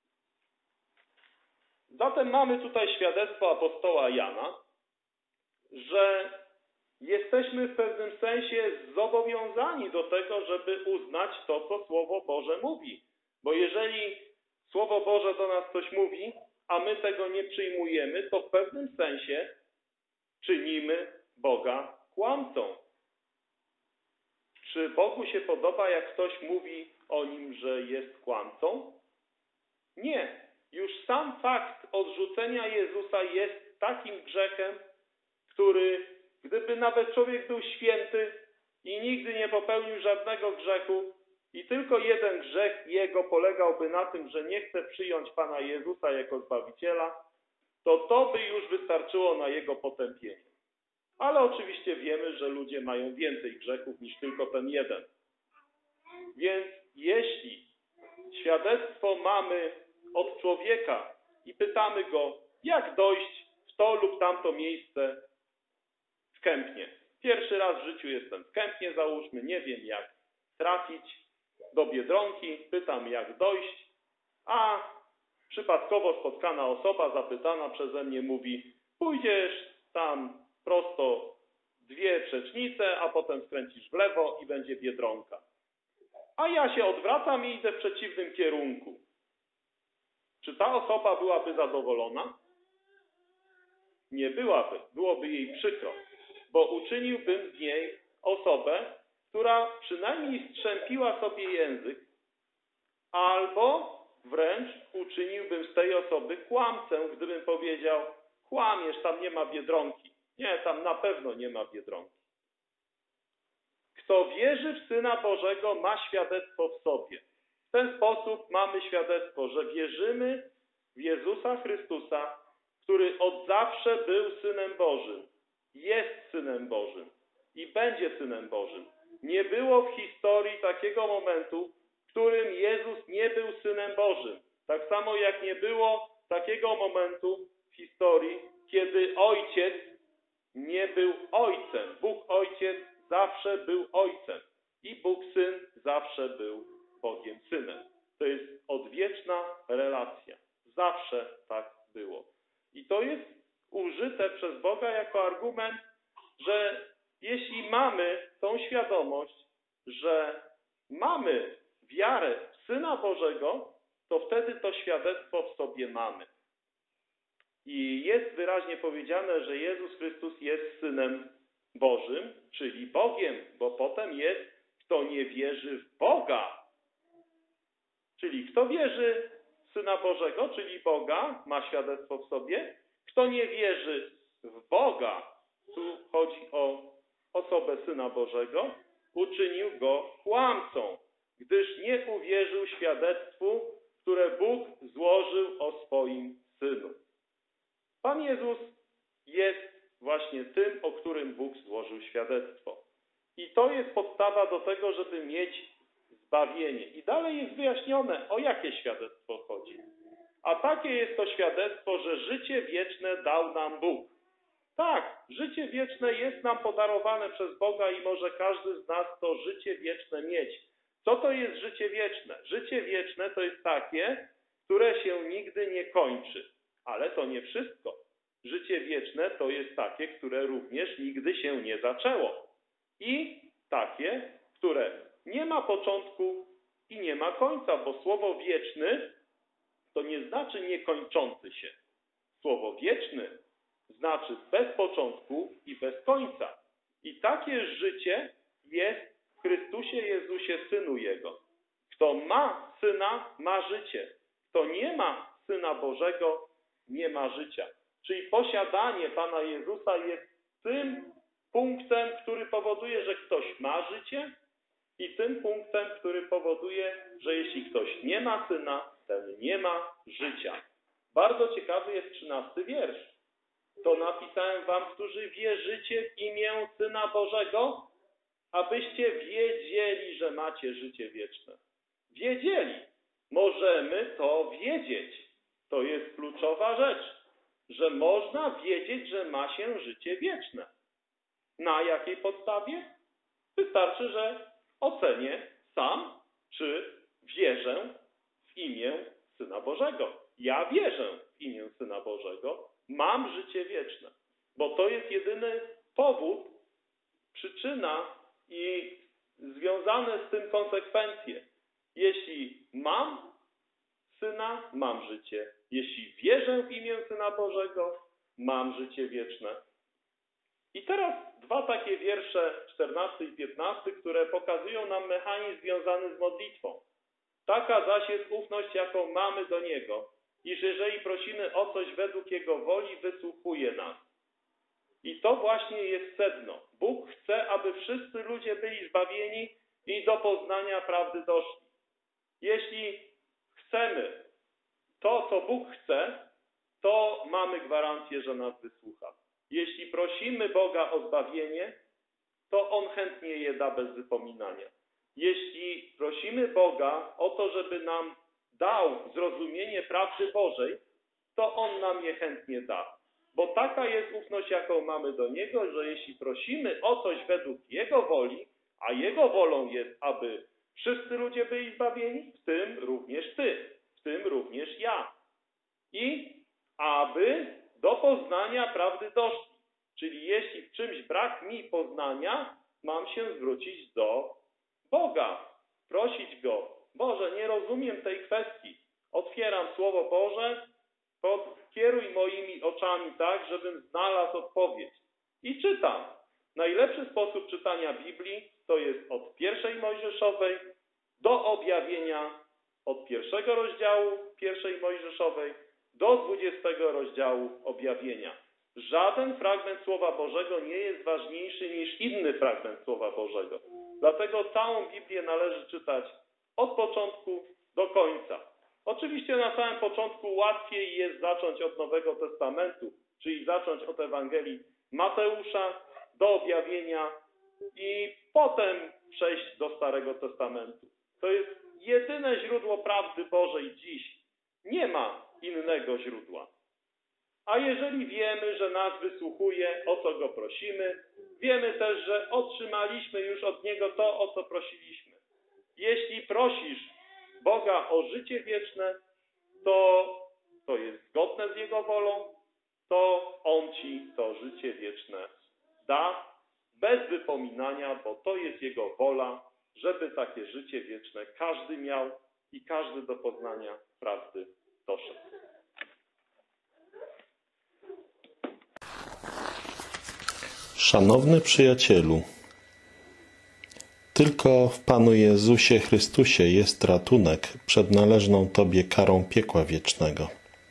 Zatem mamy tutaj świadectwo apostoła Jana, że jesteśmy w pewnym sensie zobowiązani do tego, żeby uznać to, co Słowo Boże mówi. Bo jeżeli Słowo Boże do nas coś mówi, a my tego nie przyjmujemy, to w pewnym sensie czynimy Boga kłamcą. Czy Bogu się podoba, jak ktoś mówi o Nim, że jest kłamcą? Nie. Już sam fakt odrzucenia Jezusa jest takim grzechem, który, gdyby nawet człowiek był święty i nigdy nie popełnił żadnego grzechu i tylko jeden grzech jego polegałby na tym, że nie chce przyjąć Pana Jezusa jako Zbawiciela, to to by już wystarczyło na jego potępienie. Ale oczywiście wiemy, że ludzie mają więcej grzechów niż tylko ten jeden. Więc jeśli świadectwo mamy od człowieka i pytamy go, jak dojść w to lub tamto miejsce w Kępnie. Pierwszy raz w życiu jestem w Kępnie, załóżmy, nie wiem jak trafić do Biedronki, pytam jak dojść, a przypadkowo spotkana osoba zapytana przeze mnie mówi, pójdziesz tam prosto dwie przecznice, a potem skręcisz w lewo i będzie Biedronka. A ja się odwracam i idę w przeciwnym kierunku. Czy ta osoba byłaby zadowolona? Nie byłaby. Byłoby jej przykro, bo uczyniłbym z niej osobę, która przynajmniej strzępiła sobie język, albo wręcz uczyniłbym z tej osoby kłamcę, gdybym powiedział, kłamiesz, tam nie ma Biedronki. Nie, tam na pewno nie ma Biedronki. Kto wierzy w Syna Bożego, ma świadectwo w sobie. W ten sposób mamy świadectwo, że wierzymy w Jezusa Chrystusa, który od zawsze był Synem Bożym, jest Synem Bożym i będzie Synem Bożym. Nie było w historii takiego momentu, w którym Jezus nie był Synem Bożym. Tak samo jak nie było takiego momentu w historii, kiedy Ojciec nie był Ojcem. Bóg Ojciec zawsze był Ojcem i Bóg Syn zawsze był Bogiem Synem. To jest odwieczna relacja. Zawsze tak było. I to jest użyte przez Boga jako argument, że jeśli mamy tą świadomość, że mamy wiarę w Syna Bożego, to wtedy to świadectwo w sobie mamy. I jest wyraźnie powiedziane, że Jezus Chrystus jest Synem Bożym, czyli Bogiem, bo potem jest, kto nie wierzy w Boga. Czyli kto wierzy w Syna Bożego, czyli Boga, ma świadectwo w sobie. Kto nie wierzy w Boga, tu chodzi o osobę Syna Bożego, uczynił go kłamcą, gdyż nie uwierzył świadectwu, które Bóg złożył o swoim Synu. Pan Jezus jest właśnie tym, o którym Bóg złożył świadectwo. I to jest podstawa do tego, żeby mieć zbawienie. I dalej jest wyjaśnione, o jakie świadectwo chodzi. A takie jest to świadectwo, że życie wieczne dał nam Bóg. Tak, życie wieczne jest nam podarowane przez Boga i może każdy z nas to życie wieczne mieć. Co to jest życie wieczne? Życie wieczne to jest takie, które się nigdy nie kończy. Ale to nie wszystko. Życie wieczne to jest takie, które również nigdy się nie zaczęło. I takie, które nie ma początku i nie ma końca, bo słowo wieczny to nie znaczy niekończący się. Słowo wieczny znaczy bez początku i bez końca. I takie życie jest w Chrystusie Jezusie, Synu Jego. Kto ma Syna, ma życie. Kto nie ma Syna Bożego, nie ma życia. Czyli posiadanie Pana Jezusa jest tym punktem, który powoduje, że ktoś ma życie i tym punktem, który powoduje, że jeśli ktoś nie ma Syna, ten nie ma życia. Bardzo ciekawy jest trzynasty wiersz. To napisałem wam, którzy wierzycie w imię Syna Bożego, abyście wiedzieli, że macie życie wieczne. Wiedzieli. Możemy to wiedzieć. To jest kluczowa rzecz, że można wiedzieć, że ma się życie wieczne. Na jakiej podstawie? Wystarczy, że ocenię sam, czy wierzę w imię Syna Bożego. Ja wierzę w imię Syna Bożego, mam życie wieczne. Bo to jest jedyny powód, przyczyna i związane z tym konsekwencje. Jeśli mam Syna, mam życie. Jeśli wierzę w imię Syna Bożego, mam życie wieczne. I teraz dwa takie wiersze, czternasty i piętnasty, które pokazują nam mechanizm związany z modlitwą. Taka zaś jest ufność, jaką mamy do Niego, iż jeżeli prosimy o coś według Jego woli, wysłuchuje nas. I to właśnie jest sedno. Bóg chce, aby wszyscy ludzie byli zbawieni i do poznania prawdy doszli. Jeśli chcemy to, co Bóg chce, to mamy gwarancję, że nas wysłucha. Jeśli prosimy Boga o zbawienie, to On chętnie je da bez wypominania. Jeśli prosimy Boga o to, żeby nam dał zrozumienie prawdy Bożej, to On nam je chętnie da. Bo taka jest ufność, jaką mamy do Niego, że jeśli prosimy o coś według Jego woli, a Jego wolą jest, aby wszyscy ludzie byli zbawieni, w tym również Ty, w tym również ja. I aby do poznania prawdy doszli. Czyli jeśli w czymś brak mi poznania, mam się zwrócić do Boga, prosić Go. Boże, nie rozumiem tej kwestii. Otwieram Słowo Boże, podkieruj moimi oczami tak, żebym znalazł odpowiedź. I czytam. Najlepszy sposób czytania Biblii to jest od pierwszej Mojżeszowej do objawienia, od pierwszego rozdziału pierwszej Mojżeszowej do dwudziestego rozdziału objawienia. Żaden fragment Słowa Bożego nie jest ważniejszy niż inny fragment Słowa Bożego. Dlatego całą Biblię należy czytać od początku do końca. Oczywiście na samym początku łatwiej jest zacząć od Nowego Testamentu, czyli zacząć od Ewangelii Mateusza do objawienia i potem przejść do Starego Testamentu. To jest jedyne źródło prawdy Bożej dziś. Nie ma innego źródła. A jeżeli wiemy, że nas wysłuchuje, o co Go prosimy, wiemy też, że otrzymaliśmy już od Niego to, o co prosiliśmy. Jeśli prosisz Boga o życie wieczne, to to jest zgodne z Jego wolą, to On Ci to życie wieczne da bez wypominania, bo to jest Jego wola, żeby takie życie wieczne każdy miał i każdy do poznania prawdy doszedł. Szanowny przyjacielu, tylko w Panu Jezusie Chrystusie jest ratunek przed należną Tobie karą piekła wiecznego.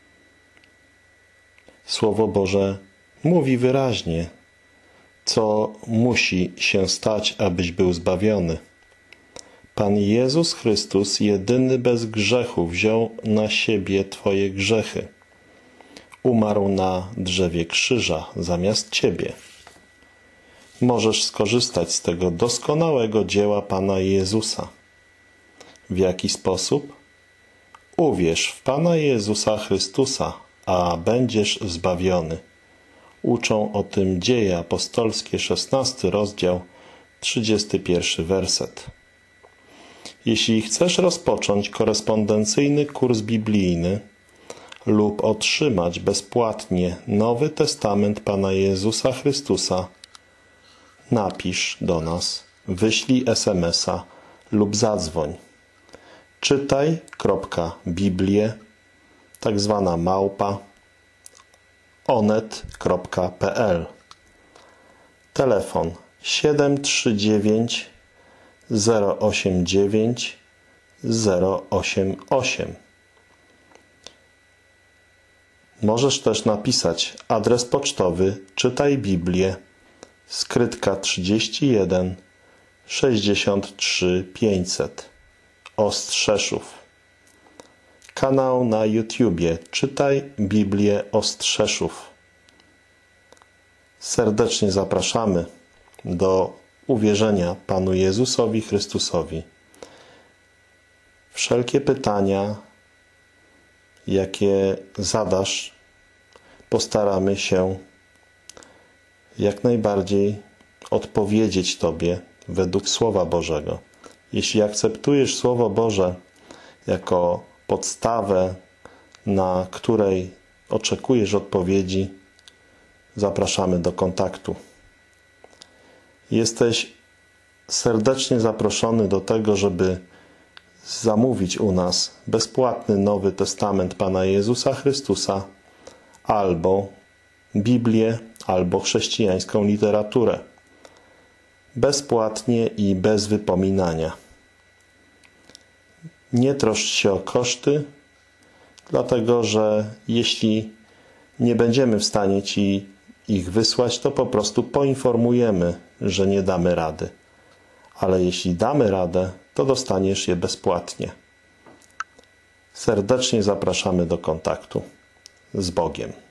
Słowo Boże mówi wyraźnie, co musi się stać, abyś był zbawiony. Pan Jezus Chrystus, jedyny bez grzechu, wziął na siebie Twoje grzechy. Umarł na drzewie krzyża zamiast Ciebie. Możesz skorzystać z tego doskonałego dzieła Pana Jezusa. W jaki sposób? Uwierz w Pana Jezusa Chrystusa, a będziesz zbawiony. Uczą o tym Dzieje apostolskie, szesnasty rozdział, trzydziesty pierwszy werset. Jeśli chcesz rozpocząć korespondencyjny kurs biblijny lub otrzymać bezpłatnie Nowy Testament Pana Jezusa Chrystusa, napisz do nas, wyślij es em es a lub zadzwoń. Czytaj.biblię, tak zwana małpa, onet kropka pe el. Telefon siedem trzy dziewięć zero osiem dziewięć zero osiem osiem. Możesz też napisać adres pocztowy Czytaj Biblię, skrytka trzydzieści jeden sześćdziesiąt trzy pięćset, Ostrzeszów. Kanał na YouTubie Czytaj Biblię Ostrzeszów. Serdecznie zapraszamy do uwierzenia Panu Jezusowi Chrystusowi. Wszelkie pytania, jakie zadasz, postaramy się jak najbardziej odpowiedzieć Tobie według Słowa Bożego. Jeśli akceptujesz Słowo Boże jako podstawę, na której oczekujesz odpowiedzi, zapraszamy do kontaktu. Jesteś serdecznie zaproszony do tego, żeby zamówić u nas bezpłatny Nowy Testament Pana Jezusa Chrystusa albo Biblię, albo chrześcijańską literaturę. Bezpłatnie i bez wypominania. Nie troszcz się o koszty, dlatego że jeśli nie będziemy w stanie Ci ich wysłać, to po prostu poinformujemy, że nie damy rady. Ale jeśli damy radę, to dostaniesz je bezpłatnie. Serdecznie zapraszamy do kontaktu. Z Bogiem.